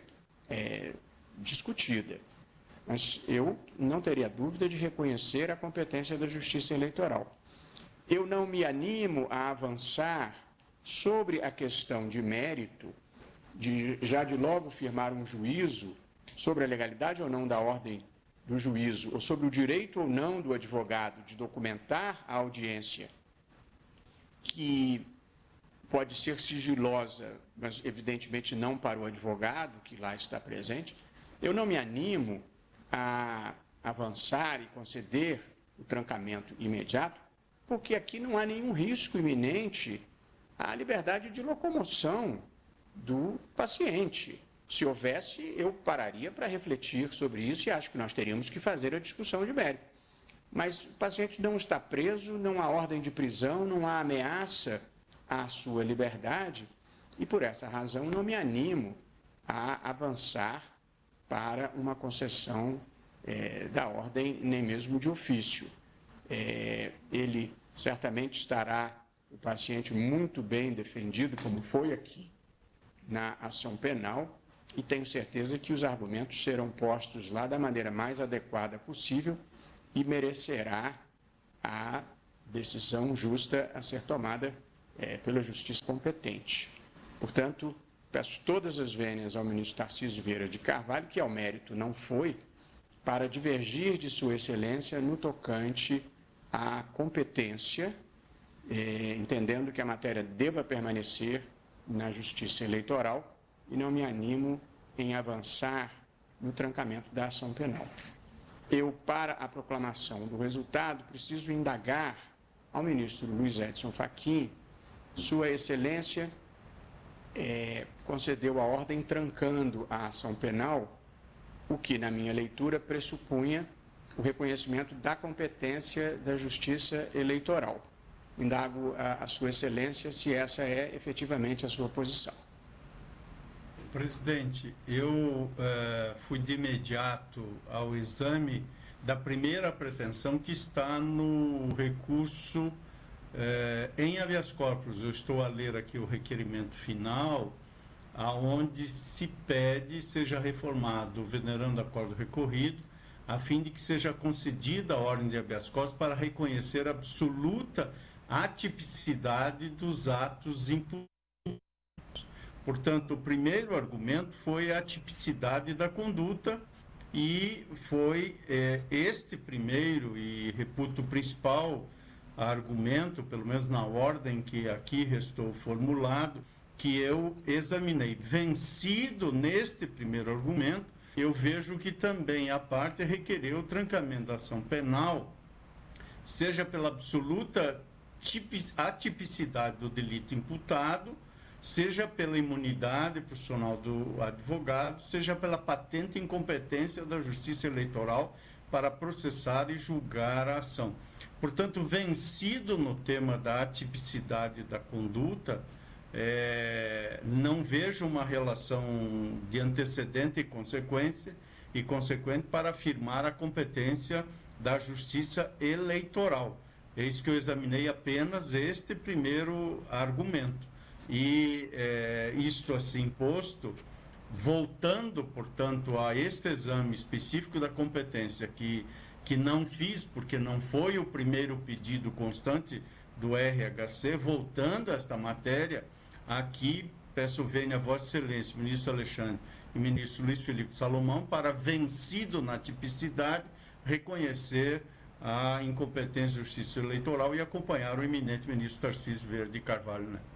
discutida. Mas eu não teria dúvida de reconhecer a competência da Justiça Eleitoral. Eu não me animo a avançar sobre a questão de mérito, já de logo firmar um juízo sobre a legalidade ou não da ordem do juízo, ou sobre o direito ou não do advogado de documentar a audiência, que pode ser sigilosa, mas evidentemente não para o advogado que lá está presente. Eu não me animo a avançar e conceder o trancamento imediato, porque aqui não há nenhum risco iminente à liberdade de locomoção do paciente. Se houvesse, eu pararia para refletir sobre isso e acho que nós teríamos que fazer a discussão de mérito. Mas o paciente não está preso, não há ordem de prisão, não há ameaça à sua liberdade e, por essa razão, não me animo a avançar para uma concessão da ordem, nem mesmo de ofício. Ele certamente estará, o paciente, muito bem defendido, como foi aqui na ação penal, e tenho certeza que os argumentos serão postos lá da maneira mais adequada possível e merecerá a decisão justa a ser tomada pela justiça competente. Portanto, peço todas as vênias ao ministro Tarcísio Vieira de Carvalho, que ao mérito não foi, para divergir de sua excelência no tocante à competência, entendendo que a matéria deva permanecer na Justiça Eleitoral, e não me animo em avançar no trancamento da ação penal. Eu, para a proclamação do resultado, preciso indagar ao ministro Luiz Edson Fachin, Sua Excelência concedeu a ordem trancando a ação penal, o que, na minha leitura, pressupunha o reconhecimento da competência da Justiça Eleitoral. Indago a Sua Excelência se essa é efetivamente a sua posição. Presidente, eu fui de imediato ao exame da primeira pretensão que está no recurso Em habeas corpus, eu estou a ler aqui o requerimento final, aonde se pede seja reformado, venerando acordo recorrido, a fim de que seja concedida a ordem de habeas corpus para reconhecer a absoluta atipicidade dos atos imputados. Portanto, o primeiro argumento foi a tipicidade da conduta, e foi este primeiro, e reputo o principal argumento, pelo menos na ordem que aqui restou formulado, que eu examinei. Vencido neste primeiro argumento, eu vejo que também a parte requereu o trancamento da ação penal, seja pela absoluta atipicidade do delito imputado, seja pela imunidade profissional do advogado, seja pela patente incompetência da Justiça Eleitoral para processar e julgar a ação. Portanto, vencido no tema da atipicidade da conduta, não vejo uma relação de antecedente e consequente para afirmar a competência da Justiça Eleitoral. Eis que eu examinei apenas este primeiro argumento. E isto assim posto, voltando, portanto, a este exame específico da competência que não fiz, porque não foi o primeiro pedido constante do RHC, voltando a esta matéria, aqui peço vênia a Vossa Excelência, ministro Alexandre e ministro Luiz Felipe Salomão, para, vencido na tipicidade, reconhecer a incompetência da Justiça Eleitoral e acompanhar o eminente ministro Tarcísio Vieira de Carvalho Neto.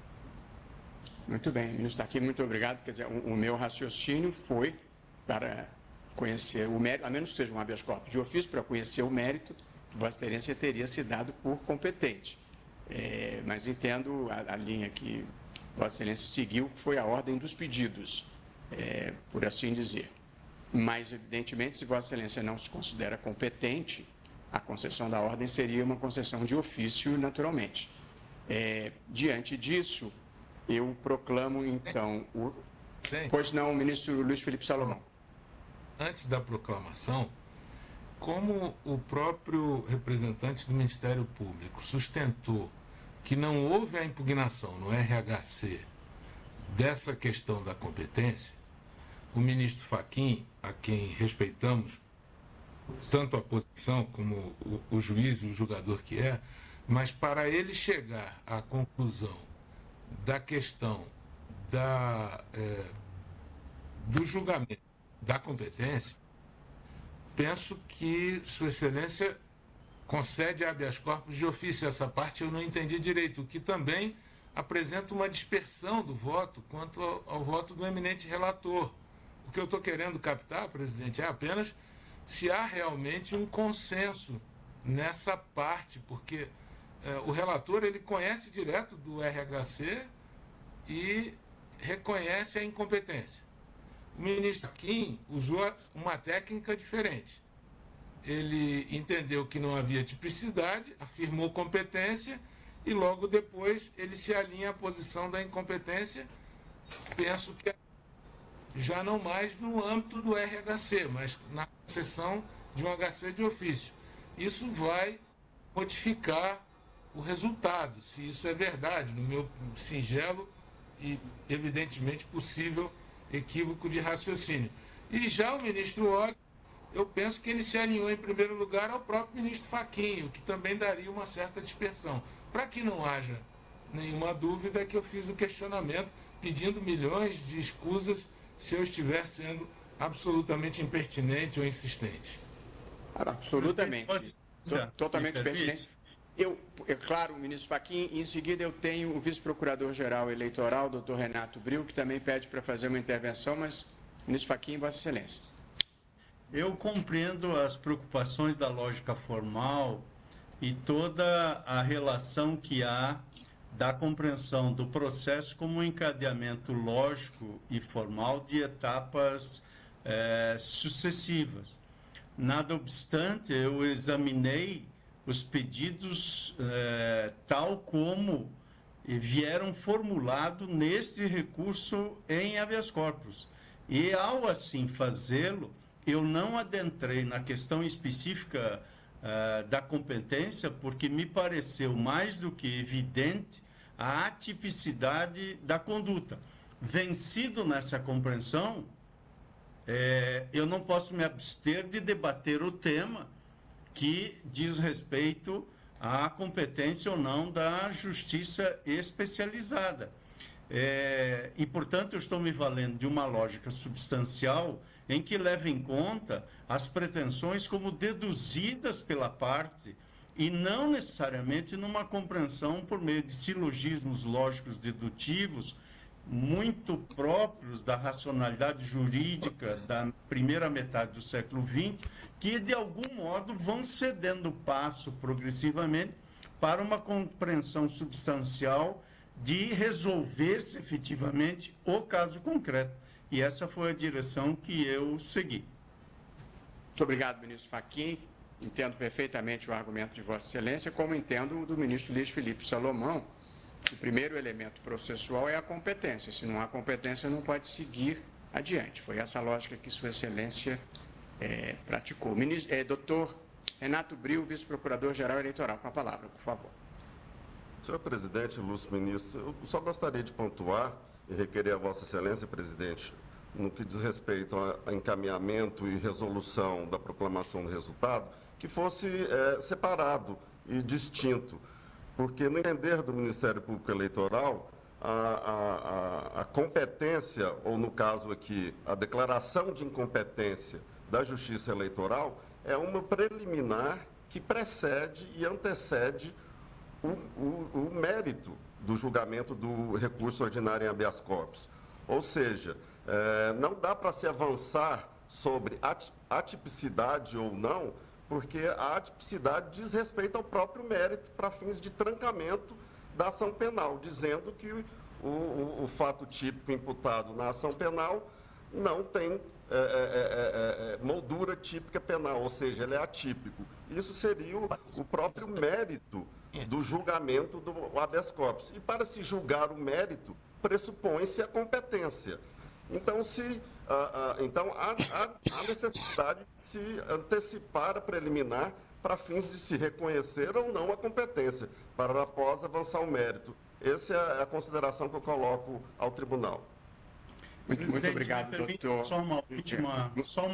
Muito bem, ministro está aqui, muito obrigado. Quer dizer, o meu raciocínio foi para conhecer o mérito, a menos que seja um habeas corpus de ofício, para conhecer o mérito que Vossa Excelência teria se dado por competente. Mas entendo a linha que Vossa Excelência seguiu, que foi a ordem dos pedidos, por assim dizer. Mas, evidentemente, se Vossa Excelência não se considera competente, a concessão da ordem seria uma concessão de ofício, naturalmente. Diante disso, eu proclamo, então, Pois não, ministro Luiz Felipe Salomão. Antes da proclamação, como o próprio representante do Ministério Público sustentou que não houve a impugnação no RHC dessa questão da competência, o ministro Fachin, a quem respeitamos tanto a posição como o juiz e o julgador que é, mas para ele chegar à conclusão da questão do julgamento da competência, penso que Sua Excelência concede habeas corpus de ofício. Essa parte eu não entendi direito, o que também apresenta uma dispersão do voto quanto ao voto do eminente relator. O que eu estou querendo captar, presidente, é apenas se há realmente um consenso nessa parte, porque o relator ele conhece direto do RHC e reconhece a incompetência. O ministro Fachin usou uma técnica diferente. Ele entendeu que não havia tipicidade, afirmou competência e logo depois ele se alinha à posição da incompetência. Penso que já não mais no âmbito do RHC, mas na concessão de um HC de ofício. Isso vai modificar o resultado, se isso é verdade, no meu singelo e evidentemente possível equívoco de raciocínio. E já o ministro Og, eu penso que ele se alinhou em primeiro lugar ao próprio ministro Fachin, o que também daria uma certa dispersão. Para que não haja nenhuma dúvida, que eu fiz o questionamento pedindo milhões de escusas se eu estiver sendo absolutamente impertinente ou insistente. Absolutamente. Totalmente pertinente. Claro, o ministro Fachin, em seguida eu tenho o vice-procurador-geral eleitoral, doutor Renato Bril, que também pede para fazer uma intervenção, mas, ministro Fachin, Vossa Excelência. Eu compreendo as preocupações da lógica formal e toda a relação que há da compreensão do processo como um encadeamento lógico e formal de etapas sucessivas. Nada obstante, eu examinei os pedidos tal como vieram formulados nesse recurso em habeas corpus. E, ao assim fazê-lo, eu não adentrei na questão específica da competência, porque me pareceu mais do que evidente a atipicidade da conduta. Vencido nessa compreensão, eu não posso me abster de debater o tema que diz respeito à competência ou não da justiça especializada. E, portanto, eu estou me valendo de uma lógica substancial em que leva em conta as pretensões como deduzidas pela parte e não necessariamente numa compreensão por meio de silogismos lógicos dedutivos muito próprios da racionalidade jurídica da primeira metade do século XX, que, de algum modo, vão cedendo passo progressivamente para uma compreensão substancial de resolver-se efetivamente o caso concreto. E essa foi a direção que eu segui. Muito obrigado, ministro Fachin. Entendo perfeitamente o argumento de Vossa Excelência, como entendo o do ministro Luiz Felipe Salomão. O primeiro elemento processual é a competência. Se não há competência, não pode seguir adiante. Foi essa lógica que Sua Excelência praticou. Doutor Renato Bril, vice-procurador-geral eleitoral, com a palavra, por favor. Senhor presidente, ilustre ministro, eu só gostaria de pontuar e requerer a Vossa Excelência, presidente, no que diz respeito a encaminhamento e resolução da proclamação do resultado, que fosse separado e distinto, porque no entender do Ministério Público Eleitoral, a competência, ou no caso aqui, a declaração de incompetência da Justiça Eleitoral é uma preliminar que precede e antecede o mérito do julgamento do recurso ordinário em habeas corpus. Ou seja, não dá para se avançar sobre atipicidade ou não, porque a atipicidade diz respeito ao próprio mérito para fins de trancamento da ação penal, dizendo que o fato típico imputado na ação penal não tem moldura típica penal, ou seja, ele é atípico. Isso seria o próprio mérito do julgamento do habeas corpus. E para se julgar o mérito, pressupõe-se a competência. Então, há necessidade de se antecipar a preliminar para fins de se reconhecer ou não a competência, para após avançar o mérito. Essa é a consideração que eu coloco ao tribunal. Muito obrigado, doutor. Só uma última.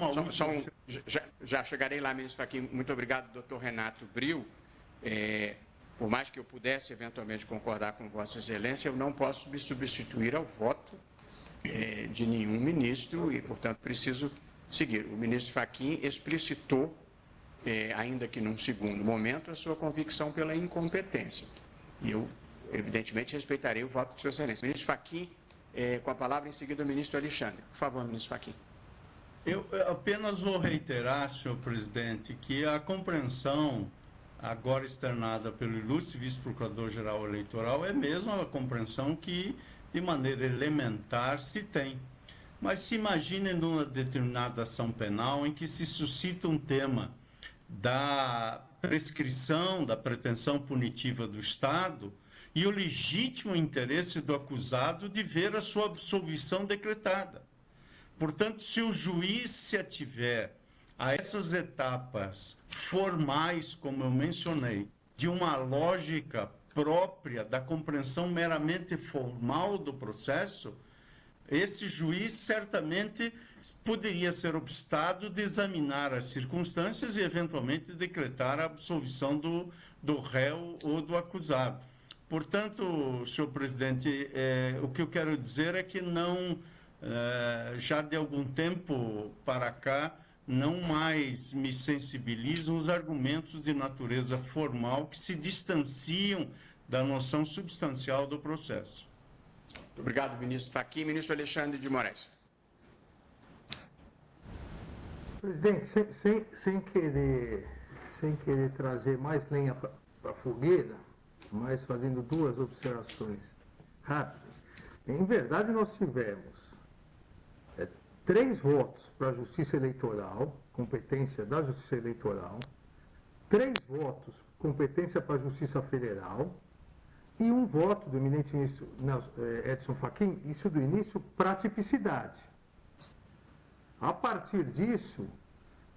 Já chegarei lá, ministro Fachin. Muito obrigado, doutor Renato Bril. Por mais que eu pudesse eventualmente concordar com Vossa Excelência, eu não posso me substituir ao voto de nenhum ministro e, portanto, preciso seguir. O ministro Fachin explicitou, ainda que num segundo momento, a sua convicção pela incompetência. E eu, evidentemente, respeitarei o voto de Sua Excelência. Ministro Fachin, com a palavra em seguida o ministro Alexandre. Por favor, ministro Fachin. Eu apenas vou reiterar, senhor presidente, que a compreensão agora externada pelo ilustre vice-procurador-geral eleitoral é mesmo a compreensão que, de maneira elementar, se tem. Mas se imaginem numa determinada ação penal em que se suscita um tema da prescrição, da pretensão punitiva do Estado e o legítimo interesse do acusado de ver a sua absolvição decretada. Portanto, se o juiz se ativer a essas etapas formais, como eu mencionei, de uma lógica própria da compreensão meramente formal do processo, esse juiz certamente poderia ser obstado de examinar as circunstâncias e, eventualmente, decretar a absolvição do réu ou do acusado. Portanto, senhor presidente, o que eu quero dizer é que não, já de algum tempo para cá, não mais me sensibilizam os argumentos de natureza formal que se distanciam da noção substancial do processo. Muito obrigado, ministro Fachin. Ministro Alexandre de Moraes. Presidente, sem querer trazer mais lenha para a fogueira, mas fazendo duas observações rápidas. Em verdade, nós tivemos 3 votos para a Justiça Eleitoral, competência da Justiça Eleitoral, 3 votos, competência para a Justiça Federal, e 1 voto do eminente ministro Edson Fachin, isso do início, para tipicidade. A partir disso,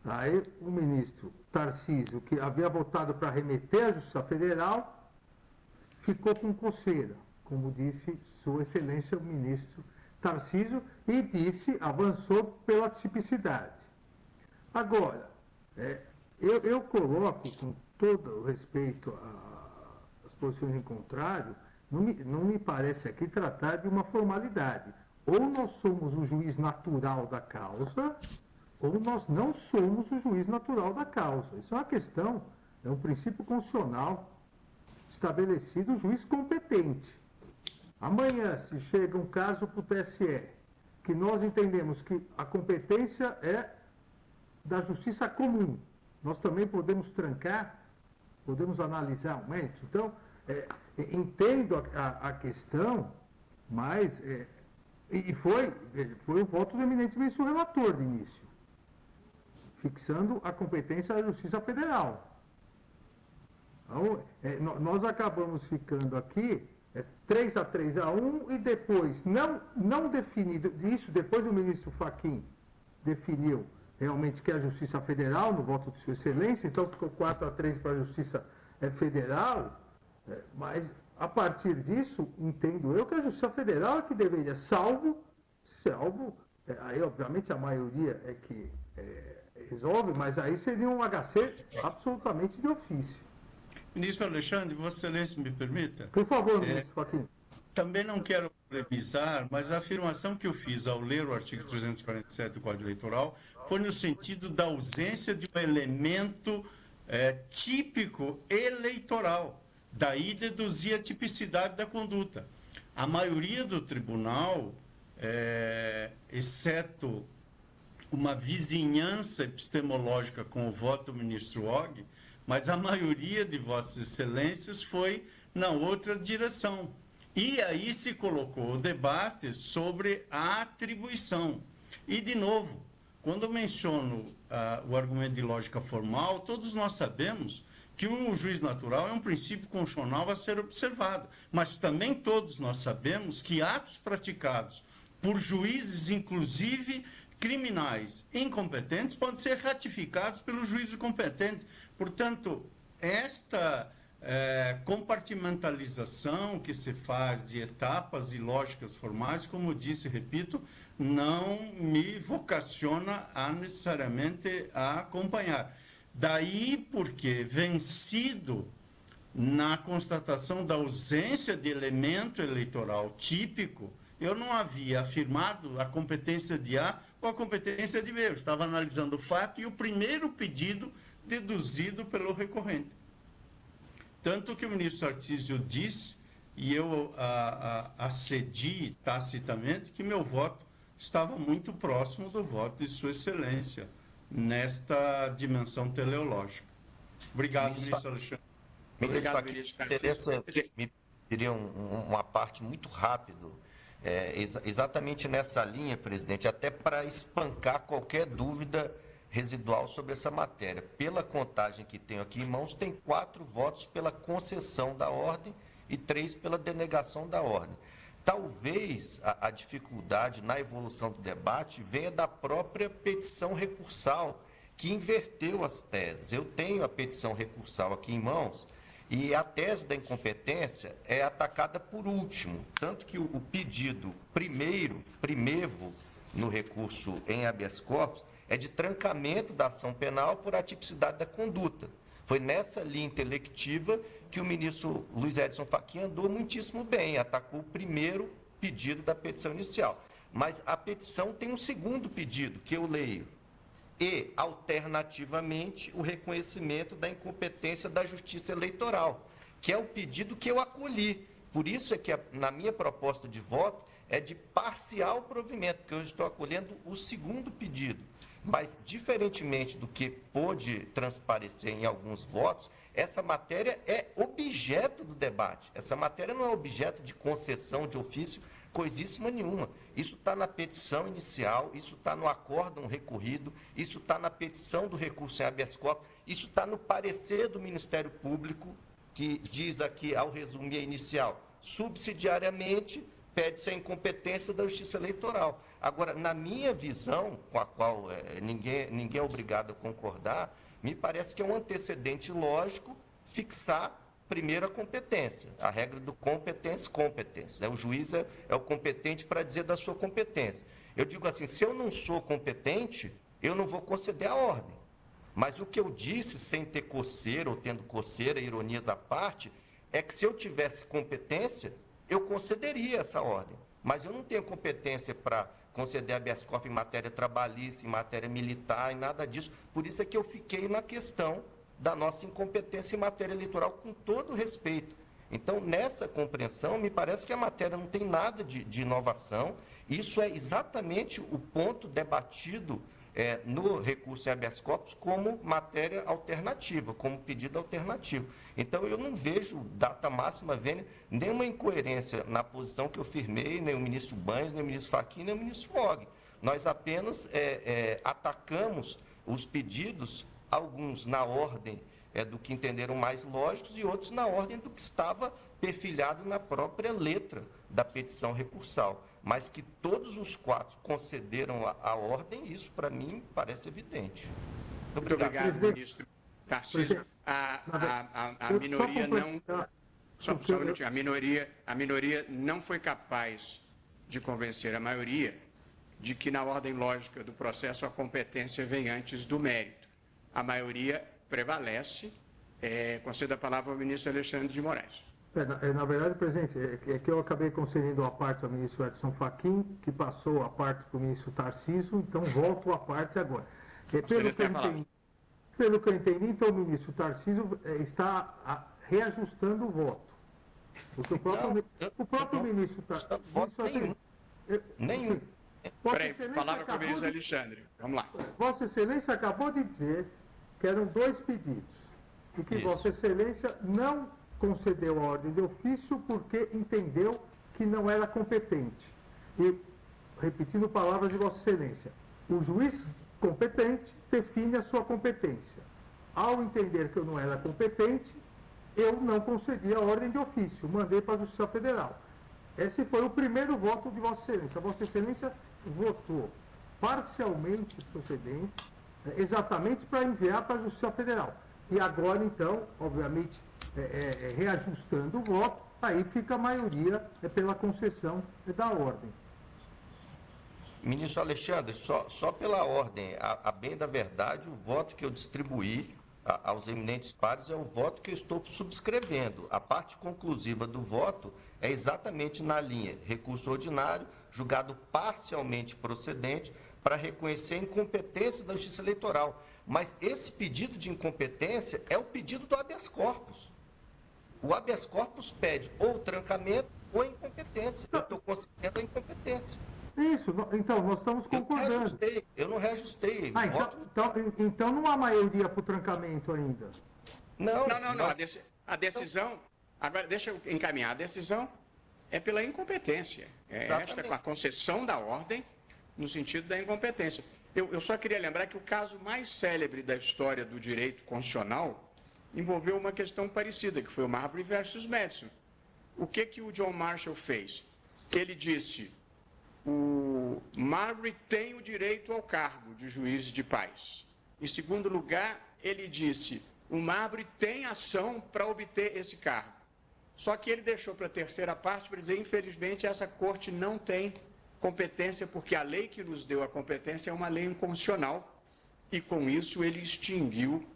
Aí o ministro Tarcísio, que havia votado para remeter à Justiça Federal, ficou com coceira, como disse Sua Excelência o ministro Tarcísio, e avançou pela tipicidade. Agora, eu coloco, com todo o respeito às posições em contrário, não me parece aqui tratar de uma formalidade. Ou nós somos o juiz natural da causa, ou nós não somos o juiz natural da causa. Isso é uma questão, é um princípio constitucional estabelecido, o juiz competente. Amanhã, se chega um caso para o TSE, que nós entendemos que a competência é da justiça comum, nós também podemos trancar, podemos analisar um momento. Então, entendo a questão, mas foi o voto do eminente ministro relator de início, fixando a competência da Justiça Federal. Então, nós acabamos ficando aqui 3-1 e depois, não definido, isso depois o ministro Fachin definiu realmente que é a Justiça Federal, no voto de Sua Excelência, então ficou 4-3 para a Justiça Federal, mas a partir disso, entendo eu que a Justiça Federal é que deveria, salvo, aí obviamente a maioria é que resolve, mas aí seria um HC absolutamente de ofício. Ministro Alexandre, Vossa Excelência me permita? Por favor, ministro Fachin. Também não quero polemizar, mas a afirmação que eu fiz ao ler o artigo 347 do Código Eleitoral foi no sentido da ausência de um elemento típico eleitoral. Daí deduzir a tipicidade da conduta. A maioria do tribunal, exceto uma vizinhança epistemológica com o voto do ministro Og, mas a maioria de Vossas Excelências foi na outra direção. E aí se colocou o debate sobre a atribuição. E, de novo, quando eu menciono o argumento de lógica formal, todos nós sabemos que o juiz natural é um princípio constitucional a ser observado. Mas também todos nós sabemos que atos praticados por juízes, inclusive criminais, incompetentes, podem ser ratificados pelo juízo competente. Portanto, esta compartimentalização que se faz de etapas e lógicas formais, como eu disse, repito, não me vocaciona a necessariamente a acompanhar. Daí porque, vencido na constatação da ausência de elemento eleitoral típico, eu não havia afirmado a competência de A ou a competência de B. Eu estava analisando o fato e o primeiro pedido deduzido pelo recorrente. Tanto que o ministro Tarcísio disse, e eu acedi tacitamente, que meu voto estava muito próximo do voto de Sua Excelência, nesta dimensão teleológica. Obrigado, ministro Alexandre. Ministro, me pediria uma parte muito rápido, exatamente nessa linha, presidente, até para espancar qualquer dúvida residual sobre essa matéria. Pela contagem que tenho aqui em mãos, tem 4 votos pela concessão da ordem e 3 pela denegação da ordem. Talvez a dificuldade na evolução do debate venha da própria petição recursal, que inverteu as teses. Eu tenho a petição recursal aqui em mãos e a tese da incompetência é atacada por último, tanto que o pedido primeiro no recurso em habeas corpus é de trancamento da ação penal por atipicidade da conduta. Foi nessa linha intelectiva que o ministro Luiz Edson Fachin andou muitíssimo bem, atacou o primeiro pedido da petição inicial. Mas a petição tem um segundo pedido, que eu leio, e, alternativamente, o reconhecimento da incompetência da Justiça Eleitoral, que é o pedido que eu acolhi. Por isso é que, na minha proposta de voto, é de parcial provimento, porque eu estou acolhendo o segundo pedido. Mas, diferentemente do que pôde transparecer em alguns votos, essa matéria é objeto do debate. Essa matéria não é objeto de concessão de ofício, coisíssima nenhuma. Isso está na petição inicial, isso está no acórdão recorrido, isso está na petição do recurso em habeas corpus, isso está no parecer do Ministério Público, que diz aqui, ao resumir a inicial, subsidiariamente, pede-se a incompetência da Justiça Eleitoral. Agora, na minha visão, com a qual ninguém é obrigado a concordar, me parece que é um antecedente lógico fixar primeiro a competência, a regra do competência. O juiz é o competente para dizer da sua competência. Eu digo assim, se eu não sou competente, eu não vou conceder a ordem. Mas o que eu disse, sem ter coceira ou tendo coceira, ironias à parte, é que se eu tivesse competência, eu concederia essa ordem. Mas eu não tenho competência para conceder habeas corpus em matéria trabalhista, em matéria militar, em nada disso. Por isso é que eu fiquei na questão da nossa incompetência em matéria eleitoral, com todo respeito. Então, nessa compreensão, me parece que a matéria não tem nada de inovação. Isso é exatamente o ponto debatido no recurso em habeas corpus como matéria alternativa, como pedido alternativo. Então, eu não vejo data máxima vênia, nenhuma incoerência na posição que eu firmei, nem o ministro Banhos, nem o ministro Fachin, nem o ministro Og. Nós apenas atacamos os pedidos, alguns na ordem do que entenderam mais lógicos e outros na ordem do que estava perfilhado na própria letra da petição recursal. Mas que todos os 4 concederam a ordem, isso para mim parece evidente. Muito obrigado, ministro Tarcísio. A minoria não... Só um minutinho. A minoria não foi capaz de convencer a maioria de que, na ordem lógica do processo, a competência vem antes do mérito. A maioria prevalece. Concedo a palavra ao ministro Alexandre de Moraes. Na verdade, presidente, é que eu acabei concedendo a parte ao ministro Edson Fachin, que passou a parte para o ministro Tarcísio, então volto a parte agora. Pelo que eu entendi, então o ministro Tarcísio está reajustando o voto. Porque o próprio ministro Tarcísio... Nenhum. Peraí, palavra com o ministro Alexandre. Vamos lá. Vossa Excelência acabou de dizer que eram 2 pedidos e que Vossa Excelência não concedeu a ordem de ofício porque entendeu que não era competente. E, repetindo palavras de Vossa Excelência, o juiz competente define a sua competência. Ao entender que eu não era competente, eu não concedi a ordem de ofício, mandei para a Justiça Federal. Esse foi o primeiro voto de Vossa Excelência. Vossa Excelência votou parcialmente procedente, exatamente para enviar para a Justiça Federal. E agora, então, obviamente, reajustando o voto, aí fica a maioria pela concessão da ordem. Ministro Alexandre, só pela ordem, a bem da verdade, o voto que eu distribuí aos eminentes pares é o voto que eu estou subscrevendo. A parte conclusiva do voto é exatamente na linha recurso ordinário, julgado parcialmente procedente, para reconhecer a incompetência da Justiça Eleitoral. Mas esse pedido de incompetência é o pedido do habeas corpus. O habeas corpus pede ou trancamento ou incompetência. Eu estou concedendo a incompetência. Isso, então nós estamos concordando. Eu não reajustei. Então não há maioria para o trancamento ainda. Não. A decisão... Agora, deixa eu encaminhar. A decisão é pela incompetência. Esta com a concessão da ordem no sentido da incompetência. Eu só queria lembrar que o caso mais célebre da história do direito constitucional envolveu uma questão parecida, que foi o Marbury versus Madison. O que o John Marshall fez? Ele disse, o Marbury tem o direito ao cargo de juiz de paz. Em segundo lugar, ele disse, o Marbury tem ação para obter esse cargo. Só que ele deixou para a terceira parte para dizer, infelizmente, essa corte não tem competência, porque a lei que nos deu a competência é uma lei inconstitucional, e com isso ele extinguiu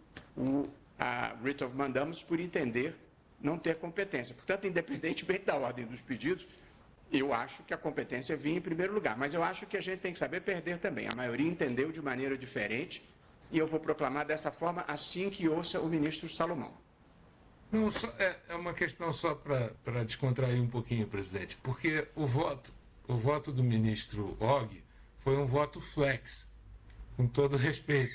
a writ of mandamus por entender não ter competência. Portanto, independentemente da ordem dos pedidos, eu acho que a competência vinha em primeiro lugar, mas eu acho que a gente tem que saber perder também. A maioria entendeu de maneira diferente, e eu vou proclamar dessa forma assim que ouça o ministro Salomão. Não, é uma questão só para descontrair um pouquinho, presidente, porque o voto do ministro Og foi um voto flex, com todo respeito.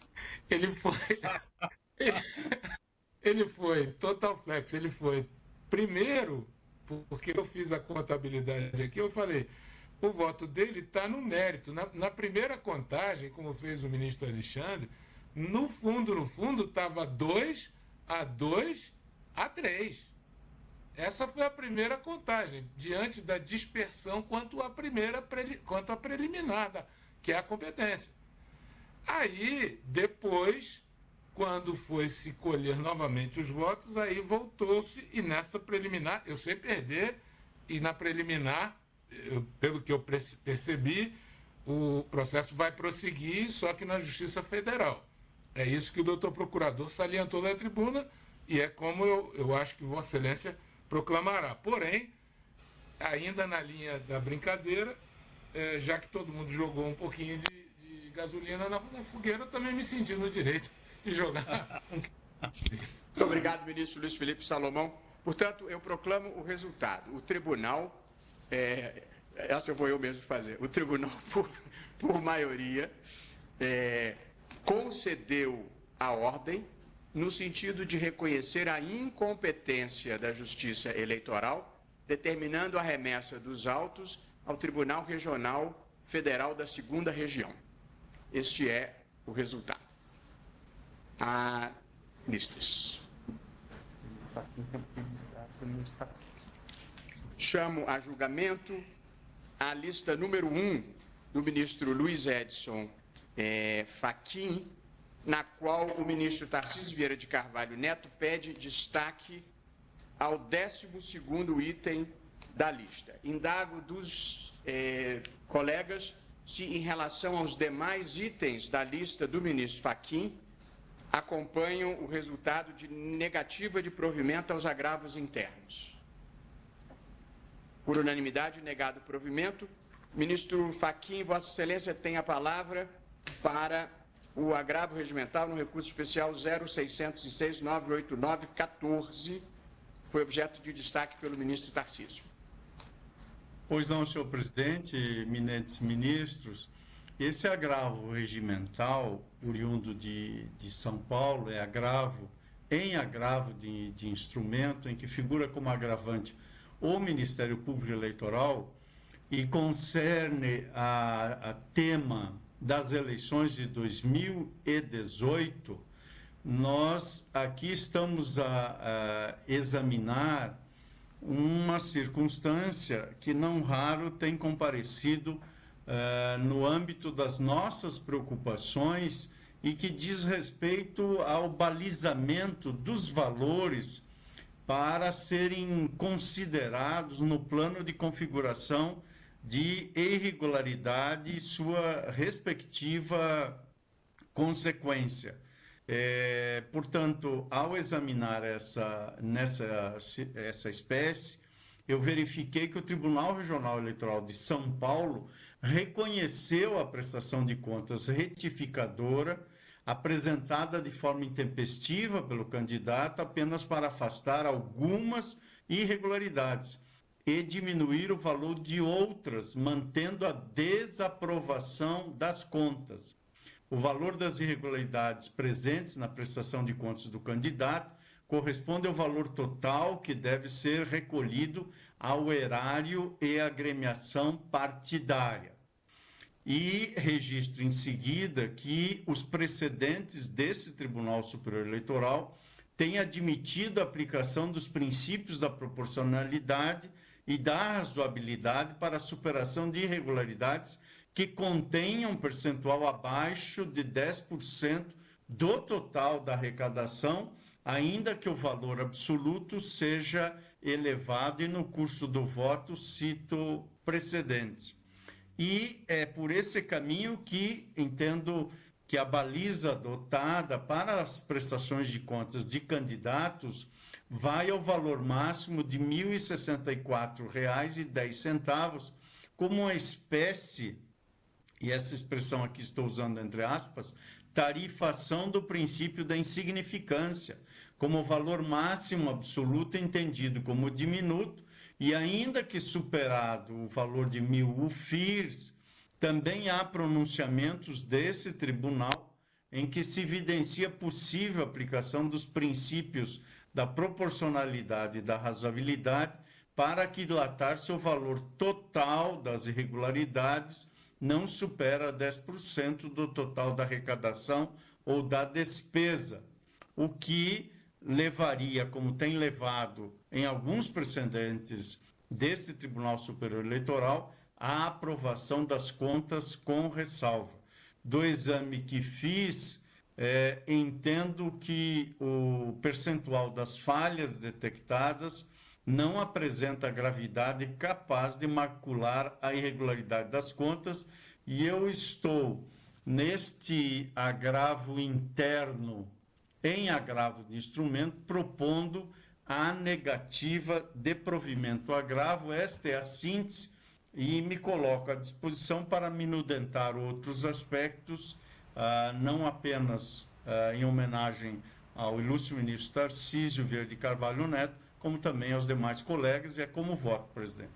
Ele foi total flex, ele foi primeiro, porque eu fiz a contabilidade aqui, eu falei, o voto dele está no mérito. Na primeira contagem, como fez o ministro Alexandre, no fundo, estava 2-2-3. Essa foi a primeira contagem, diante da dispersão quanto à preliminar, que é a competência. Aí, depois, quando foi se colher novamente os votos, aí voltou-se, e nessa preliminar, eu sei perder, e na preliminar, pelo que eu percebi, o processo vai prosseguir, só que na Justiça Federal. É isso que o doutor procurador salientou na tribuna, e é como eu acho que Vossa Excelência proclamará. Porém, ainda na linha da brincadeira, já que todo mundo jogou um pouquinho de gasolina na fogueira, eu também me senti no direito de jogar. Muito obrigado, ministro Luiz Felipe Salomão. Portanto, eu proclamo o resultado. O tribunal, essa vou eu mesmo fazer, o tribunal, por maioria, concedeu a ordem no sentido de reconhecer a incompetência da Justiça Eleitoral, determinando a remessa dos autos ao Tribunal Regional Federal da 2ª Região. Este é o resultado. Listas. Chamo a julgamento a lista número 1 do ministro Luiz Edson Fachin, na qual o ministro Tarcísio Vieira de Carvalho Neto pede destaque ao 12º item da lista. Indago dos colegas se, em relação aos demais itens da lista do ministro Fachin, acompanham o resultado de negativa de provimento aos agravos internos. Por unanimidade, negado o provimento. Ministro Fachin, Vossa Excelência tem a palavra para o agravo regimental no recurso especial 0606-989-14, foi objeto de destaque pelo ministro Tarcísio. Pois não, senhor presidente, eminentes ministros, esse agravo regimental, oriundo de São Paulo, é agravo de instrumento, em que figura como agravante o Ministério Público Eleitoral e concerne a tema das eleições de 2018, nós aqui estamos a examinar uma circunstância que não raro tem comparecido no âmbito das nossas preocupações e que diz respeito ao balizamento dos valores para serem considerados no plano de configuração de irregularidade e sua respectiva consequência. Portanto, ao examinar essa espécie, eu verifiquei que o Tribunal Regional Eleitoral de São Paulo reconheceu a prestação de contas retificadora apresentada de forma intempestiva pelo candidato apenas para afastar algumas irregularidades e diminuir o valor de outras, mantendo a desaprovação das contas. O valor das irregularidades presentes na prestação de contas do candidato corresponde ao valor total que deve ser recolhido ao erário e agremiação partidária. E registro em seguida que os precedentes desse Tribunal Superior Eleitoral têm admitido a aplicação dos princípios da proporcionalidade e da razoabilidade para a superação de irregularidades que contenham um percentual abaixo de 10% do total da arrecadação, ainda que o valor absoluto seja elevado, e no curso do voto cito precedentes. E é por esse caminho que entendo que a baliza adotada para as prestações de contas de candidatos vai ao valor máximo de R$ 1.064,10, como uma espécie, e essa expressão aqui estou usando entre aspas, tarifação do princípio da insignificância, como valor máximo absoluto entendido como diminuto, e ainda que superado o valor de 1.000 UFIRs, também há pronunciamentos desse tribunal em que se evidencia possível aplicação dos princípios da proporcionalidade e da razoabilidade para aquilatar-se o valor total das irregularidades não supera 10% do total da arrecadação ou da despesa, o que levaria, como tem levado em alguns precedentes desse Tribunal Superior Eleitoral, a aprovação das contas com ressalva. Do exame que fiz, entendo que o percentual das falhas detectadas não apresenta gravidade capaz de macular a irregularidade das contas, e eu estou, neste agravo interno, em agravo de instrumento, propondo a negativa de provimento ao agravo. Esta é a síntese e me coloco à disposição para minudentar outros aspectos, não apenas em homenagem ao ilustre ministro Tarcísio Vieira de Carvalho Neto, como também aos demais colegas, e é como voto, presidente.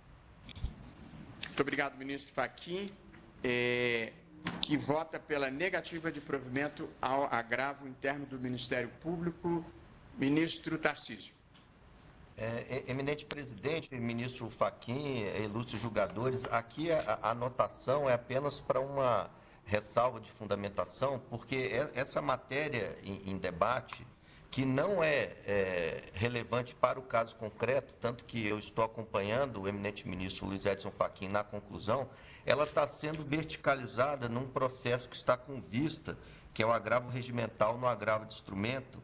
Muito obrigado, ministro Fachin, que vota pela negativa de provimento ao agravo interno do Ministério Público. Ministro Tarcísio. Eminente presidente, ministro Fachin, ilustres julgadores, aqui a anotação é apenas para uma ressalva de fundamentação, porque essa matéria em debate, que não é relevante para o caso concreto, tanto que eu estou acompanhando o eminente ministro Luiz Edson Fachin na conclusão, ela está sendo verticalizada num processo que está com vista, que é o agravo regimental no agravo de instrumento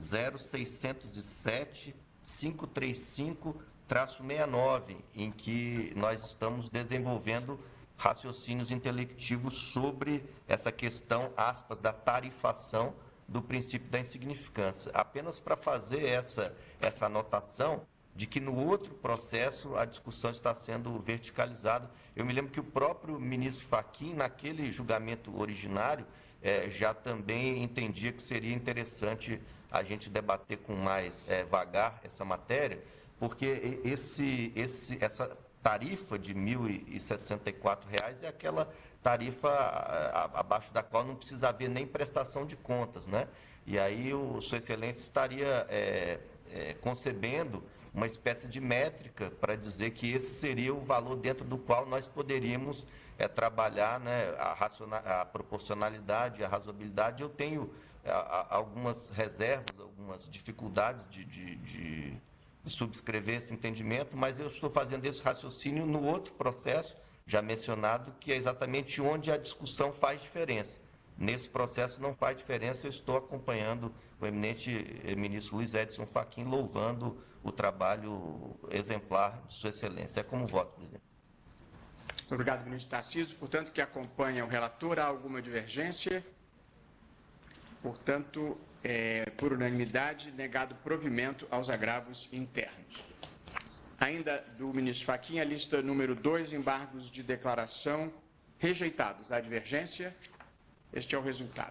0607-535-69, em que nós estamos desenvolvendo raciocínios intelectivos sobre essa questão, aspas, da tarifação do princípio da insignificância. Apenas para fazer essa anotação de que no outro processo a discussão está sendo verticalizada. Eu me lembro que o próprio ministro Fachin, naquele julgamento originário, já também entendia que seria interessante a gente debater com mais vagar essa matéria, porque essa tarifa de R$ 1.064 é aquela tarifa abaixo da qual não precisa haver nem prestação de contas, né? E aí Sua Excelência estaria concebendo uma espécie de métrica para dizer que esse seria o valor dentro do qual nós poderíamos trabalhar, né, a proporcionalidade, a razoabilidade. Eu tenho algumas reservas, algumas dificuldades de subscrever esse entendimento, mas eu estou fazendo esse raciocínio no outro processo, já mencionado, que é exatamente onde a discussão faz diferença. Nesse processo não faz diferença, eu estou acompanhando o eminente ministro Luiz Edson Fachin, louvando o trabalho exemplar de Sua Excelência. É como voto, presidente. Muito obrigado, ministro Tarcísio. Portanto, que acompanha o relator, há alguma divergência? Portanto, por unanimidade, negado provimento aos agravos internos. Ainda do ministro Fachin, a lista número 2, embargos de declaração rejeitados. Há divergência? Este é o resultado.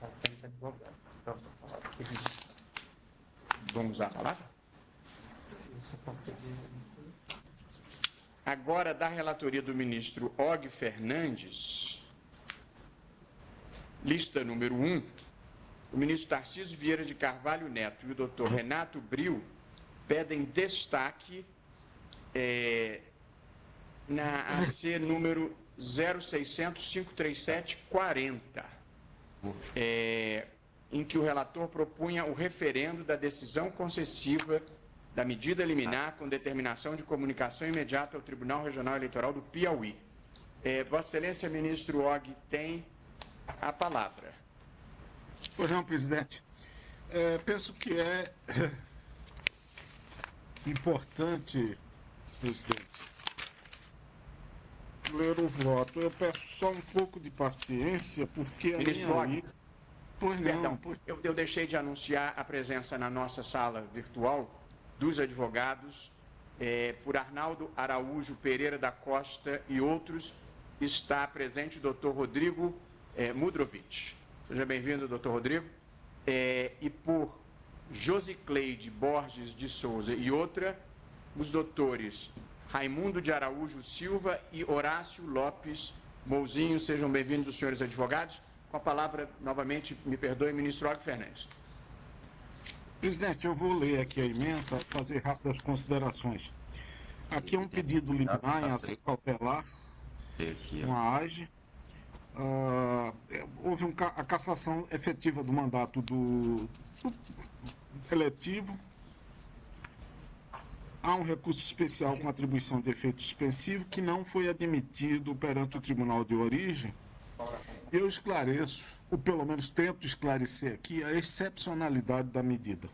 Vamos usar a palavra? Agora, da relatoria do ministro Og Fernandes, lista número 1, o ministro Tarcísio Vieira de Carvalho Neto e o doutor Renato Bril pedem destaque na AC número 0600-537-40, em que o relator propunha o referendo da decisão concessiva da medida liminar com determinação de comunicação imediata ao Tribunal Regional Eleitoral do Piauí. Vossa Excelência, ministro Og, tem a palavra. Pois não, presidente. Penso que é importante, presidente, ler o voto. Eu peço só um pouco de paciência, porque a minha lista... Pois não. Eu deixei de anunciar a presença na nossa sala virtual dos advogados, por Arnaldo Araújo Pereira da Costa e outros, está presente o doutor Rodrigo Mudrovich. Seja bem-vindo, doutor Rodrigo. E por Josicleide Borges de Souza e outra, os doutores Raimundo de Araújo Silva e Horácio Lopes Mouzinho. Sejam bem-vindos os senhores advogados. Com a palavra, novamente, me perdoe, ministro Og Fernandes. Presidente, eu vou ler aqui a emenda, fazer rápidas considerações. Aqui é um pedido liminar em ação cautelar, uma AGE. Houve a cassação efetiva do mandato do eletivo. há um recurso especial com atribuição de efeito suspensivo que não foi admitido perante o tribunal de origem. Eu esclareço, ou pelo menos tento esclarecer aqui, a excepcionalidade da medida.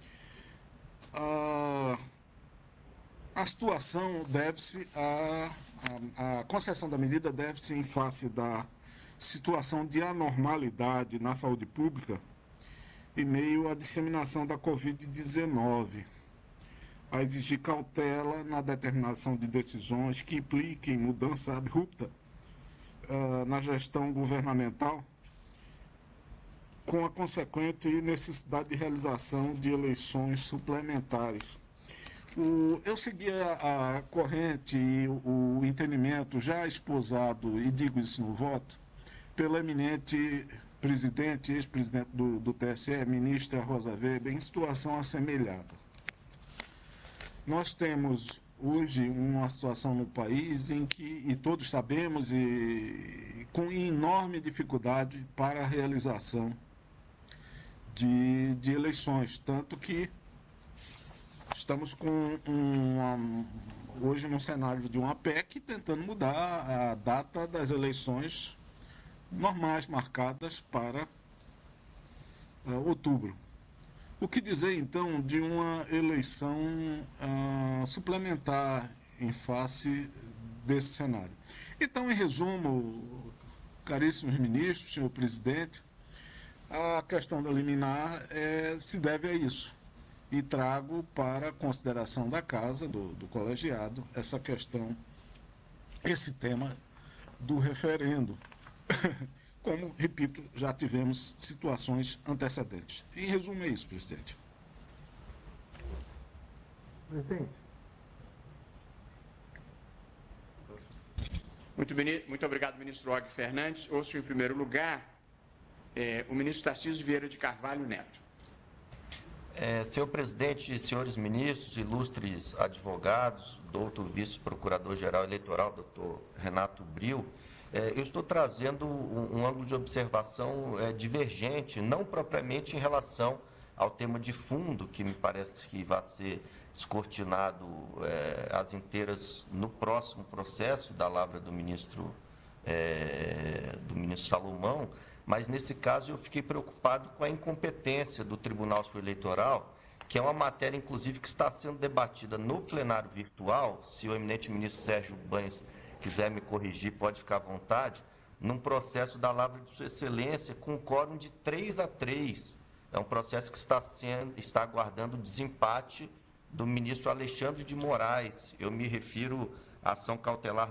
A situação deve-se, a concessão da medida deve-se em face da situação de anormalidade na saúde pública em meio à disseminação da Covid-19, a exigir cautela na determinação de decisões que impliquem mudança abrupta na gestão governamental, com a consequente necessidade de realização de eleições suplementares. Eu segui a corrente e o entendimento já esposado, e digo isso no voto, pelo eminente presidente, ex-presidente do TSE, ministra Rosa Weber, em situação assemelhada. Nós temos hoje uma situação no país em que, e todos sabemos, com enorme dificuldade para a realização de eleições, tanto que estamos com hoje num cenário de uma PEC tentando mudar a data das eleições normais marcadas para outubro. O que dizer, então, de uma eleição suplementar em face desse cenário? Então, em resumo, caríssimos ministros, senhor presidente, a questão da liminar se deve a isso. E trago para consideração da Casa, do colegiado, essa questão, esse tema do referendo. Como, repito, já tivemos situações antecedentes. Em resumo, é isso, presidente. Presidente. Muito obrigado, ministro Og Fernandes. Ouço, em primeiro lugar, o ministro Tarcísio Vieira de Carvalho Neto. Senhor presidente, senhores ministros, ilustres advogados, doutor vice-procurador-geral eleitoral, doutor Renato Bril, eu estou trazendo um ângulo de observação divergente, não propriamente em relação ao tema de fundo, que me parece que vai ser descortinado às inteiras no próximo processo da lavra do ministro Salomão, mas nesse caso eu fiquei preocupado com a incompetência do Tribunal Superior Eleitoral, que é uma matéria, inclusive, que está sendo debatida no plenário virtual. Se o eminente ministro Sérgio Banhos quiser me corrigir, pode ficar à vontade, num processo da lavra de Sua Excelência com quórum de 3-3. É um processo que está aguardando o desempate do ministro Alexandre de Moraes. Eu me refiro à ação cautelar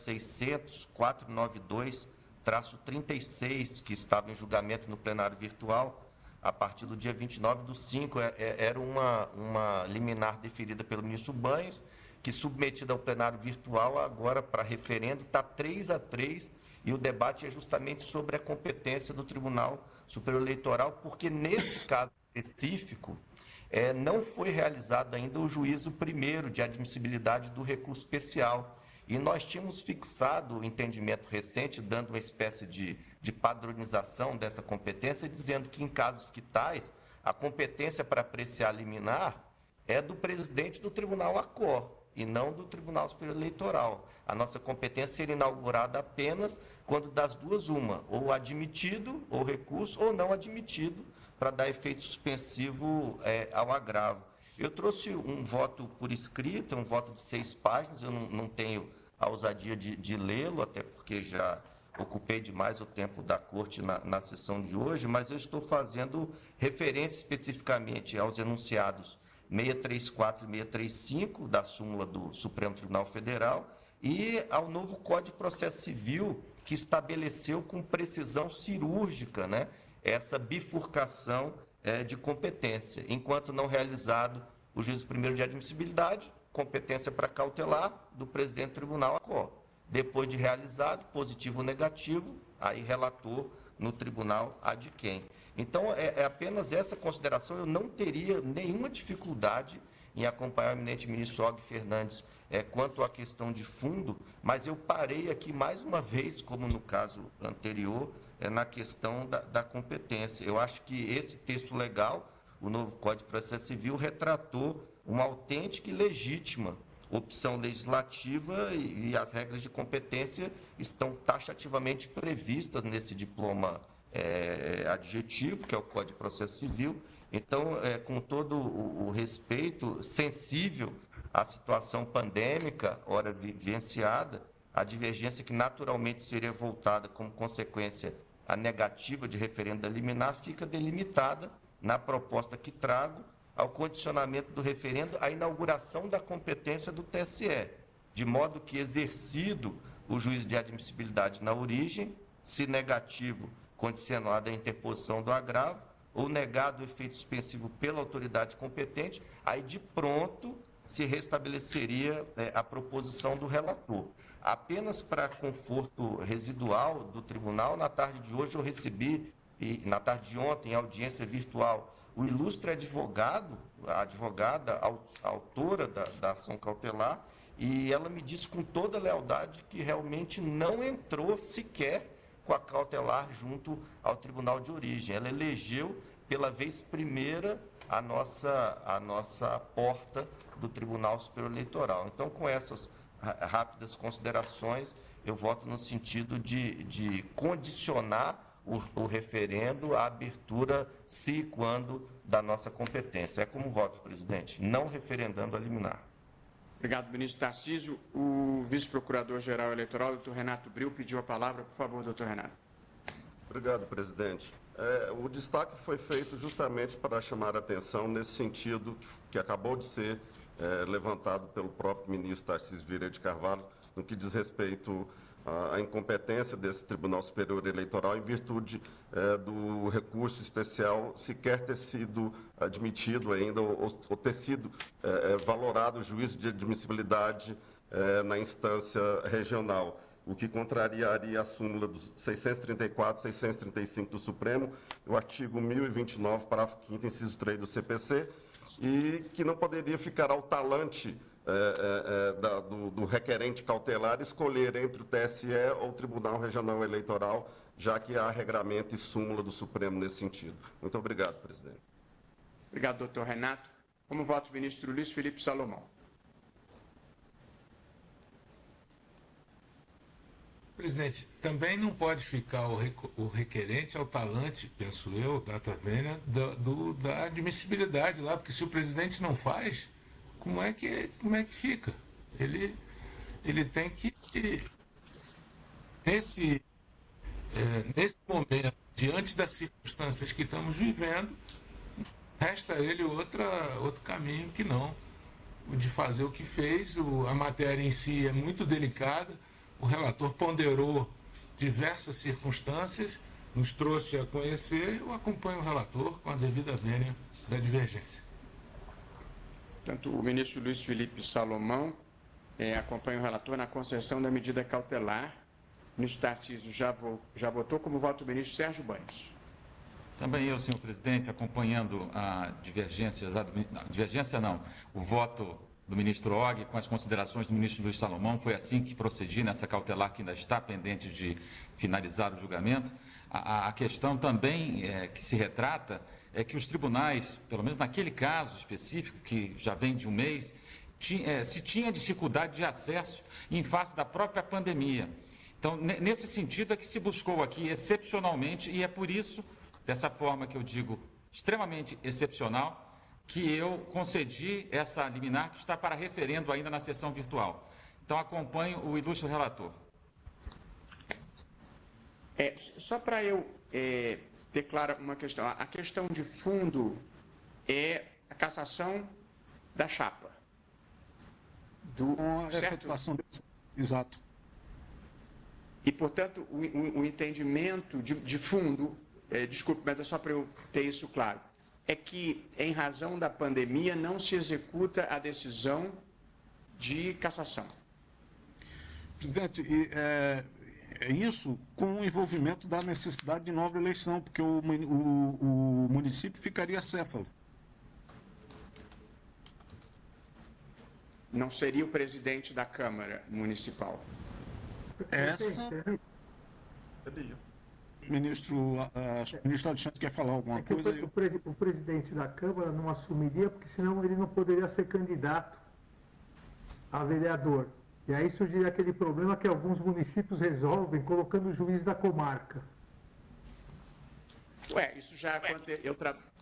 0600-492-36, que estava em julgamento no plenário virtual a partir do dia 29/5. Era uma liminar deferida pelo ministro Banhos, que submetida ao plenário virtual agora para referendo, está 3-3, e o debate é justamente sobre a competência do Tribunal Superior Eleitoral, porque nesse caso específico não foi realizado ainda o juízo primeiro de admissibilidade do recurso especial. E nós tínhamos fixado o entendimento recente, dando uma espécie de padronização dessa competência, dizendo que em casos que tais, a competência para apreciar liminar é do presidente do Tribunal ACOR, e não do Tribunal Superior Eleitoral. A nossa competência seria inaugurada apenas quando das duas uma, ou admitido, ou recurso, ou não admitido, para dar efeito suspensivo ao agravo. Eu trouxe um voto por escrito, um voto de 6 páginas, eu não tenho a ousadia de lê-lo, até porque já ocupei demais o tempo da Corte na sessão de hoje, mas eu estou fazendo referência especificamente aos enunciados 634 e 635 da súmula do Supremo Tribunal Federal e ao novo Código de Processo Civil, que estabeleceu com precisão cirúrgica, né, essa bifurcação de competência. Enquanto não realizado o juízo primeiro de admissibilidade, competência para cautelar do presidente do Tribunal ACOR. Depois de realizado, positivo ou negativo, aí relator no tribunal ad quem. Então, é apenas essa consideração. Eu não teria nenhuma dificuldade em acompanhar o eminente ministro Og Fernandes quanto à questão de fundo, mas eu parei aqui mais uma vez, como no caso anterior, na questão da competência. Eu acho que esse texto legal, o novo Código de Processo Civil, retratou uma autêntica e legítima opção legislativa e as regras de competência estão taxativamente previstas nesse diploma adjetivo, que é o Código de Processo Civil. Então, com todo o respeito, sensível à situação pandêmica, ora vivenciada, a divergência que naturalmente seria voltada como consequência à negativa de referendo liminar fica delimitada na proposta que trago ao condicionamento do referendo à inauguração da competência do TSE, de modo que, exercido o juízo de admissibilidade na origem, se negativo, condicionado à interposição do agravo, ou negado o efeito suspensivo pela autoridade competente, aí de pronto se restabeleceria a proposição do relator. Apenas para conforto residual do tribunal, na tarde de hoje eu recebi, e na tarde de ontem, em audiência virtual, o ilustre advogado, a advogada autora da ação cautelar, e ela me disse com toda lealdade que realmente não entrou sequer com a cautelar junto ao tribunal de origem. Ela elegeu pela vez primeira a nossa porta do Tribunal Superior Eleitoral. Então, com essas rápidas considerações, eu voto no sentido de condicionar o referendo à abertura, se e quando, da nossa competência. É como voto, presidente, não referendando a liminar. Obrigado, ministro Tarcísio. O vice-procurador-geral eleitoral, doutor Renato Bril, pediu a palavra. Por favor, doutor Renato. Obrigado, presidente. O destaque foi feito justamente para chamar a atenção nesse sentido que acabou de ser levantado pelo próprio ministro Tarcísio Vieira de Carvalho, no que diz respeito à incompetência desse Tribunal Superior Eleitoral em virtude do recurso especial sequer ter sido admitido ainda ou ter sido valorado o juízo de admissibilidade na instância regional, o que contrariaria a súmula dos 634 e 635 do Supremo, o artigo 1029, parágrafo 5º, inciso 3 do CPC, e que não poderia ficar ao talante do requerente cautelar escolher entre o TSE ou o Tribunal Regional Eleitoral, já que há regramento e súmula do Supremo nesse sentido. Muito obrigado, presidente. Obrigado, doutor Renato. Como voto, o ministro Luiz Felipe Salomão. Presidente, também não pode ficar o requerente ao talante, penso eu, data vênia, da admissibilidade lá, porque se o presidente não faz, como é que fica? Ele tem que, nesse momento, diante das circunstâncias que estamos vivendo, resta a ele outro caminho que não, o de fazer o que fez. A matéria em si é muito delicada. O relator ponderou diversas circunstâncias, nos trouxe a conhecer. Eu acompanho o relator com a devida vênia da divergência. Portanto, o ministro Luiz Felipe Salomão acompanha o relator na concessão da medida cautelar. O ministro Tarcísio já votou. Como voto o ministro Sérgio Banhos. Também eu, senhor presidente, acompanhando o voto do ministro Og, com as considerações do ministro Luiz Salomão. Foi assim que procedi nessa cautelar que ainda está pendente de finalizar o julgamento. A questão também que se retrata é que os tribunais, pelo menos naquele caso específico, que já vem de um mês, se tinha dificuldade de acesso em face da própria pandemia. Então, nesse sentido é que se buscou aqui excepcionalmente, e é por isso, dessa forma que eu digo, extremamente excepcional, que eu concedi essa liminar que está para referendo ainda na sessão virtual. Então, acompanho o ilustre relator. Só para eu ter clara uma questão. A questão de fundo é a cassação da chapa. Certo? Exato. E, portanto, o entendimento de fundo, desculpe, mas é só para eu ter isso claro, é que, em razão da pandemia, não se executa a decisão de cassação. Presidente, é isso com o envolvimento da necessidade de nova eleição, porque o município ficaria acéfalo. Não seria o presidente da Câmara Municipal. Ministro Alexandre quer falar alguma coisa? O presidente da Câmara não assumiria, porque senão ele não poderia ser candidato a vereador. E aí surgiria aquele problema que alguns municípios resolvem colocando o juiz da comarca. Isso já aconteceu.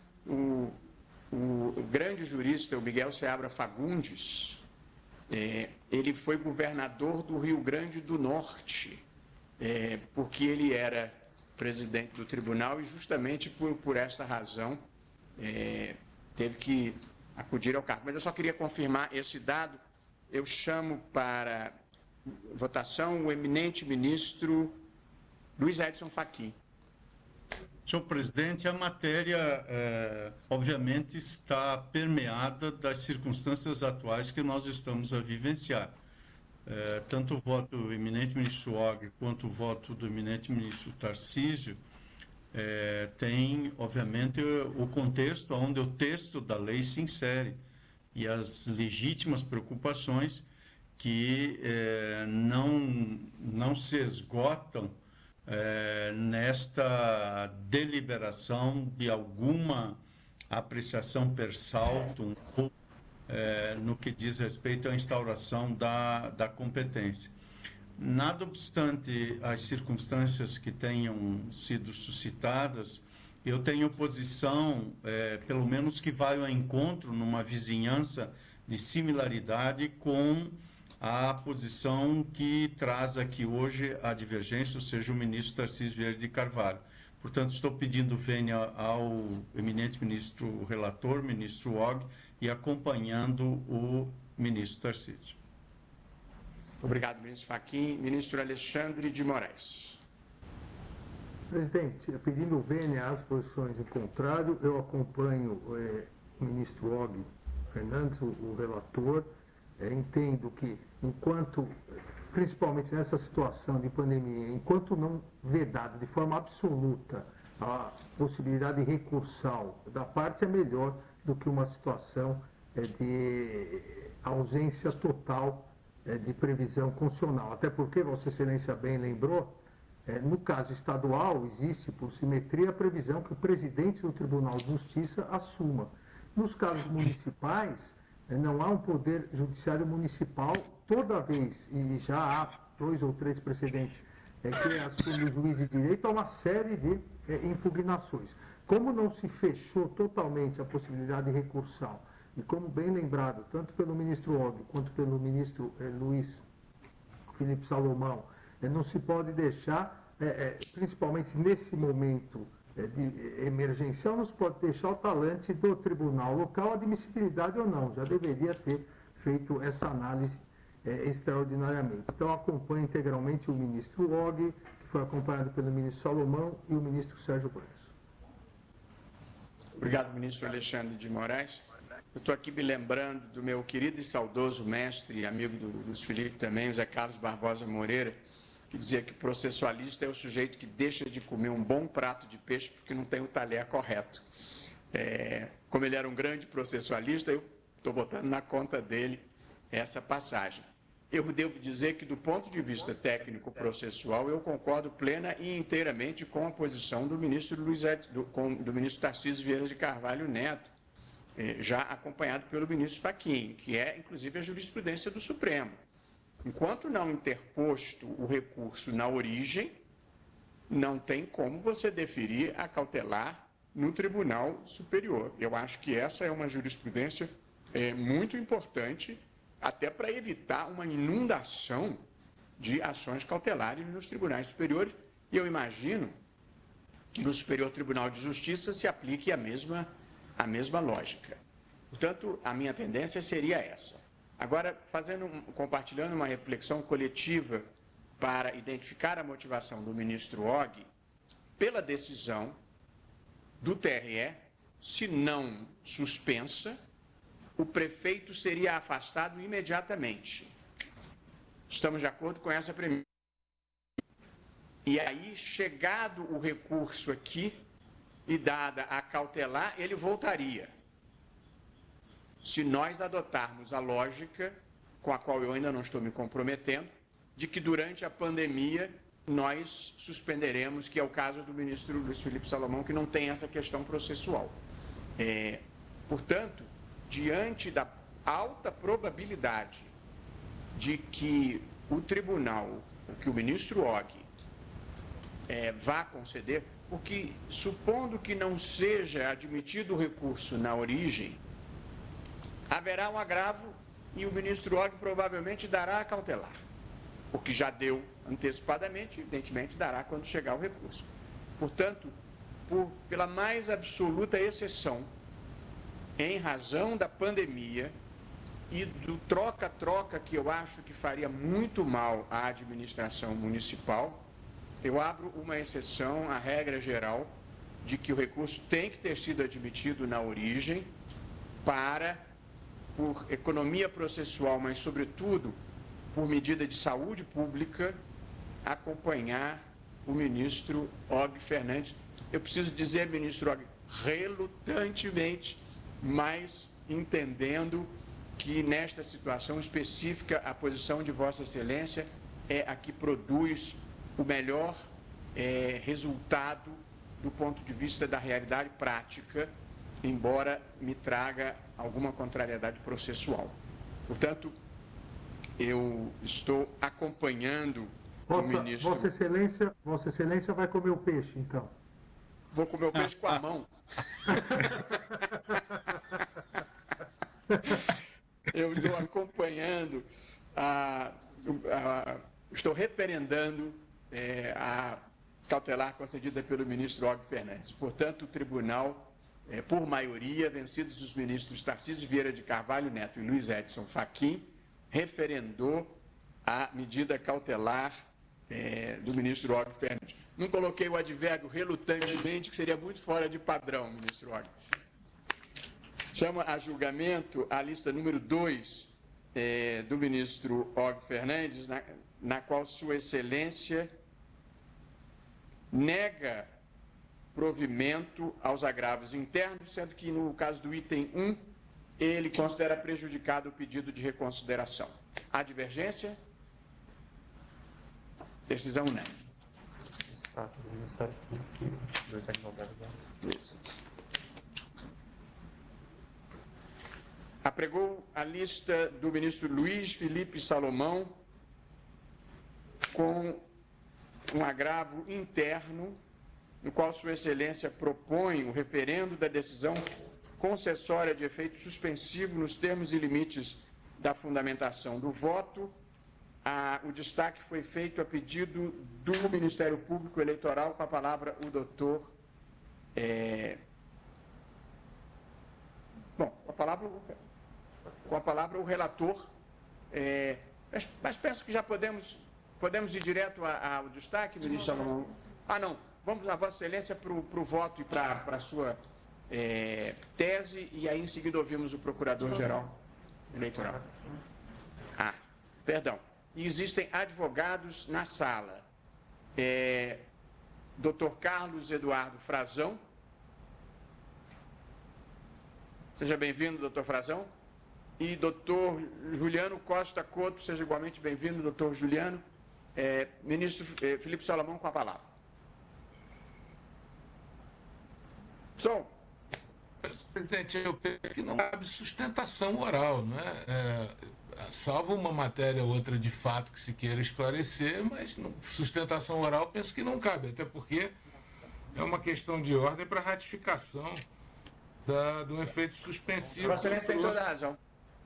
O grande jurista, o Miguel Seabra Fagundes, ele foi governador do Rio Grande do Norte, porque ele era presidente do tribunal e justamente por esta razão teve que acudir ao cargo. Mas eu só queria confirmar esse dado. Eu chamo para votação o eminente ministro Luiz Edson Fachin. Senhor presidente, a matéria, obviamente, está permeada das circunstâncias atuais que nós estamos a vivenciar. Tanto o voto do eminente ministro Ogre quanto o voto do eminente ministro Tarcísio tem, obviamente, o contexto onde o texto da lei se insere e as legítimas preocupações que não se esgotam nesta deliberação de alguma apreciação per saltum no que diz respeito à instauração da competência. Nada obstante as circunstâncias que tenham sido suscitadas, eu tenho posição, pelo menos que vai ao encontro numa vizinhança de similaridade com a posição que traz aqui hoje a divergência, ou seja, o ministro Tarcísio Vieira de Carvalho. Portanto, estou pedindo vênia ao eminente ministro relator, ministro Og, e acompanhando o ministro Tarcísio. Obrigado, ministro Fachin. Ministro Alexandre de Moraes. Presidente, pedindo vênia às posições em contrário, eu acompanho o ministro Og Fernandes, o relator. Entendo que, principalmente nessa situação de pandemia, enquanto não vedado de forma absoluta a possibilidade recursal da parte, é melhor do que uma situação de ausência total de previsão constitucional. Até porque, Vossa Excelência bem lembrou, no caso estadual, existe, por simetria, a previsão que o presidente do Tribunal de Justiça assuma. Nos casos municipais, não há um poder judiciário municipal toda vez, e já há 2 ou 3 precedentes, que assume o juiz de direito, há uma série de impugnações. Como não se fechou totalmente a possibilidade recursal, e como bem lembrado, tanto pelo ministro Og quanto pelo ministro Luiz Felipe Salomão, não se pode deixar, principalmente nesse momento emergencial, não se pode deixar o talante do tribunal local, admissibilidade ou não, já deveria ter feito essa análise extraordinariamente. Então, acompanho integralmente o ministro Og, que foi acompanhado pelo ministro Salomão e o ministro Sérgio Banhos. Obrigado, ministro Alexandre de Moraes. Eu estou aqui me lembrando do meu querido e saudoso mestre e amigo do Luiz Felipe também, o Zé Carlos Barbosa Moreira, que dizia que processualista é o sujeito que deixa de comer um bom prato de peixe porque não tem o talher correto. Como ele era um grande processualista, eu estou botando na conta dele essa passagem. Eu devo dizer que, do ponto de vista técnico-processual, eu concordo plena e inteiramente com a posição do ministro do ministro Tarcísio Vieira de Carvalho Neto, já acompanhado pelo ministro Fachin, que é, inclusive, a jurisprudência do Supremo. Enquanto não interposto o recurso na origem, não tem como você deferir a cautelar no Tribunal Superior. Eu acho que essa é uma jurisprudência muito importante, até para evitar uma inundação de ações cautelares nos tribunais superiores. E eu imagino que no Superior Tribunal de Justiça se aplique a mesma lógica. Portanto, a minha tendência seria essa. Agora, compartilhando uma reflexão coletiva para identificar a motivação do ministro Og, pela decisão do TRE, se não suspensa, o prefeito seria afastado imediatamente. Estamos de acordo com essa premissa. E aí, chegado o recurso aqui e dada a cautelar, ele voltaria. Se nós adotarmos a lógica, com a qual eu ainda não estou me comprometendo, de que durante a pandemia nós suspenderemos, que é o caso do ministro Luiz Felipe Salomão, que não tem essa questão processual. Portanto, diante da alta probabilidade de que o tribunal, que o ministro Og vá conceder, porque supondo que não seja admitido o recurso na origem, haverá um agravo e o ministro Og provavelmente dará a cautelar. O que já deu antecipadamente, evidentemente, dará quando chegar o recurso. Portanto, pela mais absoluta exceção, em razão da pandemia e do troca-troca que eu acho que faria muito mal à administração municipal, eu abro uma exceção à regra geral de que o recurso tem que ter sido admitido na origem para, por economia processual, mas, sobretudo, por medida de saúde pública, acompanhar o ministro Og Fernandes. Eu preciso dizer, ministro Og, relutantemente, mas entendendo que nesta situação específica a posição de Vossa Excelência é a que produz o melhor resultado do ponto de vista da realidade prática, embora me traga alguma contrariedade processual. Portanto, eu estou acompanhando o ministro... Vossa Excelência vai comer o peixe, então? Vou comer o peixe com a mão. Eu estou acompanhando, estou referendando a cautelar concedida pelo ministro Og Fernandes. Portanto, o tribunal, por maioria, vencidos os ministros Tarcísio Vieira de Carvalho Neto e Luiz Edson Fachin, referendou a medida cautelar do ministro Og Fernandes. Não coloquei o advérbio relutantemente, que seria muito fora de padrão, ministro Og. Chama a julgamento a lista número 2 do ministro Og Fernandes, na qual Sua Excelência nega provimento aos agravos internos, sendo que, no caso do item 1, ele considera prejudicado o pedido de reconsideração. Há divergência? Decisão unânime. Isso. Apregou a lista do ministro Luiz Felipe Salomão com um agravo interno, no qual Sua Excelência propõe o referendo da decisão concessória de efeito suspensivo nos termos e limites da fundamentação do voto. O destaque foi feito a pedido do Ministério Público Eleitoral. Com a palavra o doutor... com a palavra o relator. Mas penso que já podemos ir direto ao destaque, ministro Salomão. Não. Vamos, a Vossa Excelência, para o voto e para a sua tese, e aí em seguida ouvimos o Procurador-Geral Eleitoral. Perdão. E existem advogados na sala. Dr. Carlos Eduardo Frazão. Seja bem-vindo, doutor Frazão. E doutor Juliano Costa Couto, seja igualmente bem-vindo, doutor Juliano. Ministro Felipe Salomão, com a palavra. Presidente, eu penso que não cabe sustentação oral, não é? Salvo uma matéria ou outra de fato que se queira esclarecer, mas sustentação oral penso que não cabe, até porque é uma questão de ordem para ratificação do efeito suspensivo. Vossa Excelência tem toda a razão.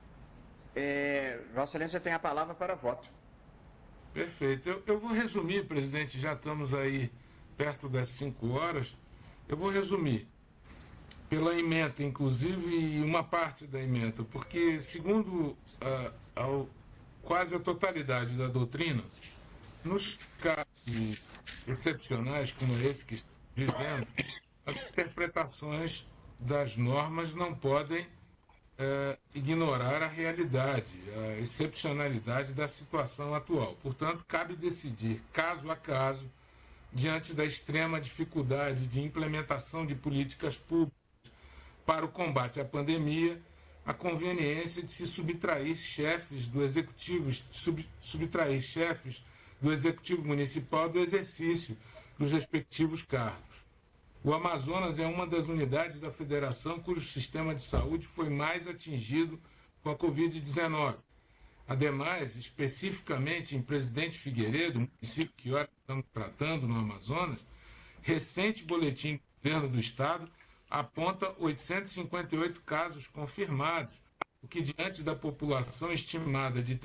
Vossa Excelência tem a palavra para voto. Perfeito. Eu vou resumir, presidente, já estamos aí perto das 5 horas. Eu vou resumir pela ementa, inclusive, e uma parte da ementa, porque, segundo quase a totalidade da doutrina, nos casos excepcionais, como esse que estamos vivendo, as interpretações das normas não podem ignorar a realidade, a excepcionalidade da situação atual. Portanto, cabe decidir, caso a caso, diante da extrema dificuldade de implementação de políticas públicas para o combate à pandemia, a conveniência de se subtrair chefes do Executivo, subtrair chefes do Executivo Municipal do exercício dos respectivos cargos. O Amazonas é uma das unidades da federação cujo sistema de saúde foi mais atingido com a Covid-19. Ademais, especificamente em Presidente Figueiredo, município que ora estamos tratando no Amazonas, recente boletim do governo do estado aponta 858 casos confirmados, o que, diante da população estimada de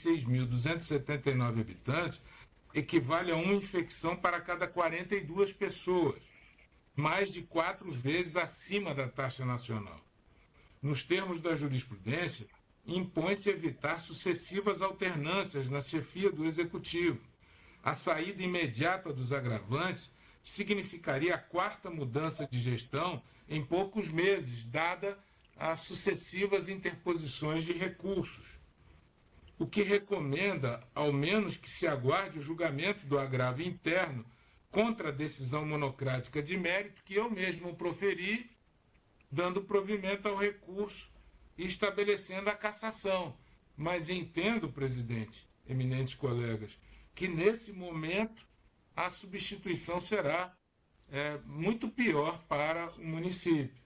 36.279 habitantes, equivale a uma infecção para cada 42 pessoas, mais de 4 vezes acima da taxa nacional. Nos termos da jurisprudência, impõe-se evitar sucessivas alternâncias na chefia do Executivo. A saída imediata dos agravantes significaria a 4ª mudança de gestão em poucos meses, dada as sucessivas interposições de recursos. O que recomenda, ao menos, que se aguarde o julgamento do agravio interno contra a decisão monocrática de mérito que eu mesmo proferi, dando provimento ao recurso e estabelecendo a cassação. Mas entendo, presidente, eminentes colegas, que nesse momento a substituição será muito pior para o município.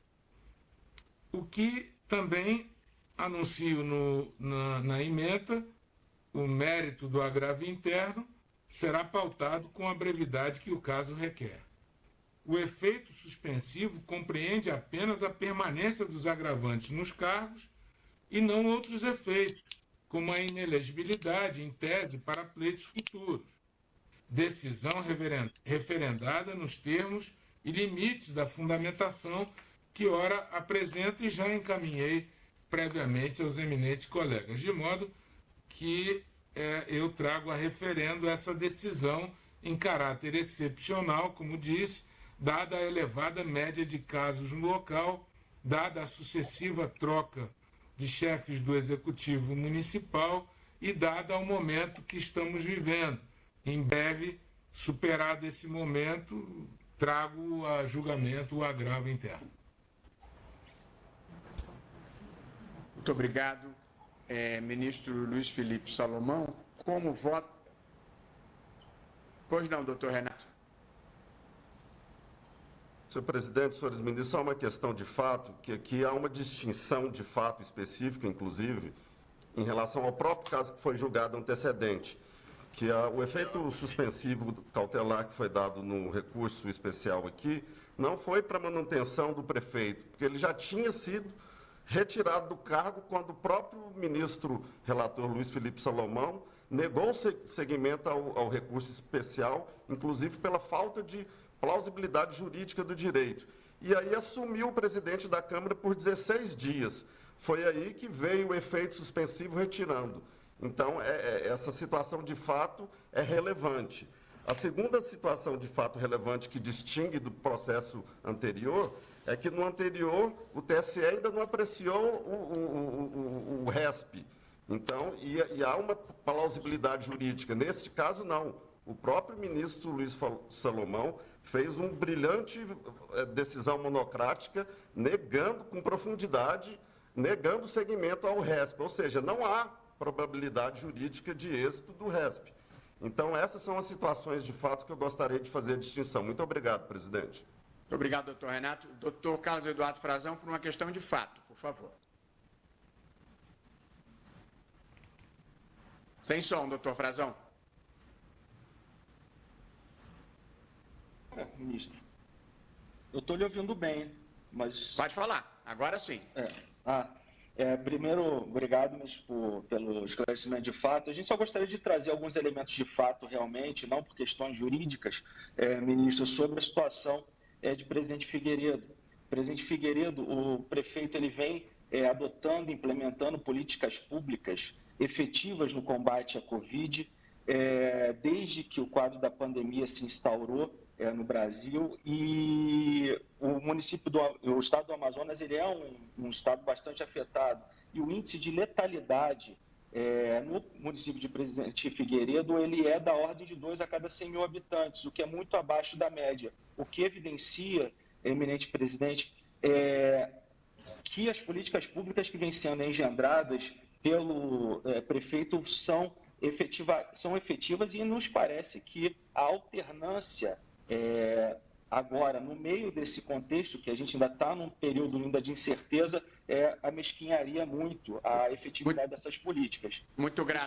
O que também anuncio na ementa, o mérito do agravio interno será pautado com a brevidade que o caso requer. O efeito suspensivo compreende apenas a permanência dos agravantes nos cargos e não outros efeitos, como a inelegibilidade em tese para pleitos futuros. Decisão referendada nos termos e limites da fundamentação que ora apresento e já encaminhei previamente aos eminentes colegas, de modo que eu trago a referendo essa decisão em caráter excepcional, como disse, dada a elevada média de casos no local, dada a sucessiva troca de chefes do Executivo Municipal e dada ao momento que estamos vivendo. Em breve, superado esse momento, trago a julgamento o agravo interno. Muito obrigado, ministro Luiz Felipe Salomão. Como voto... Pois não, doutor Renato. Senhor presidente, senhores ministros, só uma questão de fato, que aqui há uma distinção de fato específica, inclusive, em relação ao próprio caso que foi julgado antecedente, que o efeito suspensivo cautelar que foi dado no recurso especial aqui não foi para manutenção do prefeito, porque ele já tinha sido retirado do cargo quando o próprio ministro relator Luiz Felipe Salomão negou seguimento ao recurso especial, inclusive pela falta de plausibilidade jurídica do direito. E aí assumiu o presidente da Câmara por 16 dias. Foi aí que veio o efeito suspensivo retirando. Então, essa situação de fato é relevante. A segunda situação de fato relevante que distingue do processo anterior é que no anterior o TSE ainda não apreciou o RESP. Então, e há uma plausibilidade jurídica. Neste caso, não. O próprio ministro Luiz Salomão fez uma brilhante decisão monocrática, negando com profundidade, negando o seguimento ao RESP. Ou seja, não há probabilidade jurídica de êxito do RESP. Então, essas são as situações de fato que eu gostaria de fazer a distinção. Muito obrigado, presidente. Muito obrigado, doutor Renato. Doutor Carlos Eduardo Frazão, por uma questão de fato, por favor. Sem som, doutor Frazão. Ministro, eu estou lhe ouvindo bem, mas... Pode falar, agora sim. Primeiro, obrigado, ministro, pelo esclarecimento de fato. A gente só gostaria de trazer alguns elementos de fato, realmente, não por questões jurídicas, ministro, sobre a situação de Presidente Figueiredo. Presidente Figueiredo, o prefeito, ele vem adotando, implementando políticas públicas efetivas no combate à Covid, desde que o quadro da pandemia se instaurou no Brasil, e o estado do Amazonas ele é um estado bastante afetado, e o índice de letalidade no município de Presidente Figueiredo ele é da ordem de 2 a cada 100 mil habitantes, o que é muito abaixo da média, o que evidencia, eminente presidente, que as políticas públicas que vêm sendo engendradas pelo prefeito são são efetivas e nos parece que a alternância agora, no meio desse contexto, que a gente ainda está num período ainda de incerteza, amesquinharia muito a efetividade dessas políticas. Muito grato,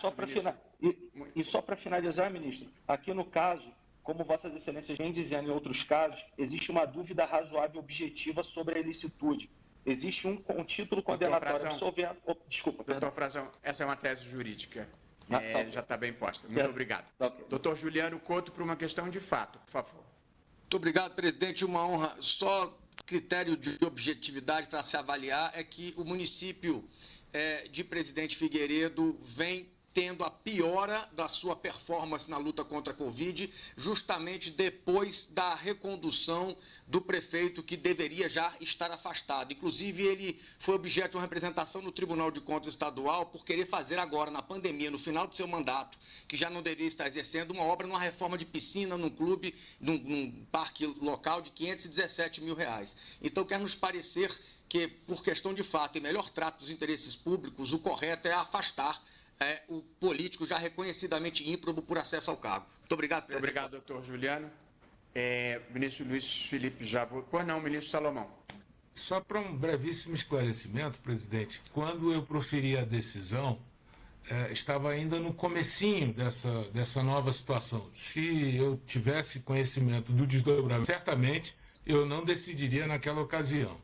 E só para finalizar, ministro, aqui no caso, como Vossas Excelências vêm dizendo em outros casos, existe uma dúvida razoável objetiva sobre a ilicitude. Existe um título condenatório absolvendo... Desculpa, doutor Frazão, essa é uma tese jurídica. Já está bem posta. Muito obrigado. Okay. Doutor Juliano Couto, para uma questão de fato, por favor. Muito obrigado, presidente. Uma honra. Só critério de objetividade para se avaliar é que o município de Presidente Figueiredo vem tendo a piora da sua performance na luta contra a Covid, justamente depois da recondução do prefeito que deveria já estar afastado. Inclusive, ele foi objeto de uma representação no Tribunal de Contas Estadual por querer fazer agora, na pandemia, no final do seu mandato, que já não deveria estar exercendo, uma obra numa reforma de piscina num clube, num parque local de R$517 mil. Então, quer nos parecer que, por questão de fato e melhor trato dos interesses públicos, o correto é afastar o político já reconhecidamente ímprobo por acesso ao cargo. Muito obrigado, presidente. Obrigado, doutor Juliano. Ministro Luiz Felipe Javô. Pois não, ministro Salomão. Só para um brevíssimo esclarecimento, presidente, quando eu proferi a decisão, estava ainda no comecinho dessa nova situação. Se eu tivesse conhecimento do desdobramento, certamente eu não decidiria naquela ocasião.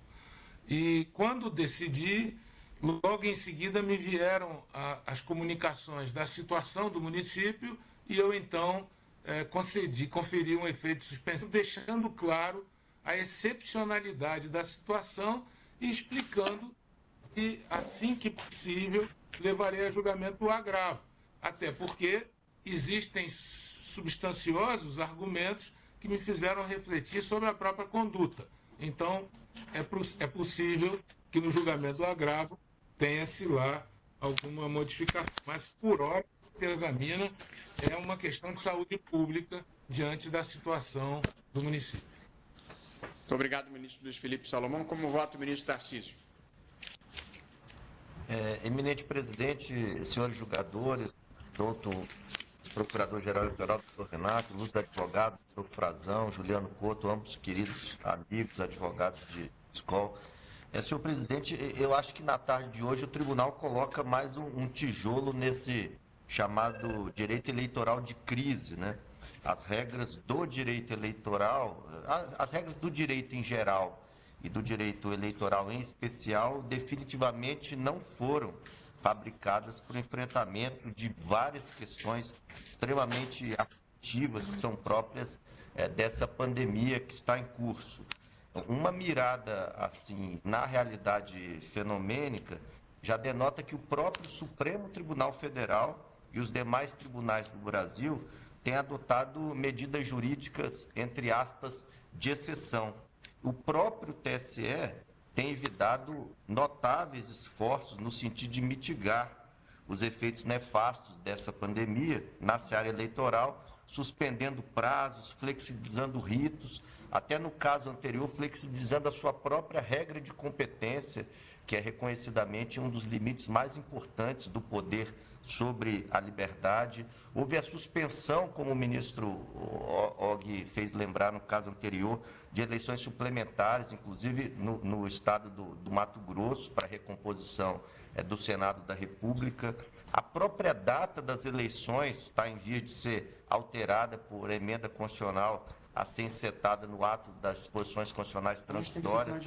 E quando decidi, logo em seguida me vieram as comunicações da situação do município e eu então conferi um efeito suspensivo, deixando claro a excepcionalidade da situação e explicando que, assim que possível, levarei a julgamento o agravo. Até porque existem substanciosos argumentos que me fizeram refletir sobre a própria conduta. Então, é possível que no julgamento do agravo tenha-se lá alguma modificação. Mas, por hora, se examina, é uma questão de saúde pública diante da situação do município. Muito obrigado, ministro Luiz Felipe Salomão. Como vota o ministro Tarcísio? Eminente presidente, senhores julgadores, doutor procurador-geral eleitoral, doutor Renato, Luz do advogado, doutor Frazão, Juliano Couto, ambos queridos amigos, advogados de escola. Senhor presidente, eu acho que na tarde de hoje o tribunal coloca mais um tijolo nesse chamado direito eleitoral de crise, né? As regras do direito eleitoral, as regras do direito em geral e do direito eleitoral em especial, definitivamente não foram fabricadas para o enfrentamento de várias questões extremamente ativas que são próprias dessa pandemia que está em curso. Uma mirada assim na realidade fenomênica já denota que o próprio Supremo Tribunal Federal e os demais tribunais do Brasil têm adotado medidas jurídicas, entre aspas, de exceção. O próprio TSE tem evitado notáveis esforços no sentido de mitigar os efeitos nefastos dessa pandemia na seara eleitoral, suspendendo prazos, flexibilizando ritos, até no caso anterior, flexibilizando a sua própria regra de competência, que é reconhecidamente um dos limites mais importantes do poder sobre a liberdade. Houve a suspensão, como o ministro Og fez lembrar no caso anterior, de eleições suplementares, inclusive no estado do Mato Grosso, para recomposição do Senado da República. A própria data das eleições está em vias de ser alterada por emenda constitucional a ser encetada no ato das disposições constitucionais transitórias.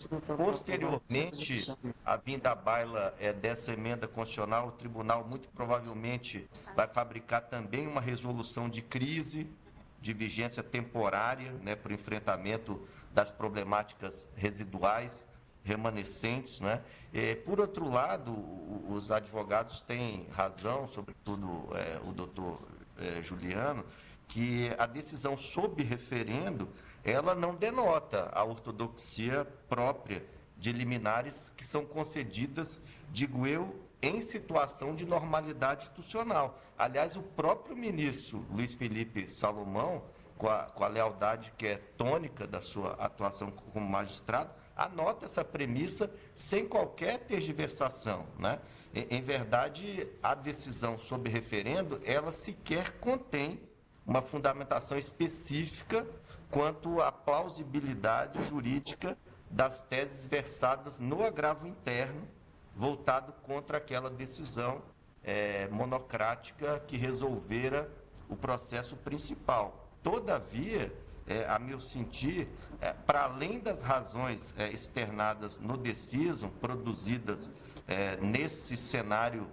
Posteriormente, a vinda à baila dessa emenda constitucional, o tribunal muito provavelmente vai fabricar também uma resolução de crise, de vigência temporária, né, para o enfrentamento das problemáticas residuais, remanescentes, né? Por outro lado, os advogados têm razão, sobretudo o doutor Juliano, que a decisão sob referendo, ela não denota a ortodoxia própria de liminares que são concedidas, digo eu, em situação de normalidade institucional. Aliás, o próprio ministro Luiz Felipe Salomão, com a lealdade que é tônica da sua atuação como magistrado, anota essa premissa sem qualquer tergiversação, né? Em verdade, a decisão sobre referendo, ela sequer contém uma fundamentação específica quanto à plausibilidade jurídica das teses versadas no agravo interno, voltado contra aquela decisão monocrática que resolvera o processo principal. Todavia, a meu sentir, para além das razões externadas no decisum, produzidas nesse cenário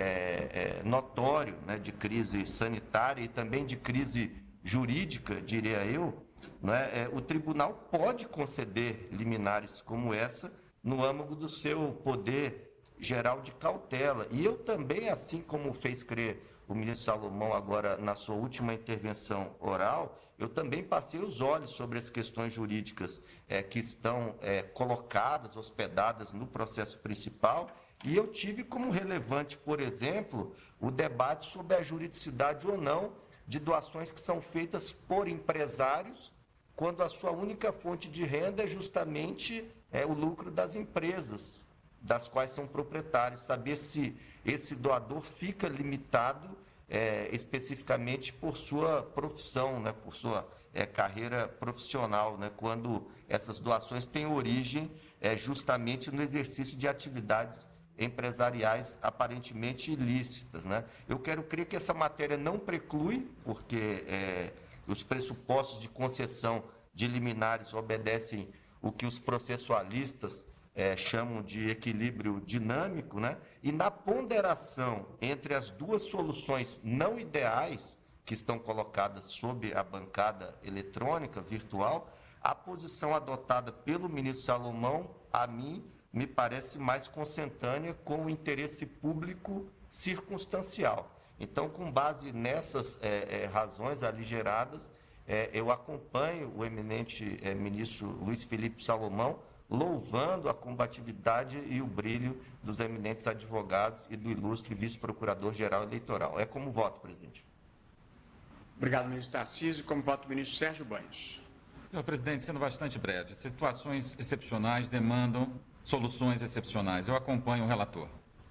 notório, né, de crise sanitária e também de crise jurídica, diria eu, né, o tribunal pode conceder liminares como essa no âmago do seu poder geral de cautela. E eu também, assim como fez crer o ministro Salomão agora na sua última intervenção oral, eu também passei os olhos sobre as questões jurídicas que estão colocadas, hospedadas no processo principal, e eu tive como relevante, por exemplo, o debate sobre a juridicidade ou não de doações que são feitas por empresários, quando a sua única fonte de renda é justamente o lucro das empresas, das quais são proprietários. Saber se esse doador fica limitado especificamente por sua profissão, né, por sua carreira profissional, né, quando essas doações têm origem justamente no exercício de atividades empresariais aparentemente ilícitas, né? Eu quero crer que essa matéria não preclui, porque os pressupostos de concessão de liminares obedecem o que os processualistas chamam de equilíbrio dinâmico, né? E na ponderação entre as duas soluções não ideais que estão colocadas sob a bancada eletrônica, virtual, a posição adotada pelo ministro Salomão, a mim, me parece mais consentânea com o interesse público circunstancial. Então, com base nessas razões aligeradas, eu acompanho o eminente ministro Luiz Felipe Salomão, louvando a combatividade e o brilho dos eminentes advogados e do ilustre vice-procurador-geral eleitoral. É como voto, presidente. Obrigado, ministro Tarcísio. Como voto, o ministro Sérgio Banhos. Senhor presidente, sendo bastante breve, situações excepcionais demandam soluções excepcionais. Eu acompanho o relator.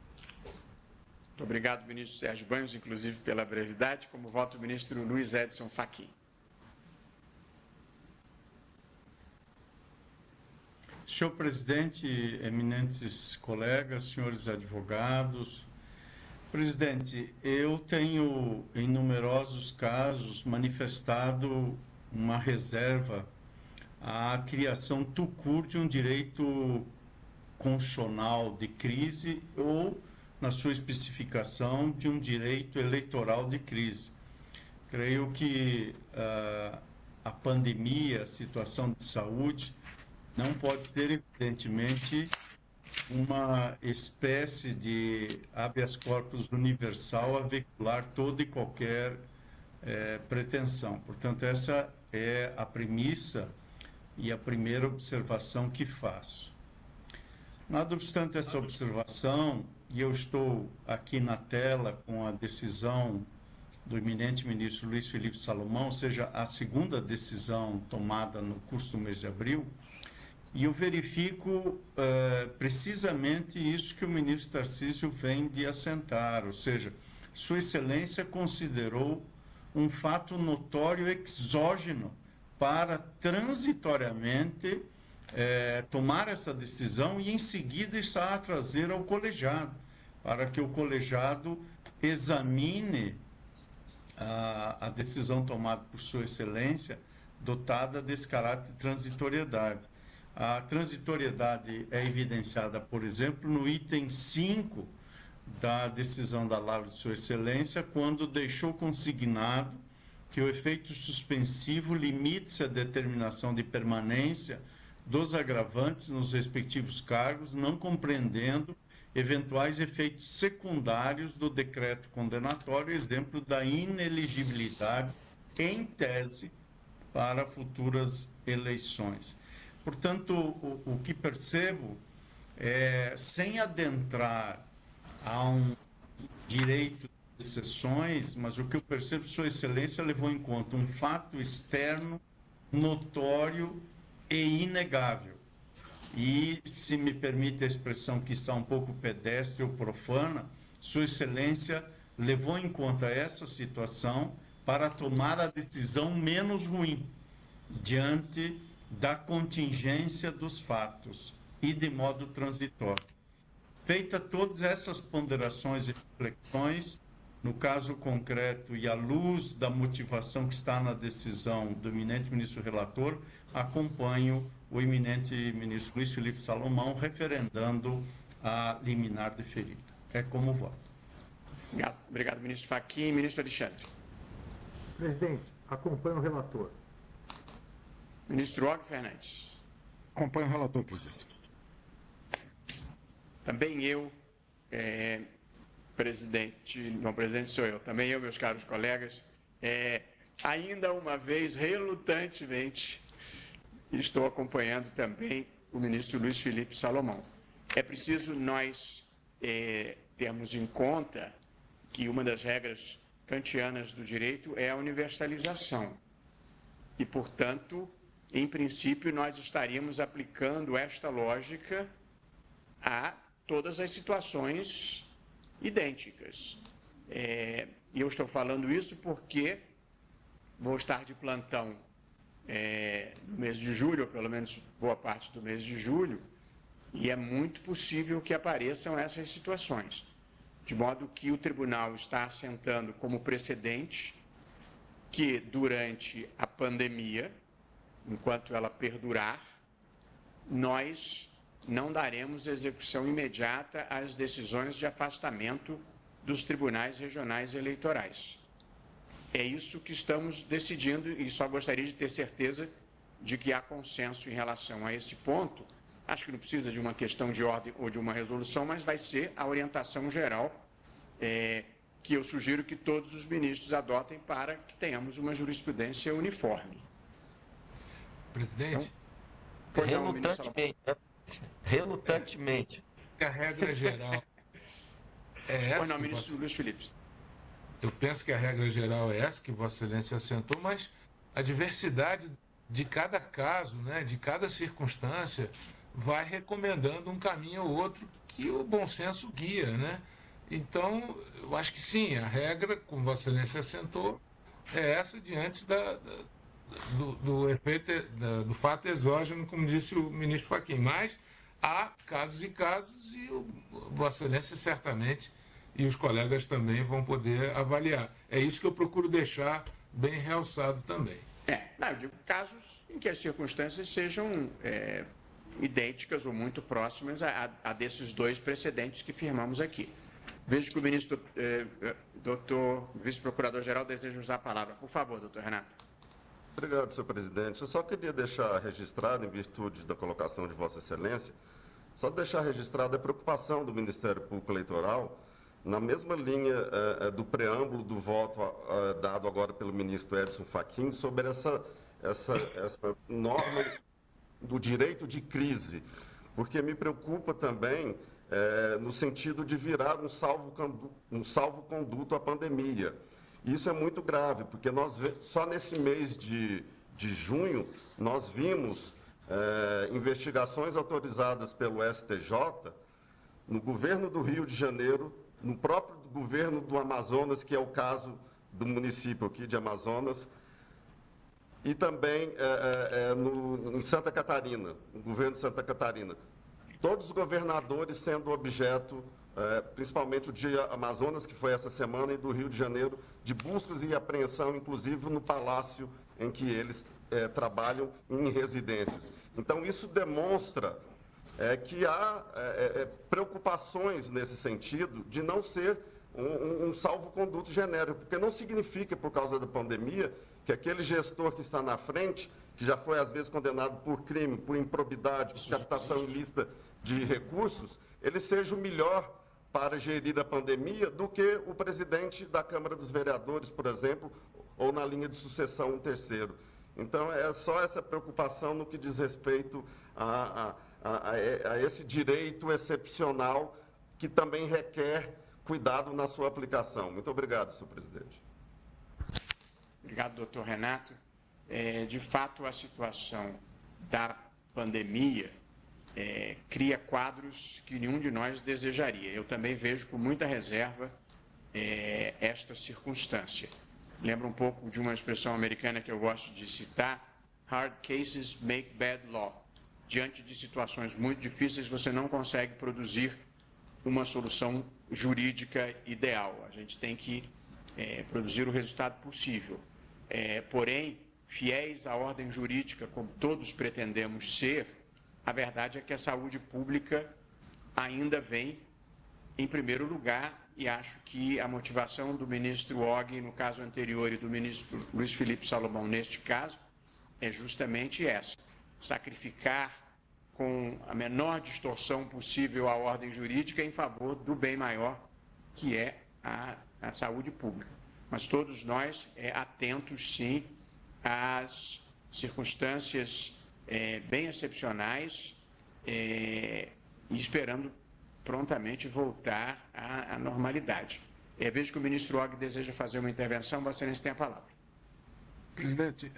Muito obrigado, ministro Sérgio Banhos, inclusive pela brevidade. Como voto, o ministro Luiz Edson Fachin. Senhor presidente, eminentes colegas, senhores advogados. Presidente, eu tenho, em numerosos casos, manifestado uma reserva à criação tout-court de um direito constitucional de crise ou, na sua especificação, de um direito eleitoral de crise. Creio que a pandemia, a situação de saúde, não pode ser, evidentemente, uma espécie de habeas corpus universal a veicular toda e qualquer pretensão. Portanto, essa é a premissa e a primeira observação que faço. Nada obstante essa observação, e eu estou aqui na tela com a decisão do eminente ministro Luiz Felipe Salomão, ou seja, a segunda decisão tomada no curso do mês de abril, e eu verifico precisamente isso que o ministro Tarcísio vem de assentar, ou seja, Sua Excelência considerou um fato notório exógeno para transitoriamente tomar essa decisão e em seguida está a trazer ao colegiado, para que o colegiado examine a decisão tomada por Sua Excelência, dotada desse caráter de transitoriedade. A transitoriedade é evidenciada, por exemplo, no item 5 da decisão da Lavra de Sua Excelência, quando deixou consignado que o efeito suspensivo limite-se à determinação de permanência dos agravantes nos respectivos cargos, não compreendendo eventuais efeitos secundários do decreto condenatório, exemplo da ineligibilidade em tese para futuras eleições. Portanto, o que percebo é, sem adentrar a um direito de exceções, mas o que eu percebo, Sua Excelência levou em conta um fato externo, notório e inegável. e, se me permite a expressão que está um pouco pedestre ou profana, Sua Excelência levou em conta essa situação para tomar a decisão menos ruim diante da contingência dos fatos e de modo transitório. Feita todas essas ponderações e reflexões, no caso concreto e à luz da motivação que está na decisão do eminente ministro relator, acompanho o eminente ministro Luiz Felipe Salomão referendando a liminar deferida. É como voto. Obrigado, ministro Fachin. Ministro Alexandre. Presidente, acompanho o relator. Ministro Og Fernandes. Acompanho o relator, presidente. Também eu, presidente, não, presidente sou eu, também eu, meus caros colegas, ainda uma vez, relutantemente, estou acompanhando também o ministro Luiz Felipe Salomão. É preciso nós termos em conta que uma das regras kantianas do direito é a universalização. E, portanto, em princípio, nós estaríamos aplicando esta lógica a todas as situações idênticas. E eu estou falando isso porque vou estar de plantão no mês de julho, ou pelo menos boa parte do mês de julho, e é muito possível que apareçam essas situações. De modo que o tribunal está assentando como precedente que, durante a pandemia, enquanto ela perdurar, nós não daremos execução imediata às decisões de afastamento dos tribunais regionais eleitorais. É isso que estamos decidindo e só gostaria de ter certeza de que há consenso em relação a esse ponto. Acho que não precisa de uma questão de ordem ou de uma resolução, mas vai ser a orientação geral que eu sugiro que todos os ministros adotem para que tenhamos uma jurisprudência uniforme. Presidente? Então, relutantemente, né? Relutantemente. A regra geral é essa. Pois não, ministro Luiz Felipe. Eu penso que a regra geral é essa que Vossa Excelência assentou, mas a diversidade de cada caso, né, de cada circunstância, vai recomendando um caminho ou outro que o bom senso guia, né? Então, eu acho que sim, a regra, como Vossa Excelência assentou, é essa diante do efeito, do fato exógeno, como disse o ministro Fachin. Mas há casos e casos e Vossa Excelência certamente e os colegas também vão poder avaliar. É isso que eu procuro deixar bem realçado também. Eu digo casos em que as circunstâncias sejam idênticas ou muito próximas a desses dois precedentes que firmamos aqui. Vejo que o ministro, doutor vice-procurador-geral, deseja usar a palavra. Por favor, doutor Renato. Obrigado, senhor presidente. Eu só queria deixar registrado, em virtude da colocação de Vossa Excelência, só deixar registrada a preocupação do Ministério Público Eleitoral, na mesma linha do preâmbulo do voto dado agora pelo ministro Edson Fachin, sobre essa norma do direito de crise, porque me preocupa também no sentido de virar um salvo-conduto à pandemia. Isso é muito grave, porque só nesse mês de junho nós vimos investigações autorizadas pelo STJ no governo do Rio de Janeiro, no próprio governo do Amazonas, que é o caso do município aqui de Amazonas, e também em Santa Catarina, no governo de Santa Catarina. Todos os governadores sendo objeto, principalmente o de Amazonas, que foi essa semana, e do Rio de Janeiro, de buscas e apreensão, inclusive no palácio em que eles trabalham em residências. Então, isso demonstra que há preocupações nesse sentido de não ser um salvo-conduto genérico, porque não significa, por causa da pandemia, que aquele gestor que está na frente, que já foi às vezes condenado por crime, por improbidade, por captação ilícita de recursos, ele seja o melhor para gerir a pandemia do que o presidente da Câmara dos Vereadores, por exemplo, ou na linha de sucessão um terceiro. Então, é só essa preocupação no que diz respeito a esse direito excepcional que também requer cuidado na sua aplicação. Muito obrigado, senhor presidente. Obrigado, doutor Renato. De fato, a situação da pandemia cria quadros que nenhum de nós desejaria. Eu também vejo com muita reserva esta circunstância. Lembra um pouco de uma expressão americana que eu gosto de citar: hard cases make bad law. Diante de situações muito difíceis, você não consegue produzir uma solução jurídica ideal. A gente tem que produzir o resultado possível. Porém, fiéis à ordem jurídica, como todos pretendemos ser, a verdade é que a saúde pública ainda vem em primeiro lugar, e acho que a motivação do ministro Og, no caso anterior, e do ministro Luiz Felipe Salomão, neste caso, é justamente essa: sacrificar com a menor distorção possível a ordem jurídica em favor do bem maior, que é a saúde pública. Mas todos nós atentos, sim, às circunstâncias bem excepcionais e esperando prontamente voltar à normalidade. Vejo que o ministro Og deseja fazer uma intervenção. Vossa Excelência tem a palavra. Presidente,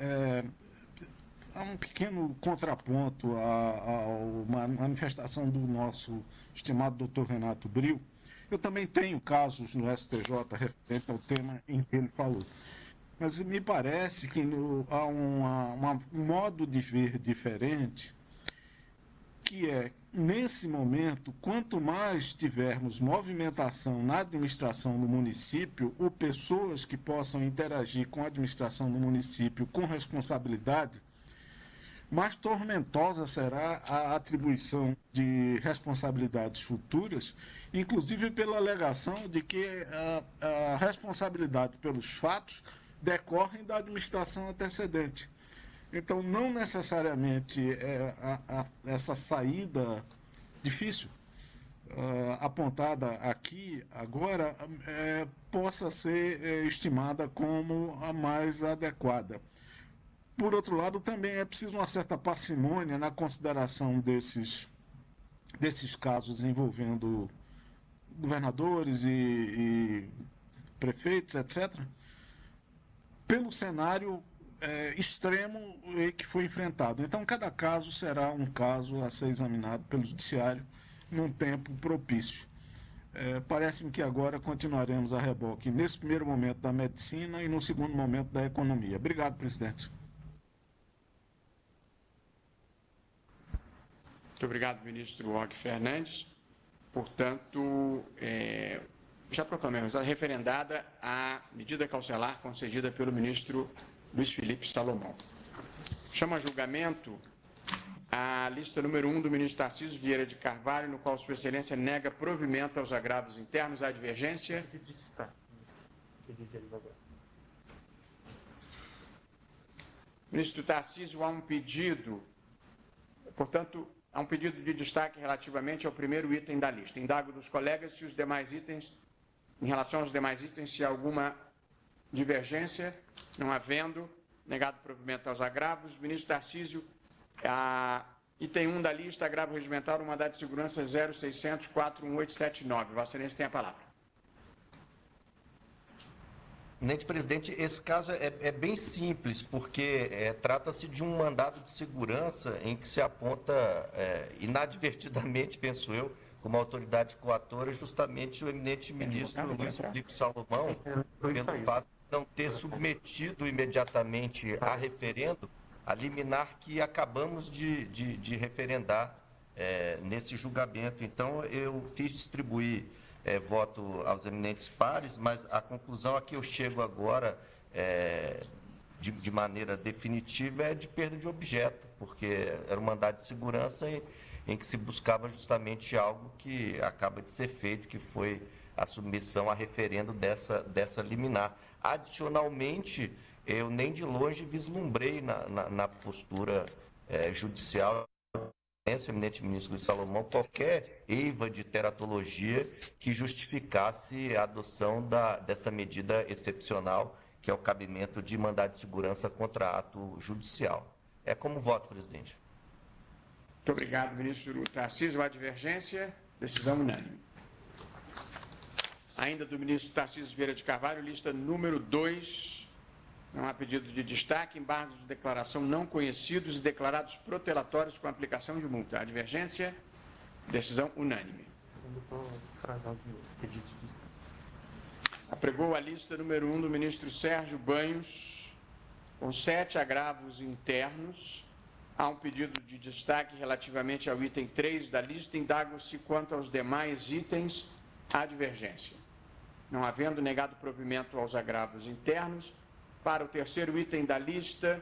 há um pequeno contraponto a uma manifestação do nosso estimado doutor Renato Bril. Eu também tenho casos no STJ referente ao tema em que ele falou. Mas me parece que há um modo de ver diferente, que é, nesse momento, quanto mais tivermos movimentação na administração do município, ou pessoas que possam interagir com a administração do município com responsabilidade, mais tormentosa será a atribuição de responsabilidades futuras, inclusive pela alegação de que a responsabilidade pelos fatos decorrem da administração antecedente. Então, não necessariamente essa saída difícil apontada aqui agora possa ser estimada como a mais adequada. Por outro lado, também é preciso uma certa parcimônia na consideração desses casos envolvendo governadores e prefeitos, etc., pelo cenário extremo que foi enfrentado. Então, cada caso será um caso a ser examinado pelo Judiciário num tempo propício. Parece-me que agora continuaremos a reboque nesse primeiro momento da medicina e no segundo momento da economia. Obrigado, presidente. Muito obrigado, ministro Og Fernandes. Portanto, já proclamamos referendada a medida cautelar concedida pelo ministro Luiz Felipe Salomão. Chama a julgamento a lista número 1 do ministro Tarcísio Vieira de Carvalho, no qual Sua Excelência nega provimento aos agravos internos. Há divergência? Ministro Tarcísio, há um pedido, portanto, há um pedido de destaque relativamente ao primeiro item da lista. Indago dos colegas se os demais itens, em relação aos demais itens, se há alguma divergência. Não havendo, negado provimento aos agravos. Ministro Tarcísio, item 1 da lista, agravo regimental, um mandado de segurança 0600-41879. Vossa Excelência tem a palavra. Presidente, esse caso é bem simples, porque trata-se de um mandado de segurança em que se aponta inadvertidamente, penso eu, como autoridade coatora, justamente o eminente ministro Luiz Felipe Salomão, pelo fato de não ter submetido imediatamente a referendo a liminar que acabamos de referendar nesse julgamento. Então, eu fiz distribuir voto aos eminentes pares, mas a conclusão a que eu chego agora, de maneira definitiva, é de perda de objeto, porque era um mandado de segurança em que se buscava justamente algo que acaba de ser feito, que foi a submissão a referendo dessa liminar. Adicionalmente, eu nem de longe vislumbrei na postura judicial, eminente ministro Luiz Salomão, qualquer eiva de teratologia que justificasse a adoção dessa medida excepcional, que é o cabimento de mandado de segurança contra ato judicial. É como voto, presidente. Muito obrigado, ministro Tarcísio. A divergência, decisão unânime. Ainda do ministro Tarcísio Vieira de Carvalho, lista número 2 Não há pedido de destaque, embargos de declaração não conhecidos e declarados protelatórios com aplicação de multa. A divergência, decisão unânime. Apregou a lista número 1 do ministro Sérgio Banhos, com 7 agravos internos. Há um pedido de destaque relativamente ao item 3 da lista. Indago-se quanto aos demais itens, há divergência. Não havendo negado provimento aos agravos internos, para o terceiro item da lista,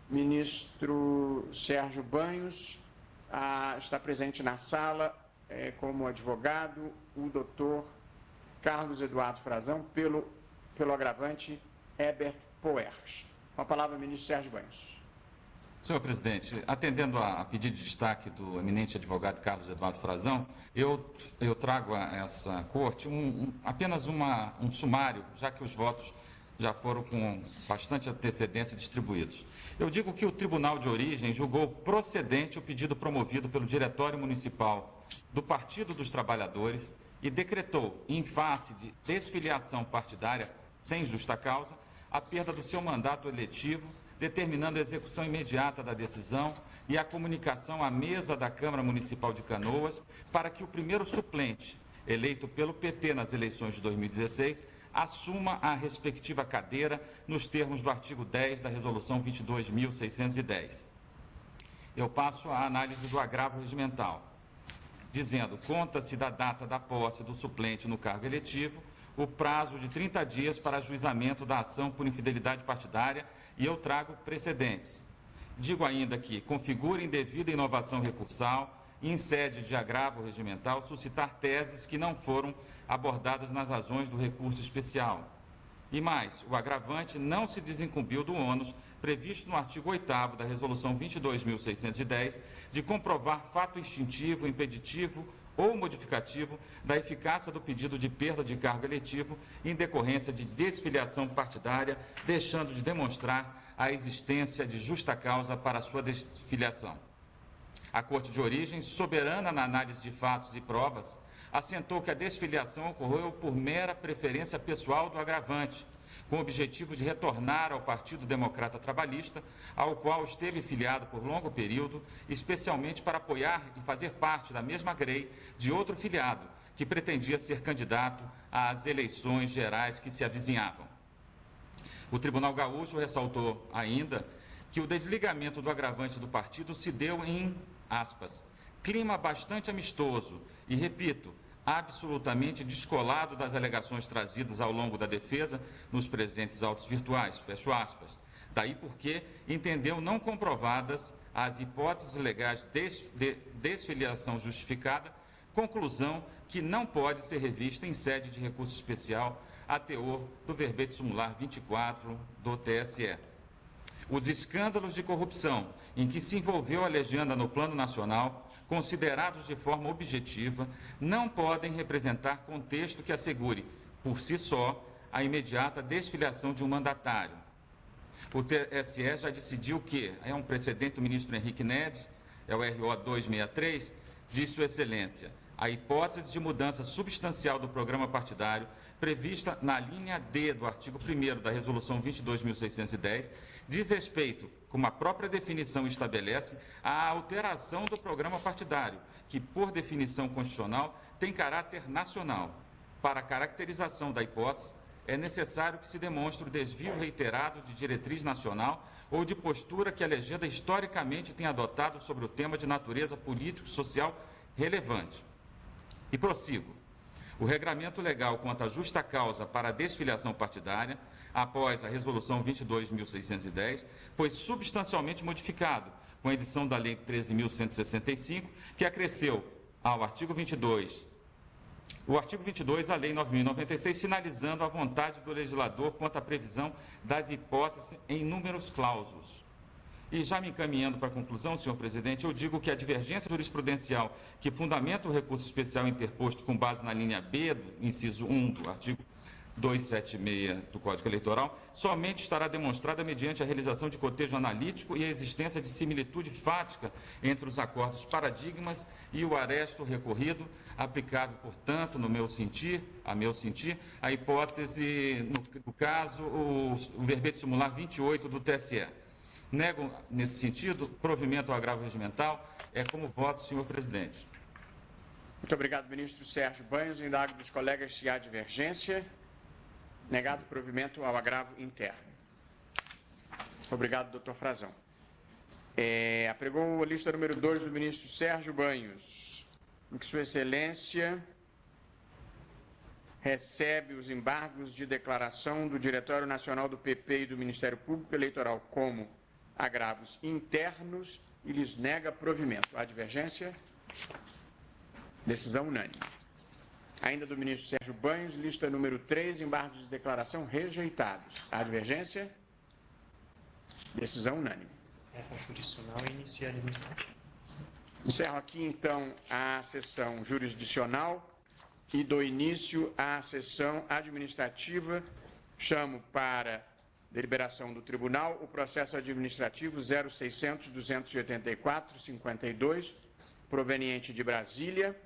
ministro Sérgio Banhos está presente na sala como advogado o doutor Carlos Eduardo Frazão, pelo agravante Herbert Poers. Com a palavra, ministro Sérgio Banhos. Senhor presidente, atendendo a pedido de destaque do eminente advogado Carlos Eduardo Frazão, eu trago a essa corte apenas um sumário, já que os votos já foram com bastante antecedência distribuídos. Eu digo que o Tribunal de Origem julgou procedente o pedido promovido pelo Diretório Municipal do Partido dos Trabalhadores e decretou, em face de desfiliação partidária sem justa causa, a perda do seu mandato eletivo, determinando a execução imediata da decisão e a comunicação à mesa da Câmara Municipal de Canoas para que o primeiro suplente, eleito pelo PT nas eleições de 2016, assuma a respectiva cadeira nos termos do artigo 10 da Resolução 22.610. Eu passo à análise do agravo regimental, dizendo: conta-se da data da posse do suplente no cargo eletivo o prazo de 30 dias para ajuizamento da ação por infidelidade partidária, e eu trago precedentes. Digo ainda que configura indevida inovação recursal e, em sede de agravo regimental, suscitar teses que não foram abordadas nas razões do recurso especial. E mais, o agravante não se desincumbiu do ônus previsto no artigo 8º da Resolução 22.610 de comprovar fato instintivo, impeditivo ou modificativo da eficácia do pedido de perda de cargo eletivo em decorrência de desfiliação partidária, deixando de demonstrar a existência de justa causa para a sua desfiliação. A Corte de Origem, soberana na análise de fatos e provas, assentou que a desfiliação ocorreu por mera preferência pessoal do agravante, com o objetivo de retornar ao Partido Democrata Trabalhista, ao qual esteve filiado por longo período, especialmente para apoiar e fazer parte da mesma grei de outro filiado, que pretendia ser candidato às eleições gerais que se avizinhavam. O Tribunal Gaúcho ressaltou ainda que o desligamento do agravante do partido se deu em, aspas, clima bastante amistoso e, repito, absolutamente descolado das alegações trazidas ao longo da defesa nos presentes autos virtuais, fecho aspas. Daí porque entendeu não comprovadas as hipóteses legais de desfiliação justificada, conclusão que não pode ser revista em sede de recurso especial a teor do verbete sumular 24 do TSE. Os escândalos de corrupção em que se envolveu a legenda no plano nacional, considerados de forma objetiva, não podem representar contexto que assegure, por si só, a imediata desfiliação de um mandatário. O TSE já decidiu que, é um precedente do ministro Henrique Neves, é o RO 263, diz Sua Excelência, a hipótese de mudança substancial do programa partidário prevista na linha D do artigo 1º da Resolução 22.610 diz respeito, como a própria definição estabelece, à alteração do programa partidário, que, por definição constitucional, tem caráter nacional. Para a caracterização da hipótese, é necessário que se demonstre o desvio reiterado de diretriz nacional ou de postura que a legenda historicamente tem adotado sobre o tema de natureza político-social relevante. E prossigo. O regramento legal quanto à justa causa para a desfiliação partidária, após a Resolução 22.610, foi substancialmente modificado com a edição da Lei 13.165, que acresceu ao artigo 22, o artigo 22 à Lei 9.096, sinalizando a vontade do legislador quanto à previsão das hipóteses em números clausos. E já me encaminhando para a conclusão, senhor presidente, eu digo que a divergência jurisprudencial que fundamenta o recurso especial interposto com base na linha B do inciso 1 do artigo 276 do Código Eleitoral, somente estará demonstrada mediante a realização de cotejo analítico e a existência de similitude fática entre os acordos paradigmas e o aresto recorrido, aplicável, portanto, a meu sentir, a hipótese, no caso, o verbete simular 28 do TSE. Nego, nesse sentido, provimento ao agravo regimental. É como voto, senhor presidente. Muito obrigado, ministro Sérgio Banhos. Indago dos colegas se há divergência. Negado provimento ao agravo interno. Obrigado, doutor Frazão. Apregou a lista número 2 do ministro Sérgio Banhos, em que Sua Excelência recebe os embargos de declaração do Diretório Nacional do PP e do Ministério Público Eleitoral como agravos internos e lhes nega provimento. Há divergência? Decisão unânime. Ainda do ministro Sérgio Banhos, lista número 3, embargos de declaração rejeitados. Há divergência? Decisão unânime. Encerra jurisdicional e inicia administrativa. Encerro aqui, então, a sessão jurisdicional e dou início à sessão administrativa. Chamo para deliberação do tribunal o processo administrativo 0600-284-52, proveniente de Brasília.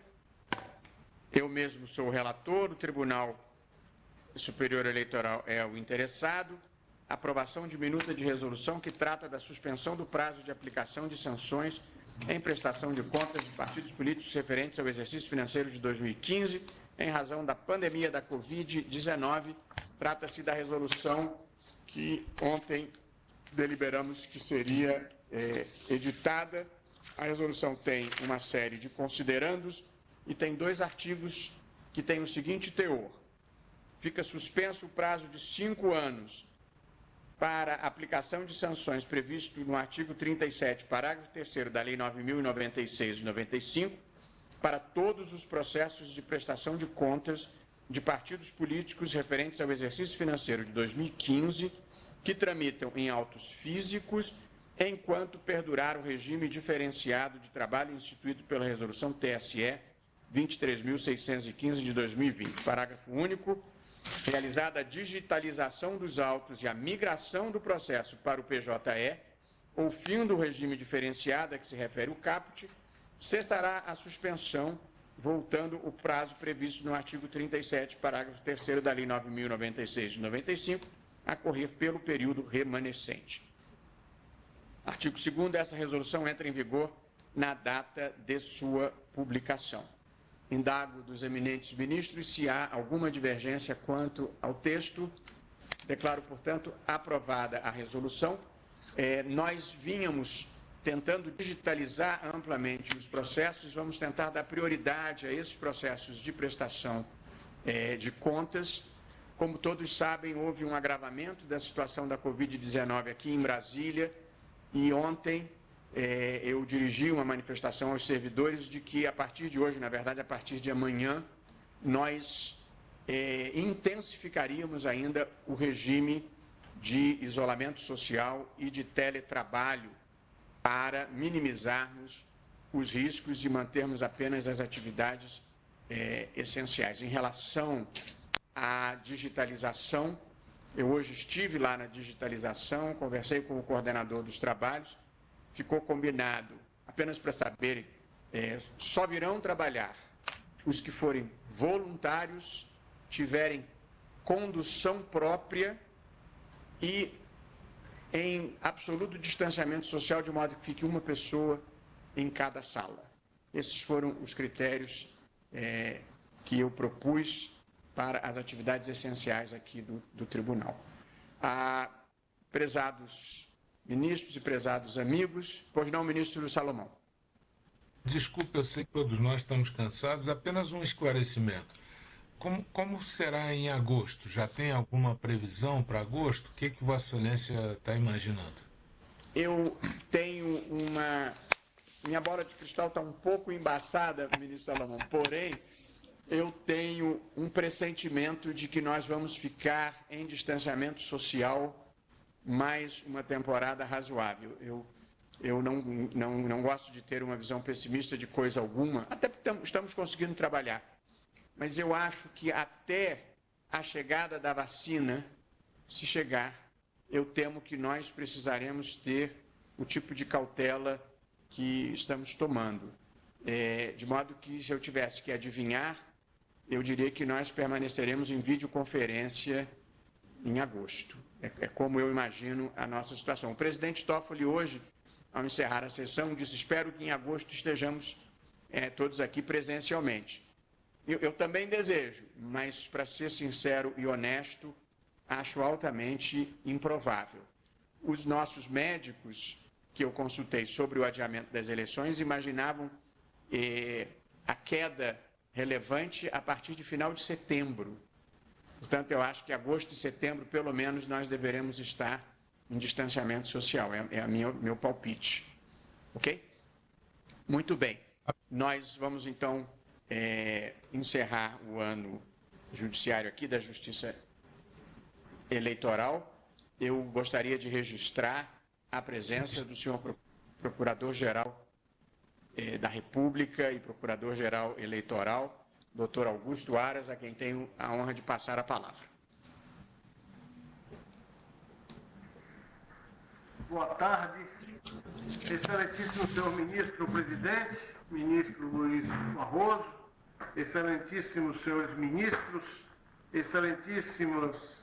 Eu mesmo sou o relator, o Tribunal Superior Eleitoral é o interessado. Aprovação de minuta de resolução que trata da suspensão do prazo de aplicação de sanções em prestação de contas de partidos políticos referentes ao exercício financeiro de 2015, em razão da pandemia da Covid-19. Trata-se da resolução que ontem deliberamos que seria editada. A resolução tem uma série de considerandos e tem 2 artigos que têm o seguinte teor. Fica suspenso o prazo de 5 anos para aplicação de sanções previsto no artigo 37, parágrafo 3º da Lei 9.096 de 95, para todos os processos de prestação de contas de partidos políticos referentes ao exercício financeiro de 2015, que tramitam em autos físicos, enquanto perdurar o regime diferenciado de trabalho instituído pela Resolução TSE 23.615 de 2020. Parágrafo único. Realizada a digitalização dos autos e a migração do processo para o PJE, ou fim do regime diferenciado a que se refere o caput, cessará a suspensão, voltando o prazo previsto no artigo 37, parágrafo 3º da Lei 9.096 de 95, a correr pelo período remanescente. Artigo 2º, essa resolução entra em vigor na data de sua publicação. Indago dos eminentes ministros se há alguma divergência quanto ao texto. Declaro, portanto, aprovada a resolução. Nós vínhamos tentando digitalizar amplamente os processos, vamos tentar dar prioridade a esses processos de prestação de contas. Como todos sabem, houve um agravamento da situação da Covid-19 aqui em Brasília e ontem eu dirigi uma manifestação aos servidores de que, a partir de hoje, na verdade, a partir de amanhã, nós intensificaríamos ainda o regime de isolamento social e de teletrabalho para minimizarmos os riscos e mantermos apenas as atividades essenciais. Em relação à digitalização, eu hoje estive lá na digitalização, conversei com o coordenador dos trabalhos. Ficou combinado, apenas para saberem, só virão trabalhar os que forem voluntários, tiverem condução própria e em absoluto distanciamento social, de modo que fique uma pessoa em cada sala. Esses foram os critérios que eu propus para as atividades essenciais aqui do tribunal. Prezados ministros e prezados amigos, pois não, ministro Salomão. Desculpe, eu sei que todos nós estamos cansados, apenas um esclarecimento. Como será em agosto? Já tem alguma previsão para agosto? O que Vossa Excelência está imaginando? Eu tenho minha bola de cristal está um pouco embaçada, ministro Salomão, porém, eu tenho um pressentimento de que nós vamos ficar em distanciamento social mais uma temporada razoável. Eu não gosto de ter uma visão pessimista de coisa alguma, até porque estamos conseguindo trabalhar. Mas eu acho que até a chegada da vacina, se chegar, eu temo que nós precisaremos ter o tipo de cautela que estamos tomando. De modo que, se eu tivesse que adivinhar, eu diria que nós permaneceremos em videoconferência em agosto. É como eu imagino a nossa situação. O presidente Toffoli hoje, ao encerrar a sessão, disse: espero que em agosto estejamos todos aqui presencialmente. Eu também desejo, mas, para ser sincero e honesto, acho altamente improvável. Os nossos médicos que eu consultei sobre o adiamento das eleições imaginavam a queda relevante a partir de final de setembro. Portanto, eu acho que agosto e setembro, pelo menos, nós deveremos estar em distanciamento social. É meu palpite. Ok? Muito bem. Nós vamos, então, encerrar o ano judiciário aqui da Justiça Eleitoral. Eu gostaria de registrar a presença do senhor Procurador-Geral da República e Procurador-Geral Eleitoral, Dr. Augusto Aras, a quem tenho a honra de passar a palavra. Boa tarde. Excelentíssimo senhor ministro-presidente, ministro Luiz Barroso, excelentíssimos senhores ministros, excelentíssimos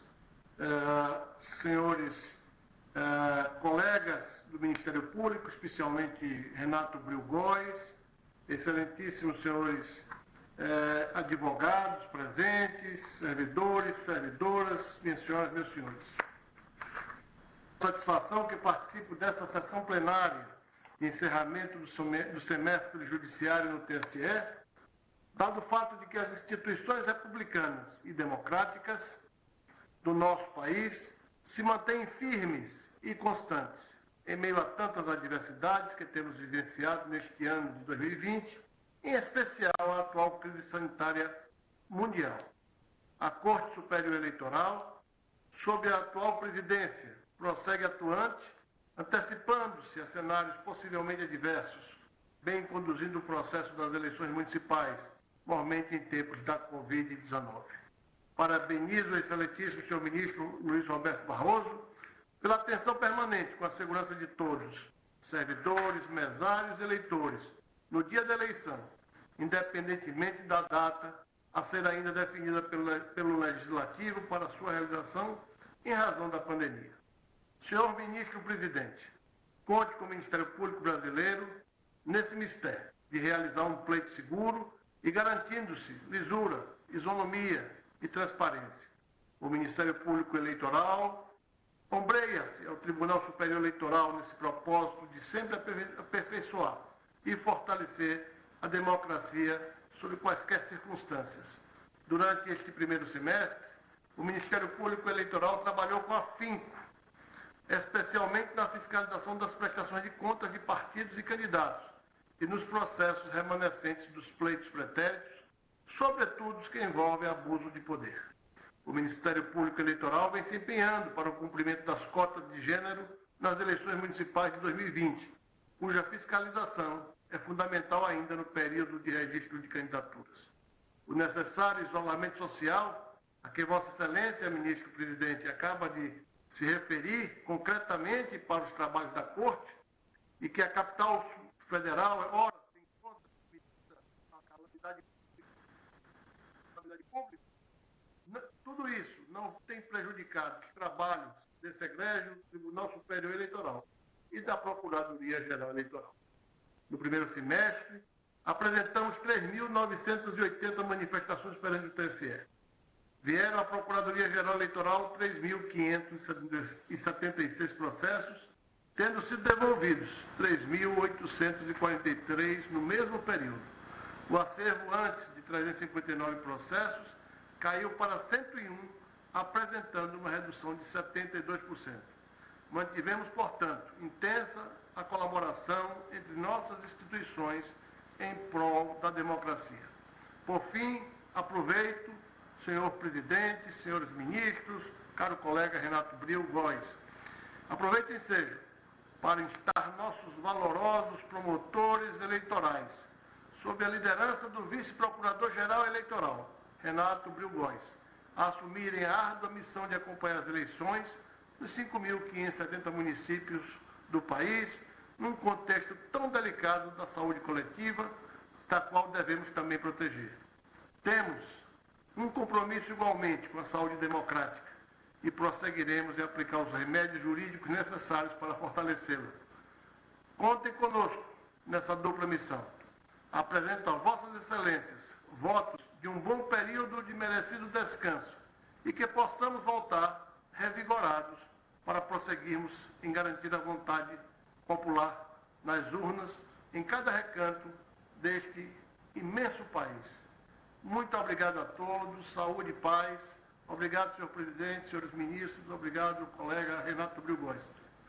senhores colegas do Ministério Público, especialmente Renato Bril Góes, excelentíssimos senhores advogados presentes, servidores, servidoras, minhas senhoras e meus senhores. Satisfação que participo dessa sessão plenária de encerramento do semestre judiciário no TSE, dado o fato de que as instituições republicanas e democráticas do nosso país se mantêm firmes e constantes em meio a tantas adversidades que temos vivenciado neste ano de 2020, em especial a atual crise sanitária mundial. A Corte Superior Eleitoral, sob a atual presidência, prossegue atuante, antecipando-se a cenários possivelmente adversos, bem conduzindo o processo das eleições municipais, mormente em tempos da Covid-19. Parabenizo o excelentíssimo senhor ministro Luiz Roberto Barroso pela atenção permanente com a segurança de todos, servidores, mesários e eleitores, no dia da eleição, independentemente da data a ser ainda definida pelo Legislativo para sua realização em razão da pandemia. Senhor ministro-presidente, conte com o Ministério Público Brasileiro nesse mistério de realizar um pleito seguro e garantindo-se lisura, isonomia e transparência. O Ministério Público Eleitoral ombreia-se ao Tribunal Superior Eleitoral nesse propósito de sempre aperfeiçoar e fortalecer a democracia sob quaisquer circunstâncias. Durante este primeiro semestre, o Ministério Público Eleitoral trabalhou com afinco, especialmente na fiscalização das prestações de contas de partidos e candidatos e nos processos remanescentes dos pleitos pretéritos, sobretudo os que envolvem abuso de poder. O Ministério Público Eleitoral vem se empenhando para o cumprimento das cotas de gênero nas eleições municipais de 2020, cuja fiscalização é fundamental ainda no período de registro de candidaturas. O necessário isolamento social, a que Vossa Excelência, ministro-presidente, acaba de se referir concretamente para os trabalhos da Corte, e que a capital federal, ora, se encontra submetida à calamidade pública, tudo isso não tem prejudicado os trabalhos desse egrégio Tribunal Superior Eleitoral e da Procuradoria-Geral Eleitoral. No primeiro semestre, apresentamos 3.980 manifestações perante o TSE. Vieram à Procuradoria-Geral Eleitoral 3.576 processos, tendo sido devolvidos 3.843 no mesmo período. O acervo antes de 359 processos caiu para 101, apresentando uma redução de 72%. Mantivemos, portanto, intensa a colaboração entre nossas instituições em prol da democracia. Por fim, aproveito, senhor presidente, senhores ministros, caro colega Renato Bril Góes, aproveito o ensejo para instar nossos valorosos promotores eleitorais, sob a liderança do vice-procurador-geral eleitoral, Renato Bril Góes, a assumirem a árdua missão de acompanhar as eleições nos 5.570 municípios do país, num contexto tão delicado da saúde coletiva, da qual devemos também proteger. Temos um compromisso igualmente com a saúde democrática e prosseguiremos em aplicar os remédios jurídicos necessários para fortalecê-la. Contem conosco nessa dupla missão. Apresento a Vossas Excelências votos de um bom período de merecido descanso e que possamos voltar revigorados para prosseguirmos em garantir a vontade popular nas urnas, em cada recanto deste imenso país. Muito obrigado a todos, saúde e paz. Obrigado, senhor presidente, senhores ministros. Obrigado, colega Renato Bril Góes.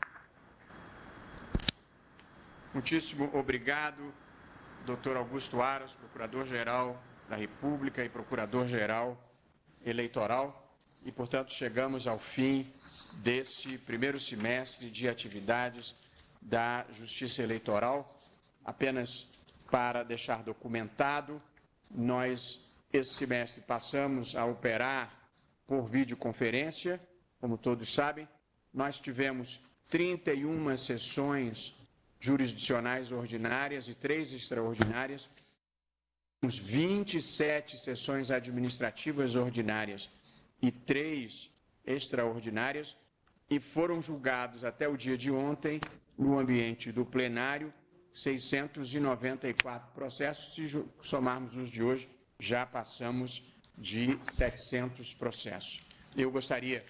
Muitíssimo obrigado, doutor Augusto Aras, Procurador-Geral da República e Procurador-Geral Eleitoral. E, portanto, chegamos ao fim desse primeiro semestre de atividades da Justiça Eleitoral. Apenas para deixar documentado, nós, esse semestre, passamos a operar por videoconferência, como todos sabem. Nós tivemos 31 sessões jurisdicionais ordinárias e 3 extraordinárias, 27 sessões administrativas ordinárias e 3 extraordinárias, e foram julgados até o dia de ontem, no ambiente do plenário, 694 processos. Se somarmos os de hoje, já passamos de 700 processos. Eu gostaria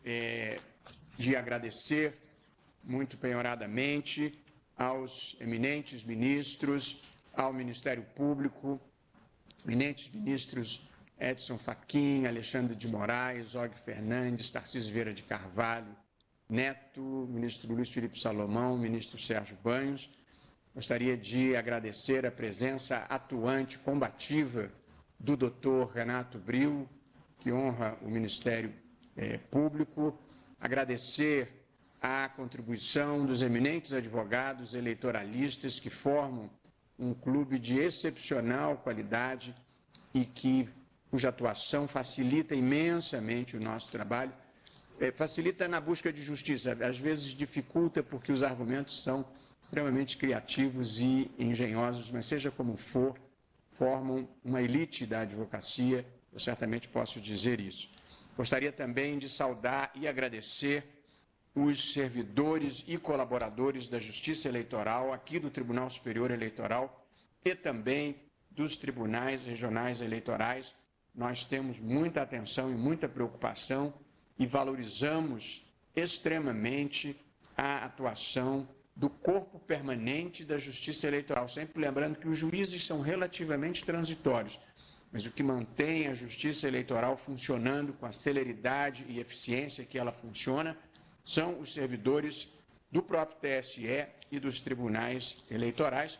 de agradecer muito penhoradamente aos eminentes ministros, ao Ministério Público, eminentes ministros Edson Fachin, Alexandre de Moraes, Og Fernandes, Tarcísio Vieira de Carvalho, Neto, ministro Luiz Felipe Salomão, ministro Sérgio Banhos. Gostaria de agradecer a presença atuante, combativa, do doutor Renato Bril, que honra o Ministério Público, agradecer a contribuição dos eminentes advogados eleitoralistas que formam um clube de excepcional qualidade e cuja atuação facilita imensamente o nosso trabalho, facilita na busca de justiça, às vezes dificulta porque os argumentos são extremamente criativos e engenhosos, mas seja como for, formam uma elite da advocacia, eu certamente posso dizer isso. Gostaria também de saudar e agradecer os servidores e colaboradores da Justiça Eleitoral, aqui do Tribunal Superior Eleitoral e também dos tribunais regionais eleitorais. Nós temos muita atenção e muita preocupação e valorizamos extremamente a atuação do corpo permanente da Justiça Eleitoral, sempre lembrando que os juízes são relativamente transitórios, mas o que mantém a Justiça Eleitoral funcionando com a celeridade e eficiência que ela funciona são os servidores do próprio TSE e dos tribunais eleitorais.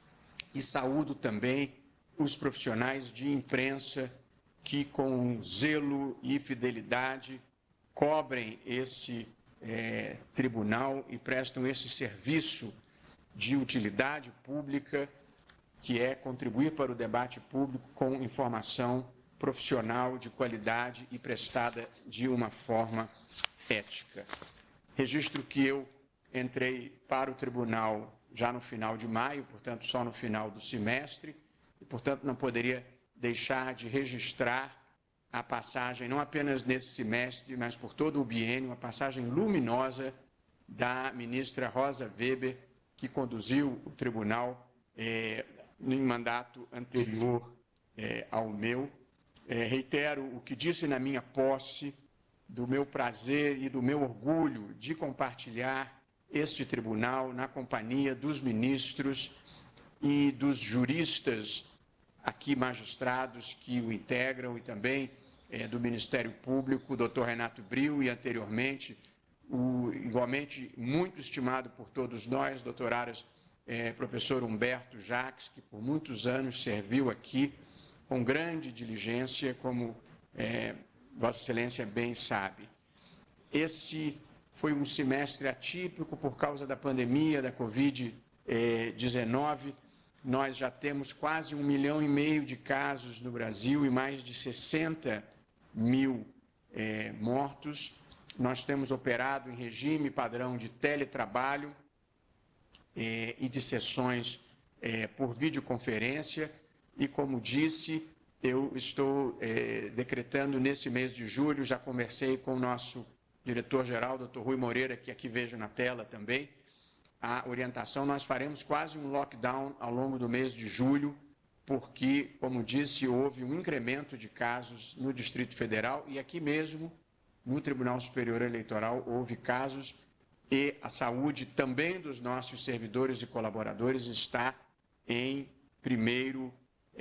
E saúdo também os profissionais de imprensa que, com zelo e fidelidade, cobrem esse tribunal e prestam esse serviço de utilidade pública, que é contribuir para o debate público com informação profissional de qualidade e prestada de uma forma ética. Registro que eu entrei para o tribunal já no final de maio, portanto, só no final do semestre, e, portanto, não poderia deixar de registrar a passagem, não apenas nesse semestre, mas por todo o biênio, a passagem luminosa da ministra Rosa Weber, que conduziu o tribunal em mandato anterior ao meu. Reitero o que disse na minha posse, do meu prazer e do meu orgulho de compartilhar este tribunal na companhia dos ministros e dos juristas aqui, magistrados que o integram, e também do Ministério Público, o doutor Renato Bril, e anteriormente, igualmente muito estimado por todos nós, doutor Aras, professor Humberto Jacques, que por muitos anos serviu aqui com grande diligência, como Vossa Excelência bem sabe. Esse foi um semestre atípico por causa da pandemia, da Covid-19. Nós já temos quase 1,5 milhão de casos no Brasil e mais de 60 mil mortos. Nós temos operado em regime padrão de teletrabalho e de sessões por videoconferência. E, como disse, eu estou decretando nesse mês de julho, já conversei com o nosso diretor-geral, doutor Rui Moreira, que aqui vejo na tela também, a orientação, nós faremos quase um lockdown ao longo do mês de julho, porque, como disse, houve um incremento de casos no Distrito Federal e aqui mesmo, no Tribunal Superior Eleitoral, houve casos e a saúde também dos nossos servidores e colaboradores está em primeiro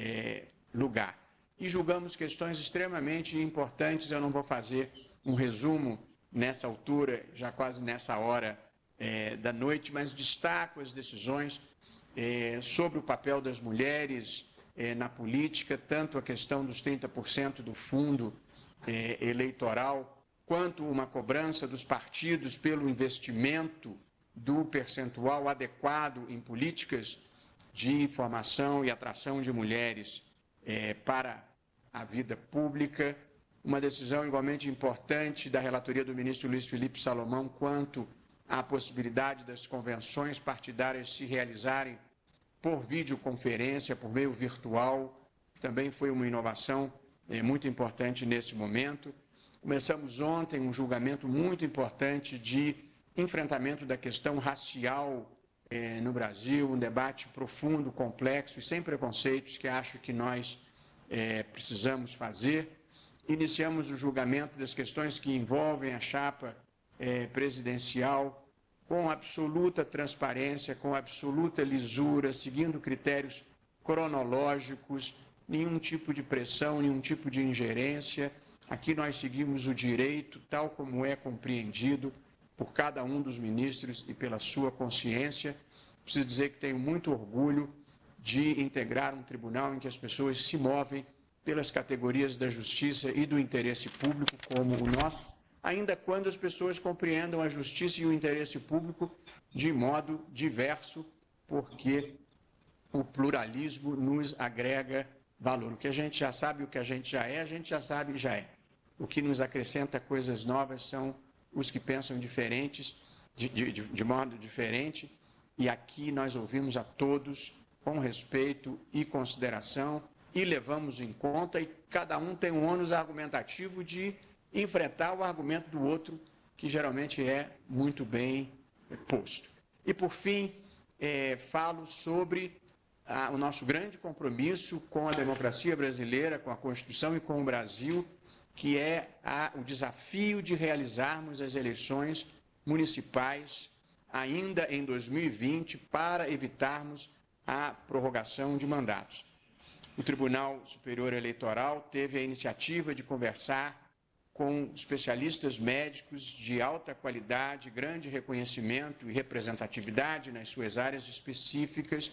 lugar. E julgamos questões extremamente importantes, eu não vou fazer um resumo nessa altura, já quase nessa hora da noite, mas destaco as decisões sobre o papel das mulheres na política, tanto a questão dos 30% do fundo eleitoral, quanto uma cobrança dos partidos pelo investimento do percentual adequado em políticas de formação e atração de mulheres para a vida pública. Uma decisão igualmente importante da relatoria do ministro Luiz Felipe Salomão quanto à possibilidade das convenções partidárias se realizarem por videoconferência, por meio virtual, também foi uma inovação muito importante nesse momento. Começamos ontem um julgamento muito importante de enfrentamento da questão racial no Brasil, um debate profundo, complexo e sem preconceitos que acho que nós precisamos fazer. Iniciamos o julgamento das questões que envolvem a chapa presidencial com absoluta transparência, com absoluta lisura, seguindo critérios cronológicos, nenhum tipo de pressão, nenhum tipo de ingerência. Aqui nós seguimos o direito tal como é compreendido por cada um dos ministros e pela sua consciência. Preciso dizer que tenho muito orgulho de integrar um tribunal em que as pessoas se movem pelas categorias da justiça e do interesse público como o nosso, ainda quando as pessoas compreendam a justiça e o interesse público de modo diverso, porque o pluralismo nos agrega valor. O que a gente já sabe, o que a gente já sabe e já é. O que nos acrescenta coisas novas são os que pensam diferentes, de modo diferente, e aqui nós ouvimos a todos com respeito e consideração e levamos em conta, e cada um tem um ônus argumentativo de enfrentar o argumento do outro, que geralmente é muito bem posto. E, por fim, falo sobre o nosso grande compromisso com a democracia brasileira, com a Constituição e com o Brasil, que é o desafio de realizarmos as eleições municipais ainda em 2020 para evitarmos a prorrogação de mandatos. O Tribunal Superior Eleitoral teve a iniciativa de conversar com especialistas médicos de alta qualidade, grande reconhecimento e representatividade nas suas áreas específicas.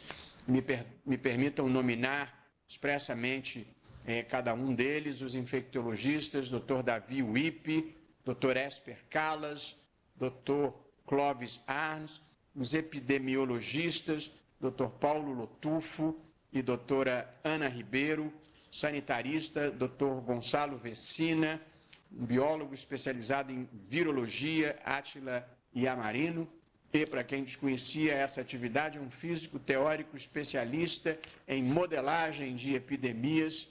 Me permitam nominar expressamente cada um deles: os infectologistas, Dr. Davi Wippe, Dr. Esper Callas, Dr. Clóvis Arns, os epidemiologistas, Dr. Paulo Lotufo e doutora Ana Ribeiro, sanitarista, Dr. Gonçalo Vecina, um biólogo especializado em virologia, Átila Iamarino, e, para quem desconhecia essa atividade, um físico teórico especialista em modelagem de epidemias,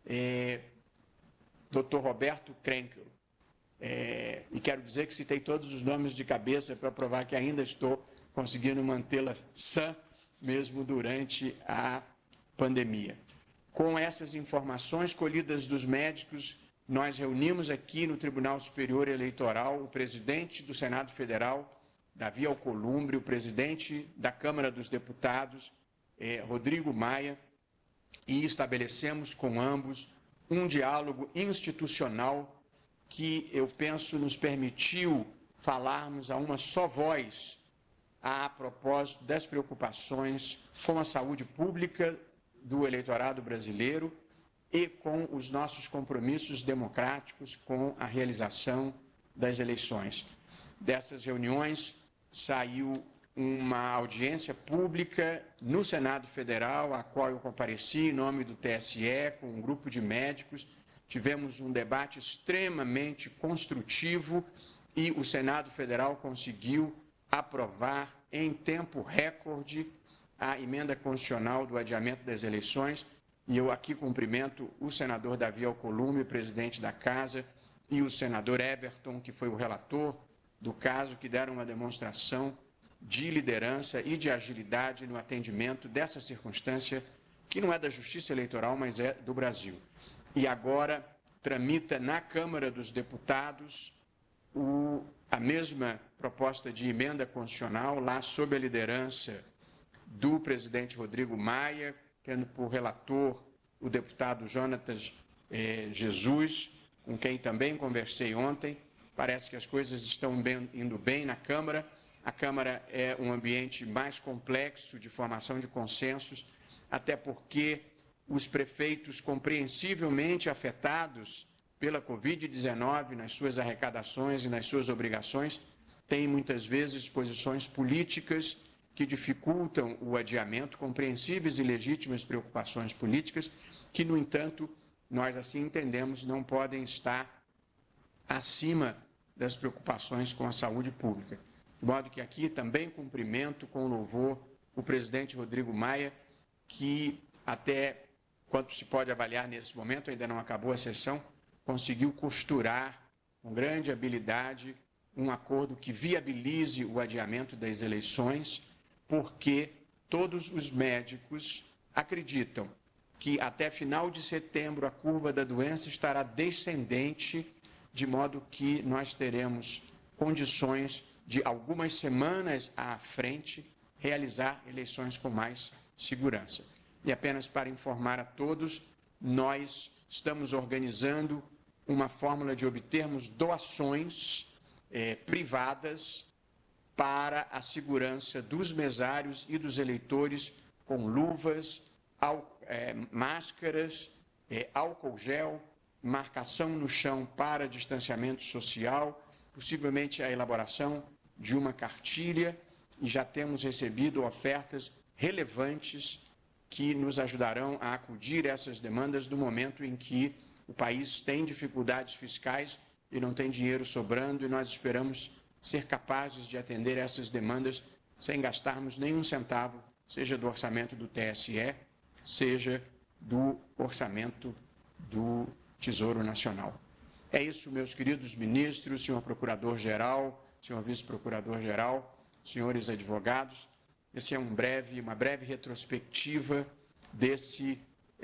Dr. Roberto Krenkel. E quero dizer que citei todos os nomes de cabeça para provar que ainda estou conseguindo mantê-la sã, mesmo durante a pandemia. Com essas informações colhidas dos médicos, nós reunimos aqui no Tribunal Superior Eleitoral o presidente do Senado Federal, Davi Alcolumbre, o presidente da Câmara dos Deputados, Rodrigo Maia, e estabelecemos com ambos um diálogo institucional que eu penso nos permitiu falarmos a uma só voz a propósito das preocupações com a saúde pública do eleitorado brasileiro e com os nossos compromissos democráticos com a realização das eleições. Dessas reuniões saiu uma audiência pública no Senado Federal, a qual eu compareci em nome do TSE, com um grupo de médicos, tivemos um debate extremamente construtivo e o Senado Federal conseguiu aprovar em tempo recorde a emenda constitucional do adiamento das eleições. E eu aqui cumprimento o senador Davi Alcolumbre, presidente da Casa, e o senador Everton, que foi o relator do caso, que deram uma demonstração de liderança e de agilidade no atendimento dessa circunstância, que não é da Justiça Eleitoral, mas é do Brasil. E agora tramita na Câmara dos Deputados a mesma proposta de emenda constitucional, lá sob a liderança do presidente Rodrigo Maia, tendo por relator o deputado Jonatas Jesus, com quem também conversei ontem. Parece que as coisas estão indo bem na Câmara. A Câmara é um ambiente mais complexo de formação de consensos, até porque os prefeitos compreensivelmente afetados pela Covid-19 nas suas arrecadações e nas suas obrigações têm muitas vezes posições políticas que dificultam o adiamento, compreensíveis e legítimas preocupações políticas, que, no entanto, nós assim entendemos, não podem estar acima das preocupações com a saúde pública. De modo que aqui também cumprimento com louvor o presidente Rodrigo Maia, que até quanto se pode avaliar nesse momento, ainda não acabou a sessão, conseguiu costurar com grande habilidade um acordo que viabilize o adiamento das eleições, porque todos os médicos acreditam que até final de setembro a curva da doença estará descendente, de modo que nós teremos condições de algumas semanas à frente realizar eleições com mais segurança. E apenas para informar a todos, nós estamos organizando uma fórmula de obtermos doações privadas para a segurança dos mesários e dos eleitores, com luvas, máscaras, álcool gel, marcação no chão para distanciamento social, possivelmente a elaboração de uma cartilha, e já temos recebido ofertas relevantes que nos ajudarão a acudir essas demandas no momento em que o país tem dificuldades fiscais e não tem dinheiro sobrando, e nós esperamos ser capazes de atender essas demandas sem gastarmos nenhum centavo, seja do orçamento do TSE, seja do orçamento do Tesouro Nacional. É isso, meus queridos ministros, senhor Procurador-Geral, senhor Vice-Procurador-Geral, senhores advogados. Essa é uma breve retrospectiva desse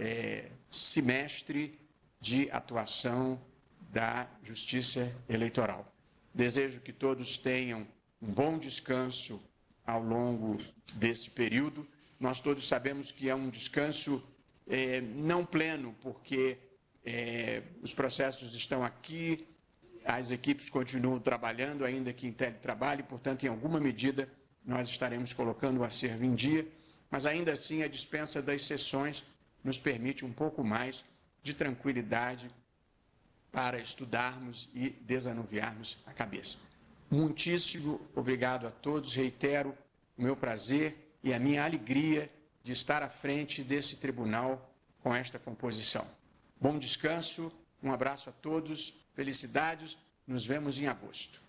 semestre de atuação da Justiça Eleitoral. Desejo que todos tenham um bom descanso ao longo desse período. Nós todos sabemos que é um descanso não pleno, porque os processos estão aqui, as equipes continuam trabalhando, ainda que em teletrabalho, portanto, em alguma medida, nós estaremos colocando o acervo em dia, mas ainda assim a dispensa das sessões nos permite um pouco mais de tranquilidade para estudarmos e desanuviarmos a cabeça. Muitíssimo obrigado a todos, reitero o meu prazer e a minha alegria de estar à frente desse tribunal com esta composição. Bom descanso, um abraço a todos, felicidades, nos vemos em agosto.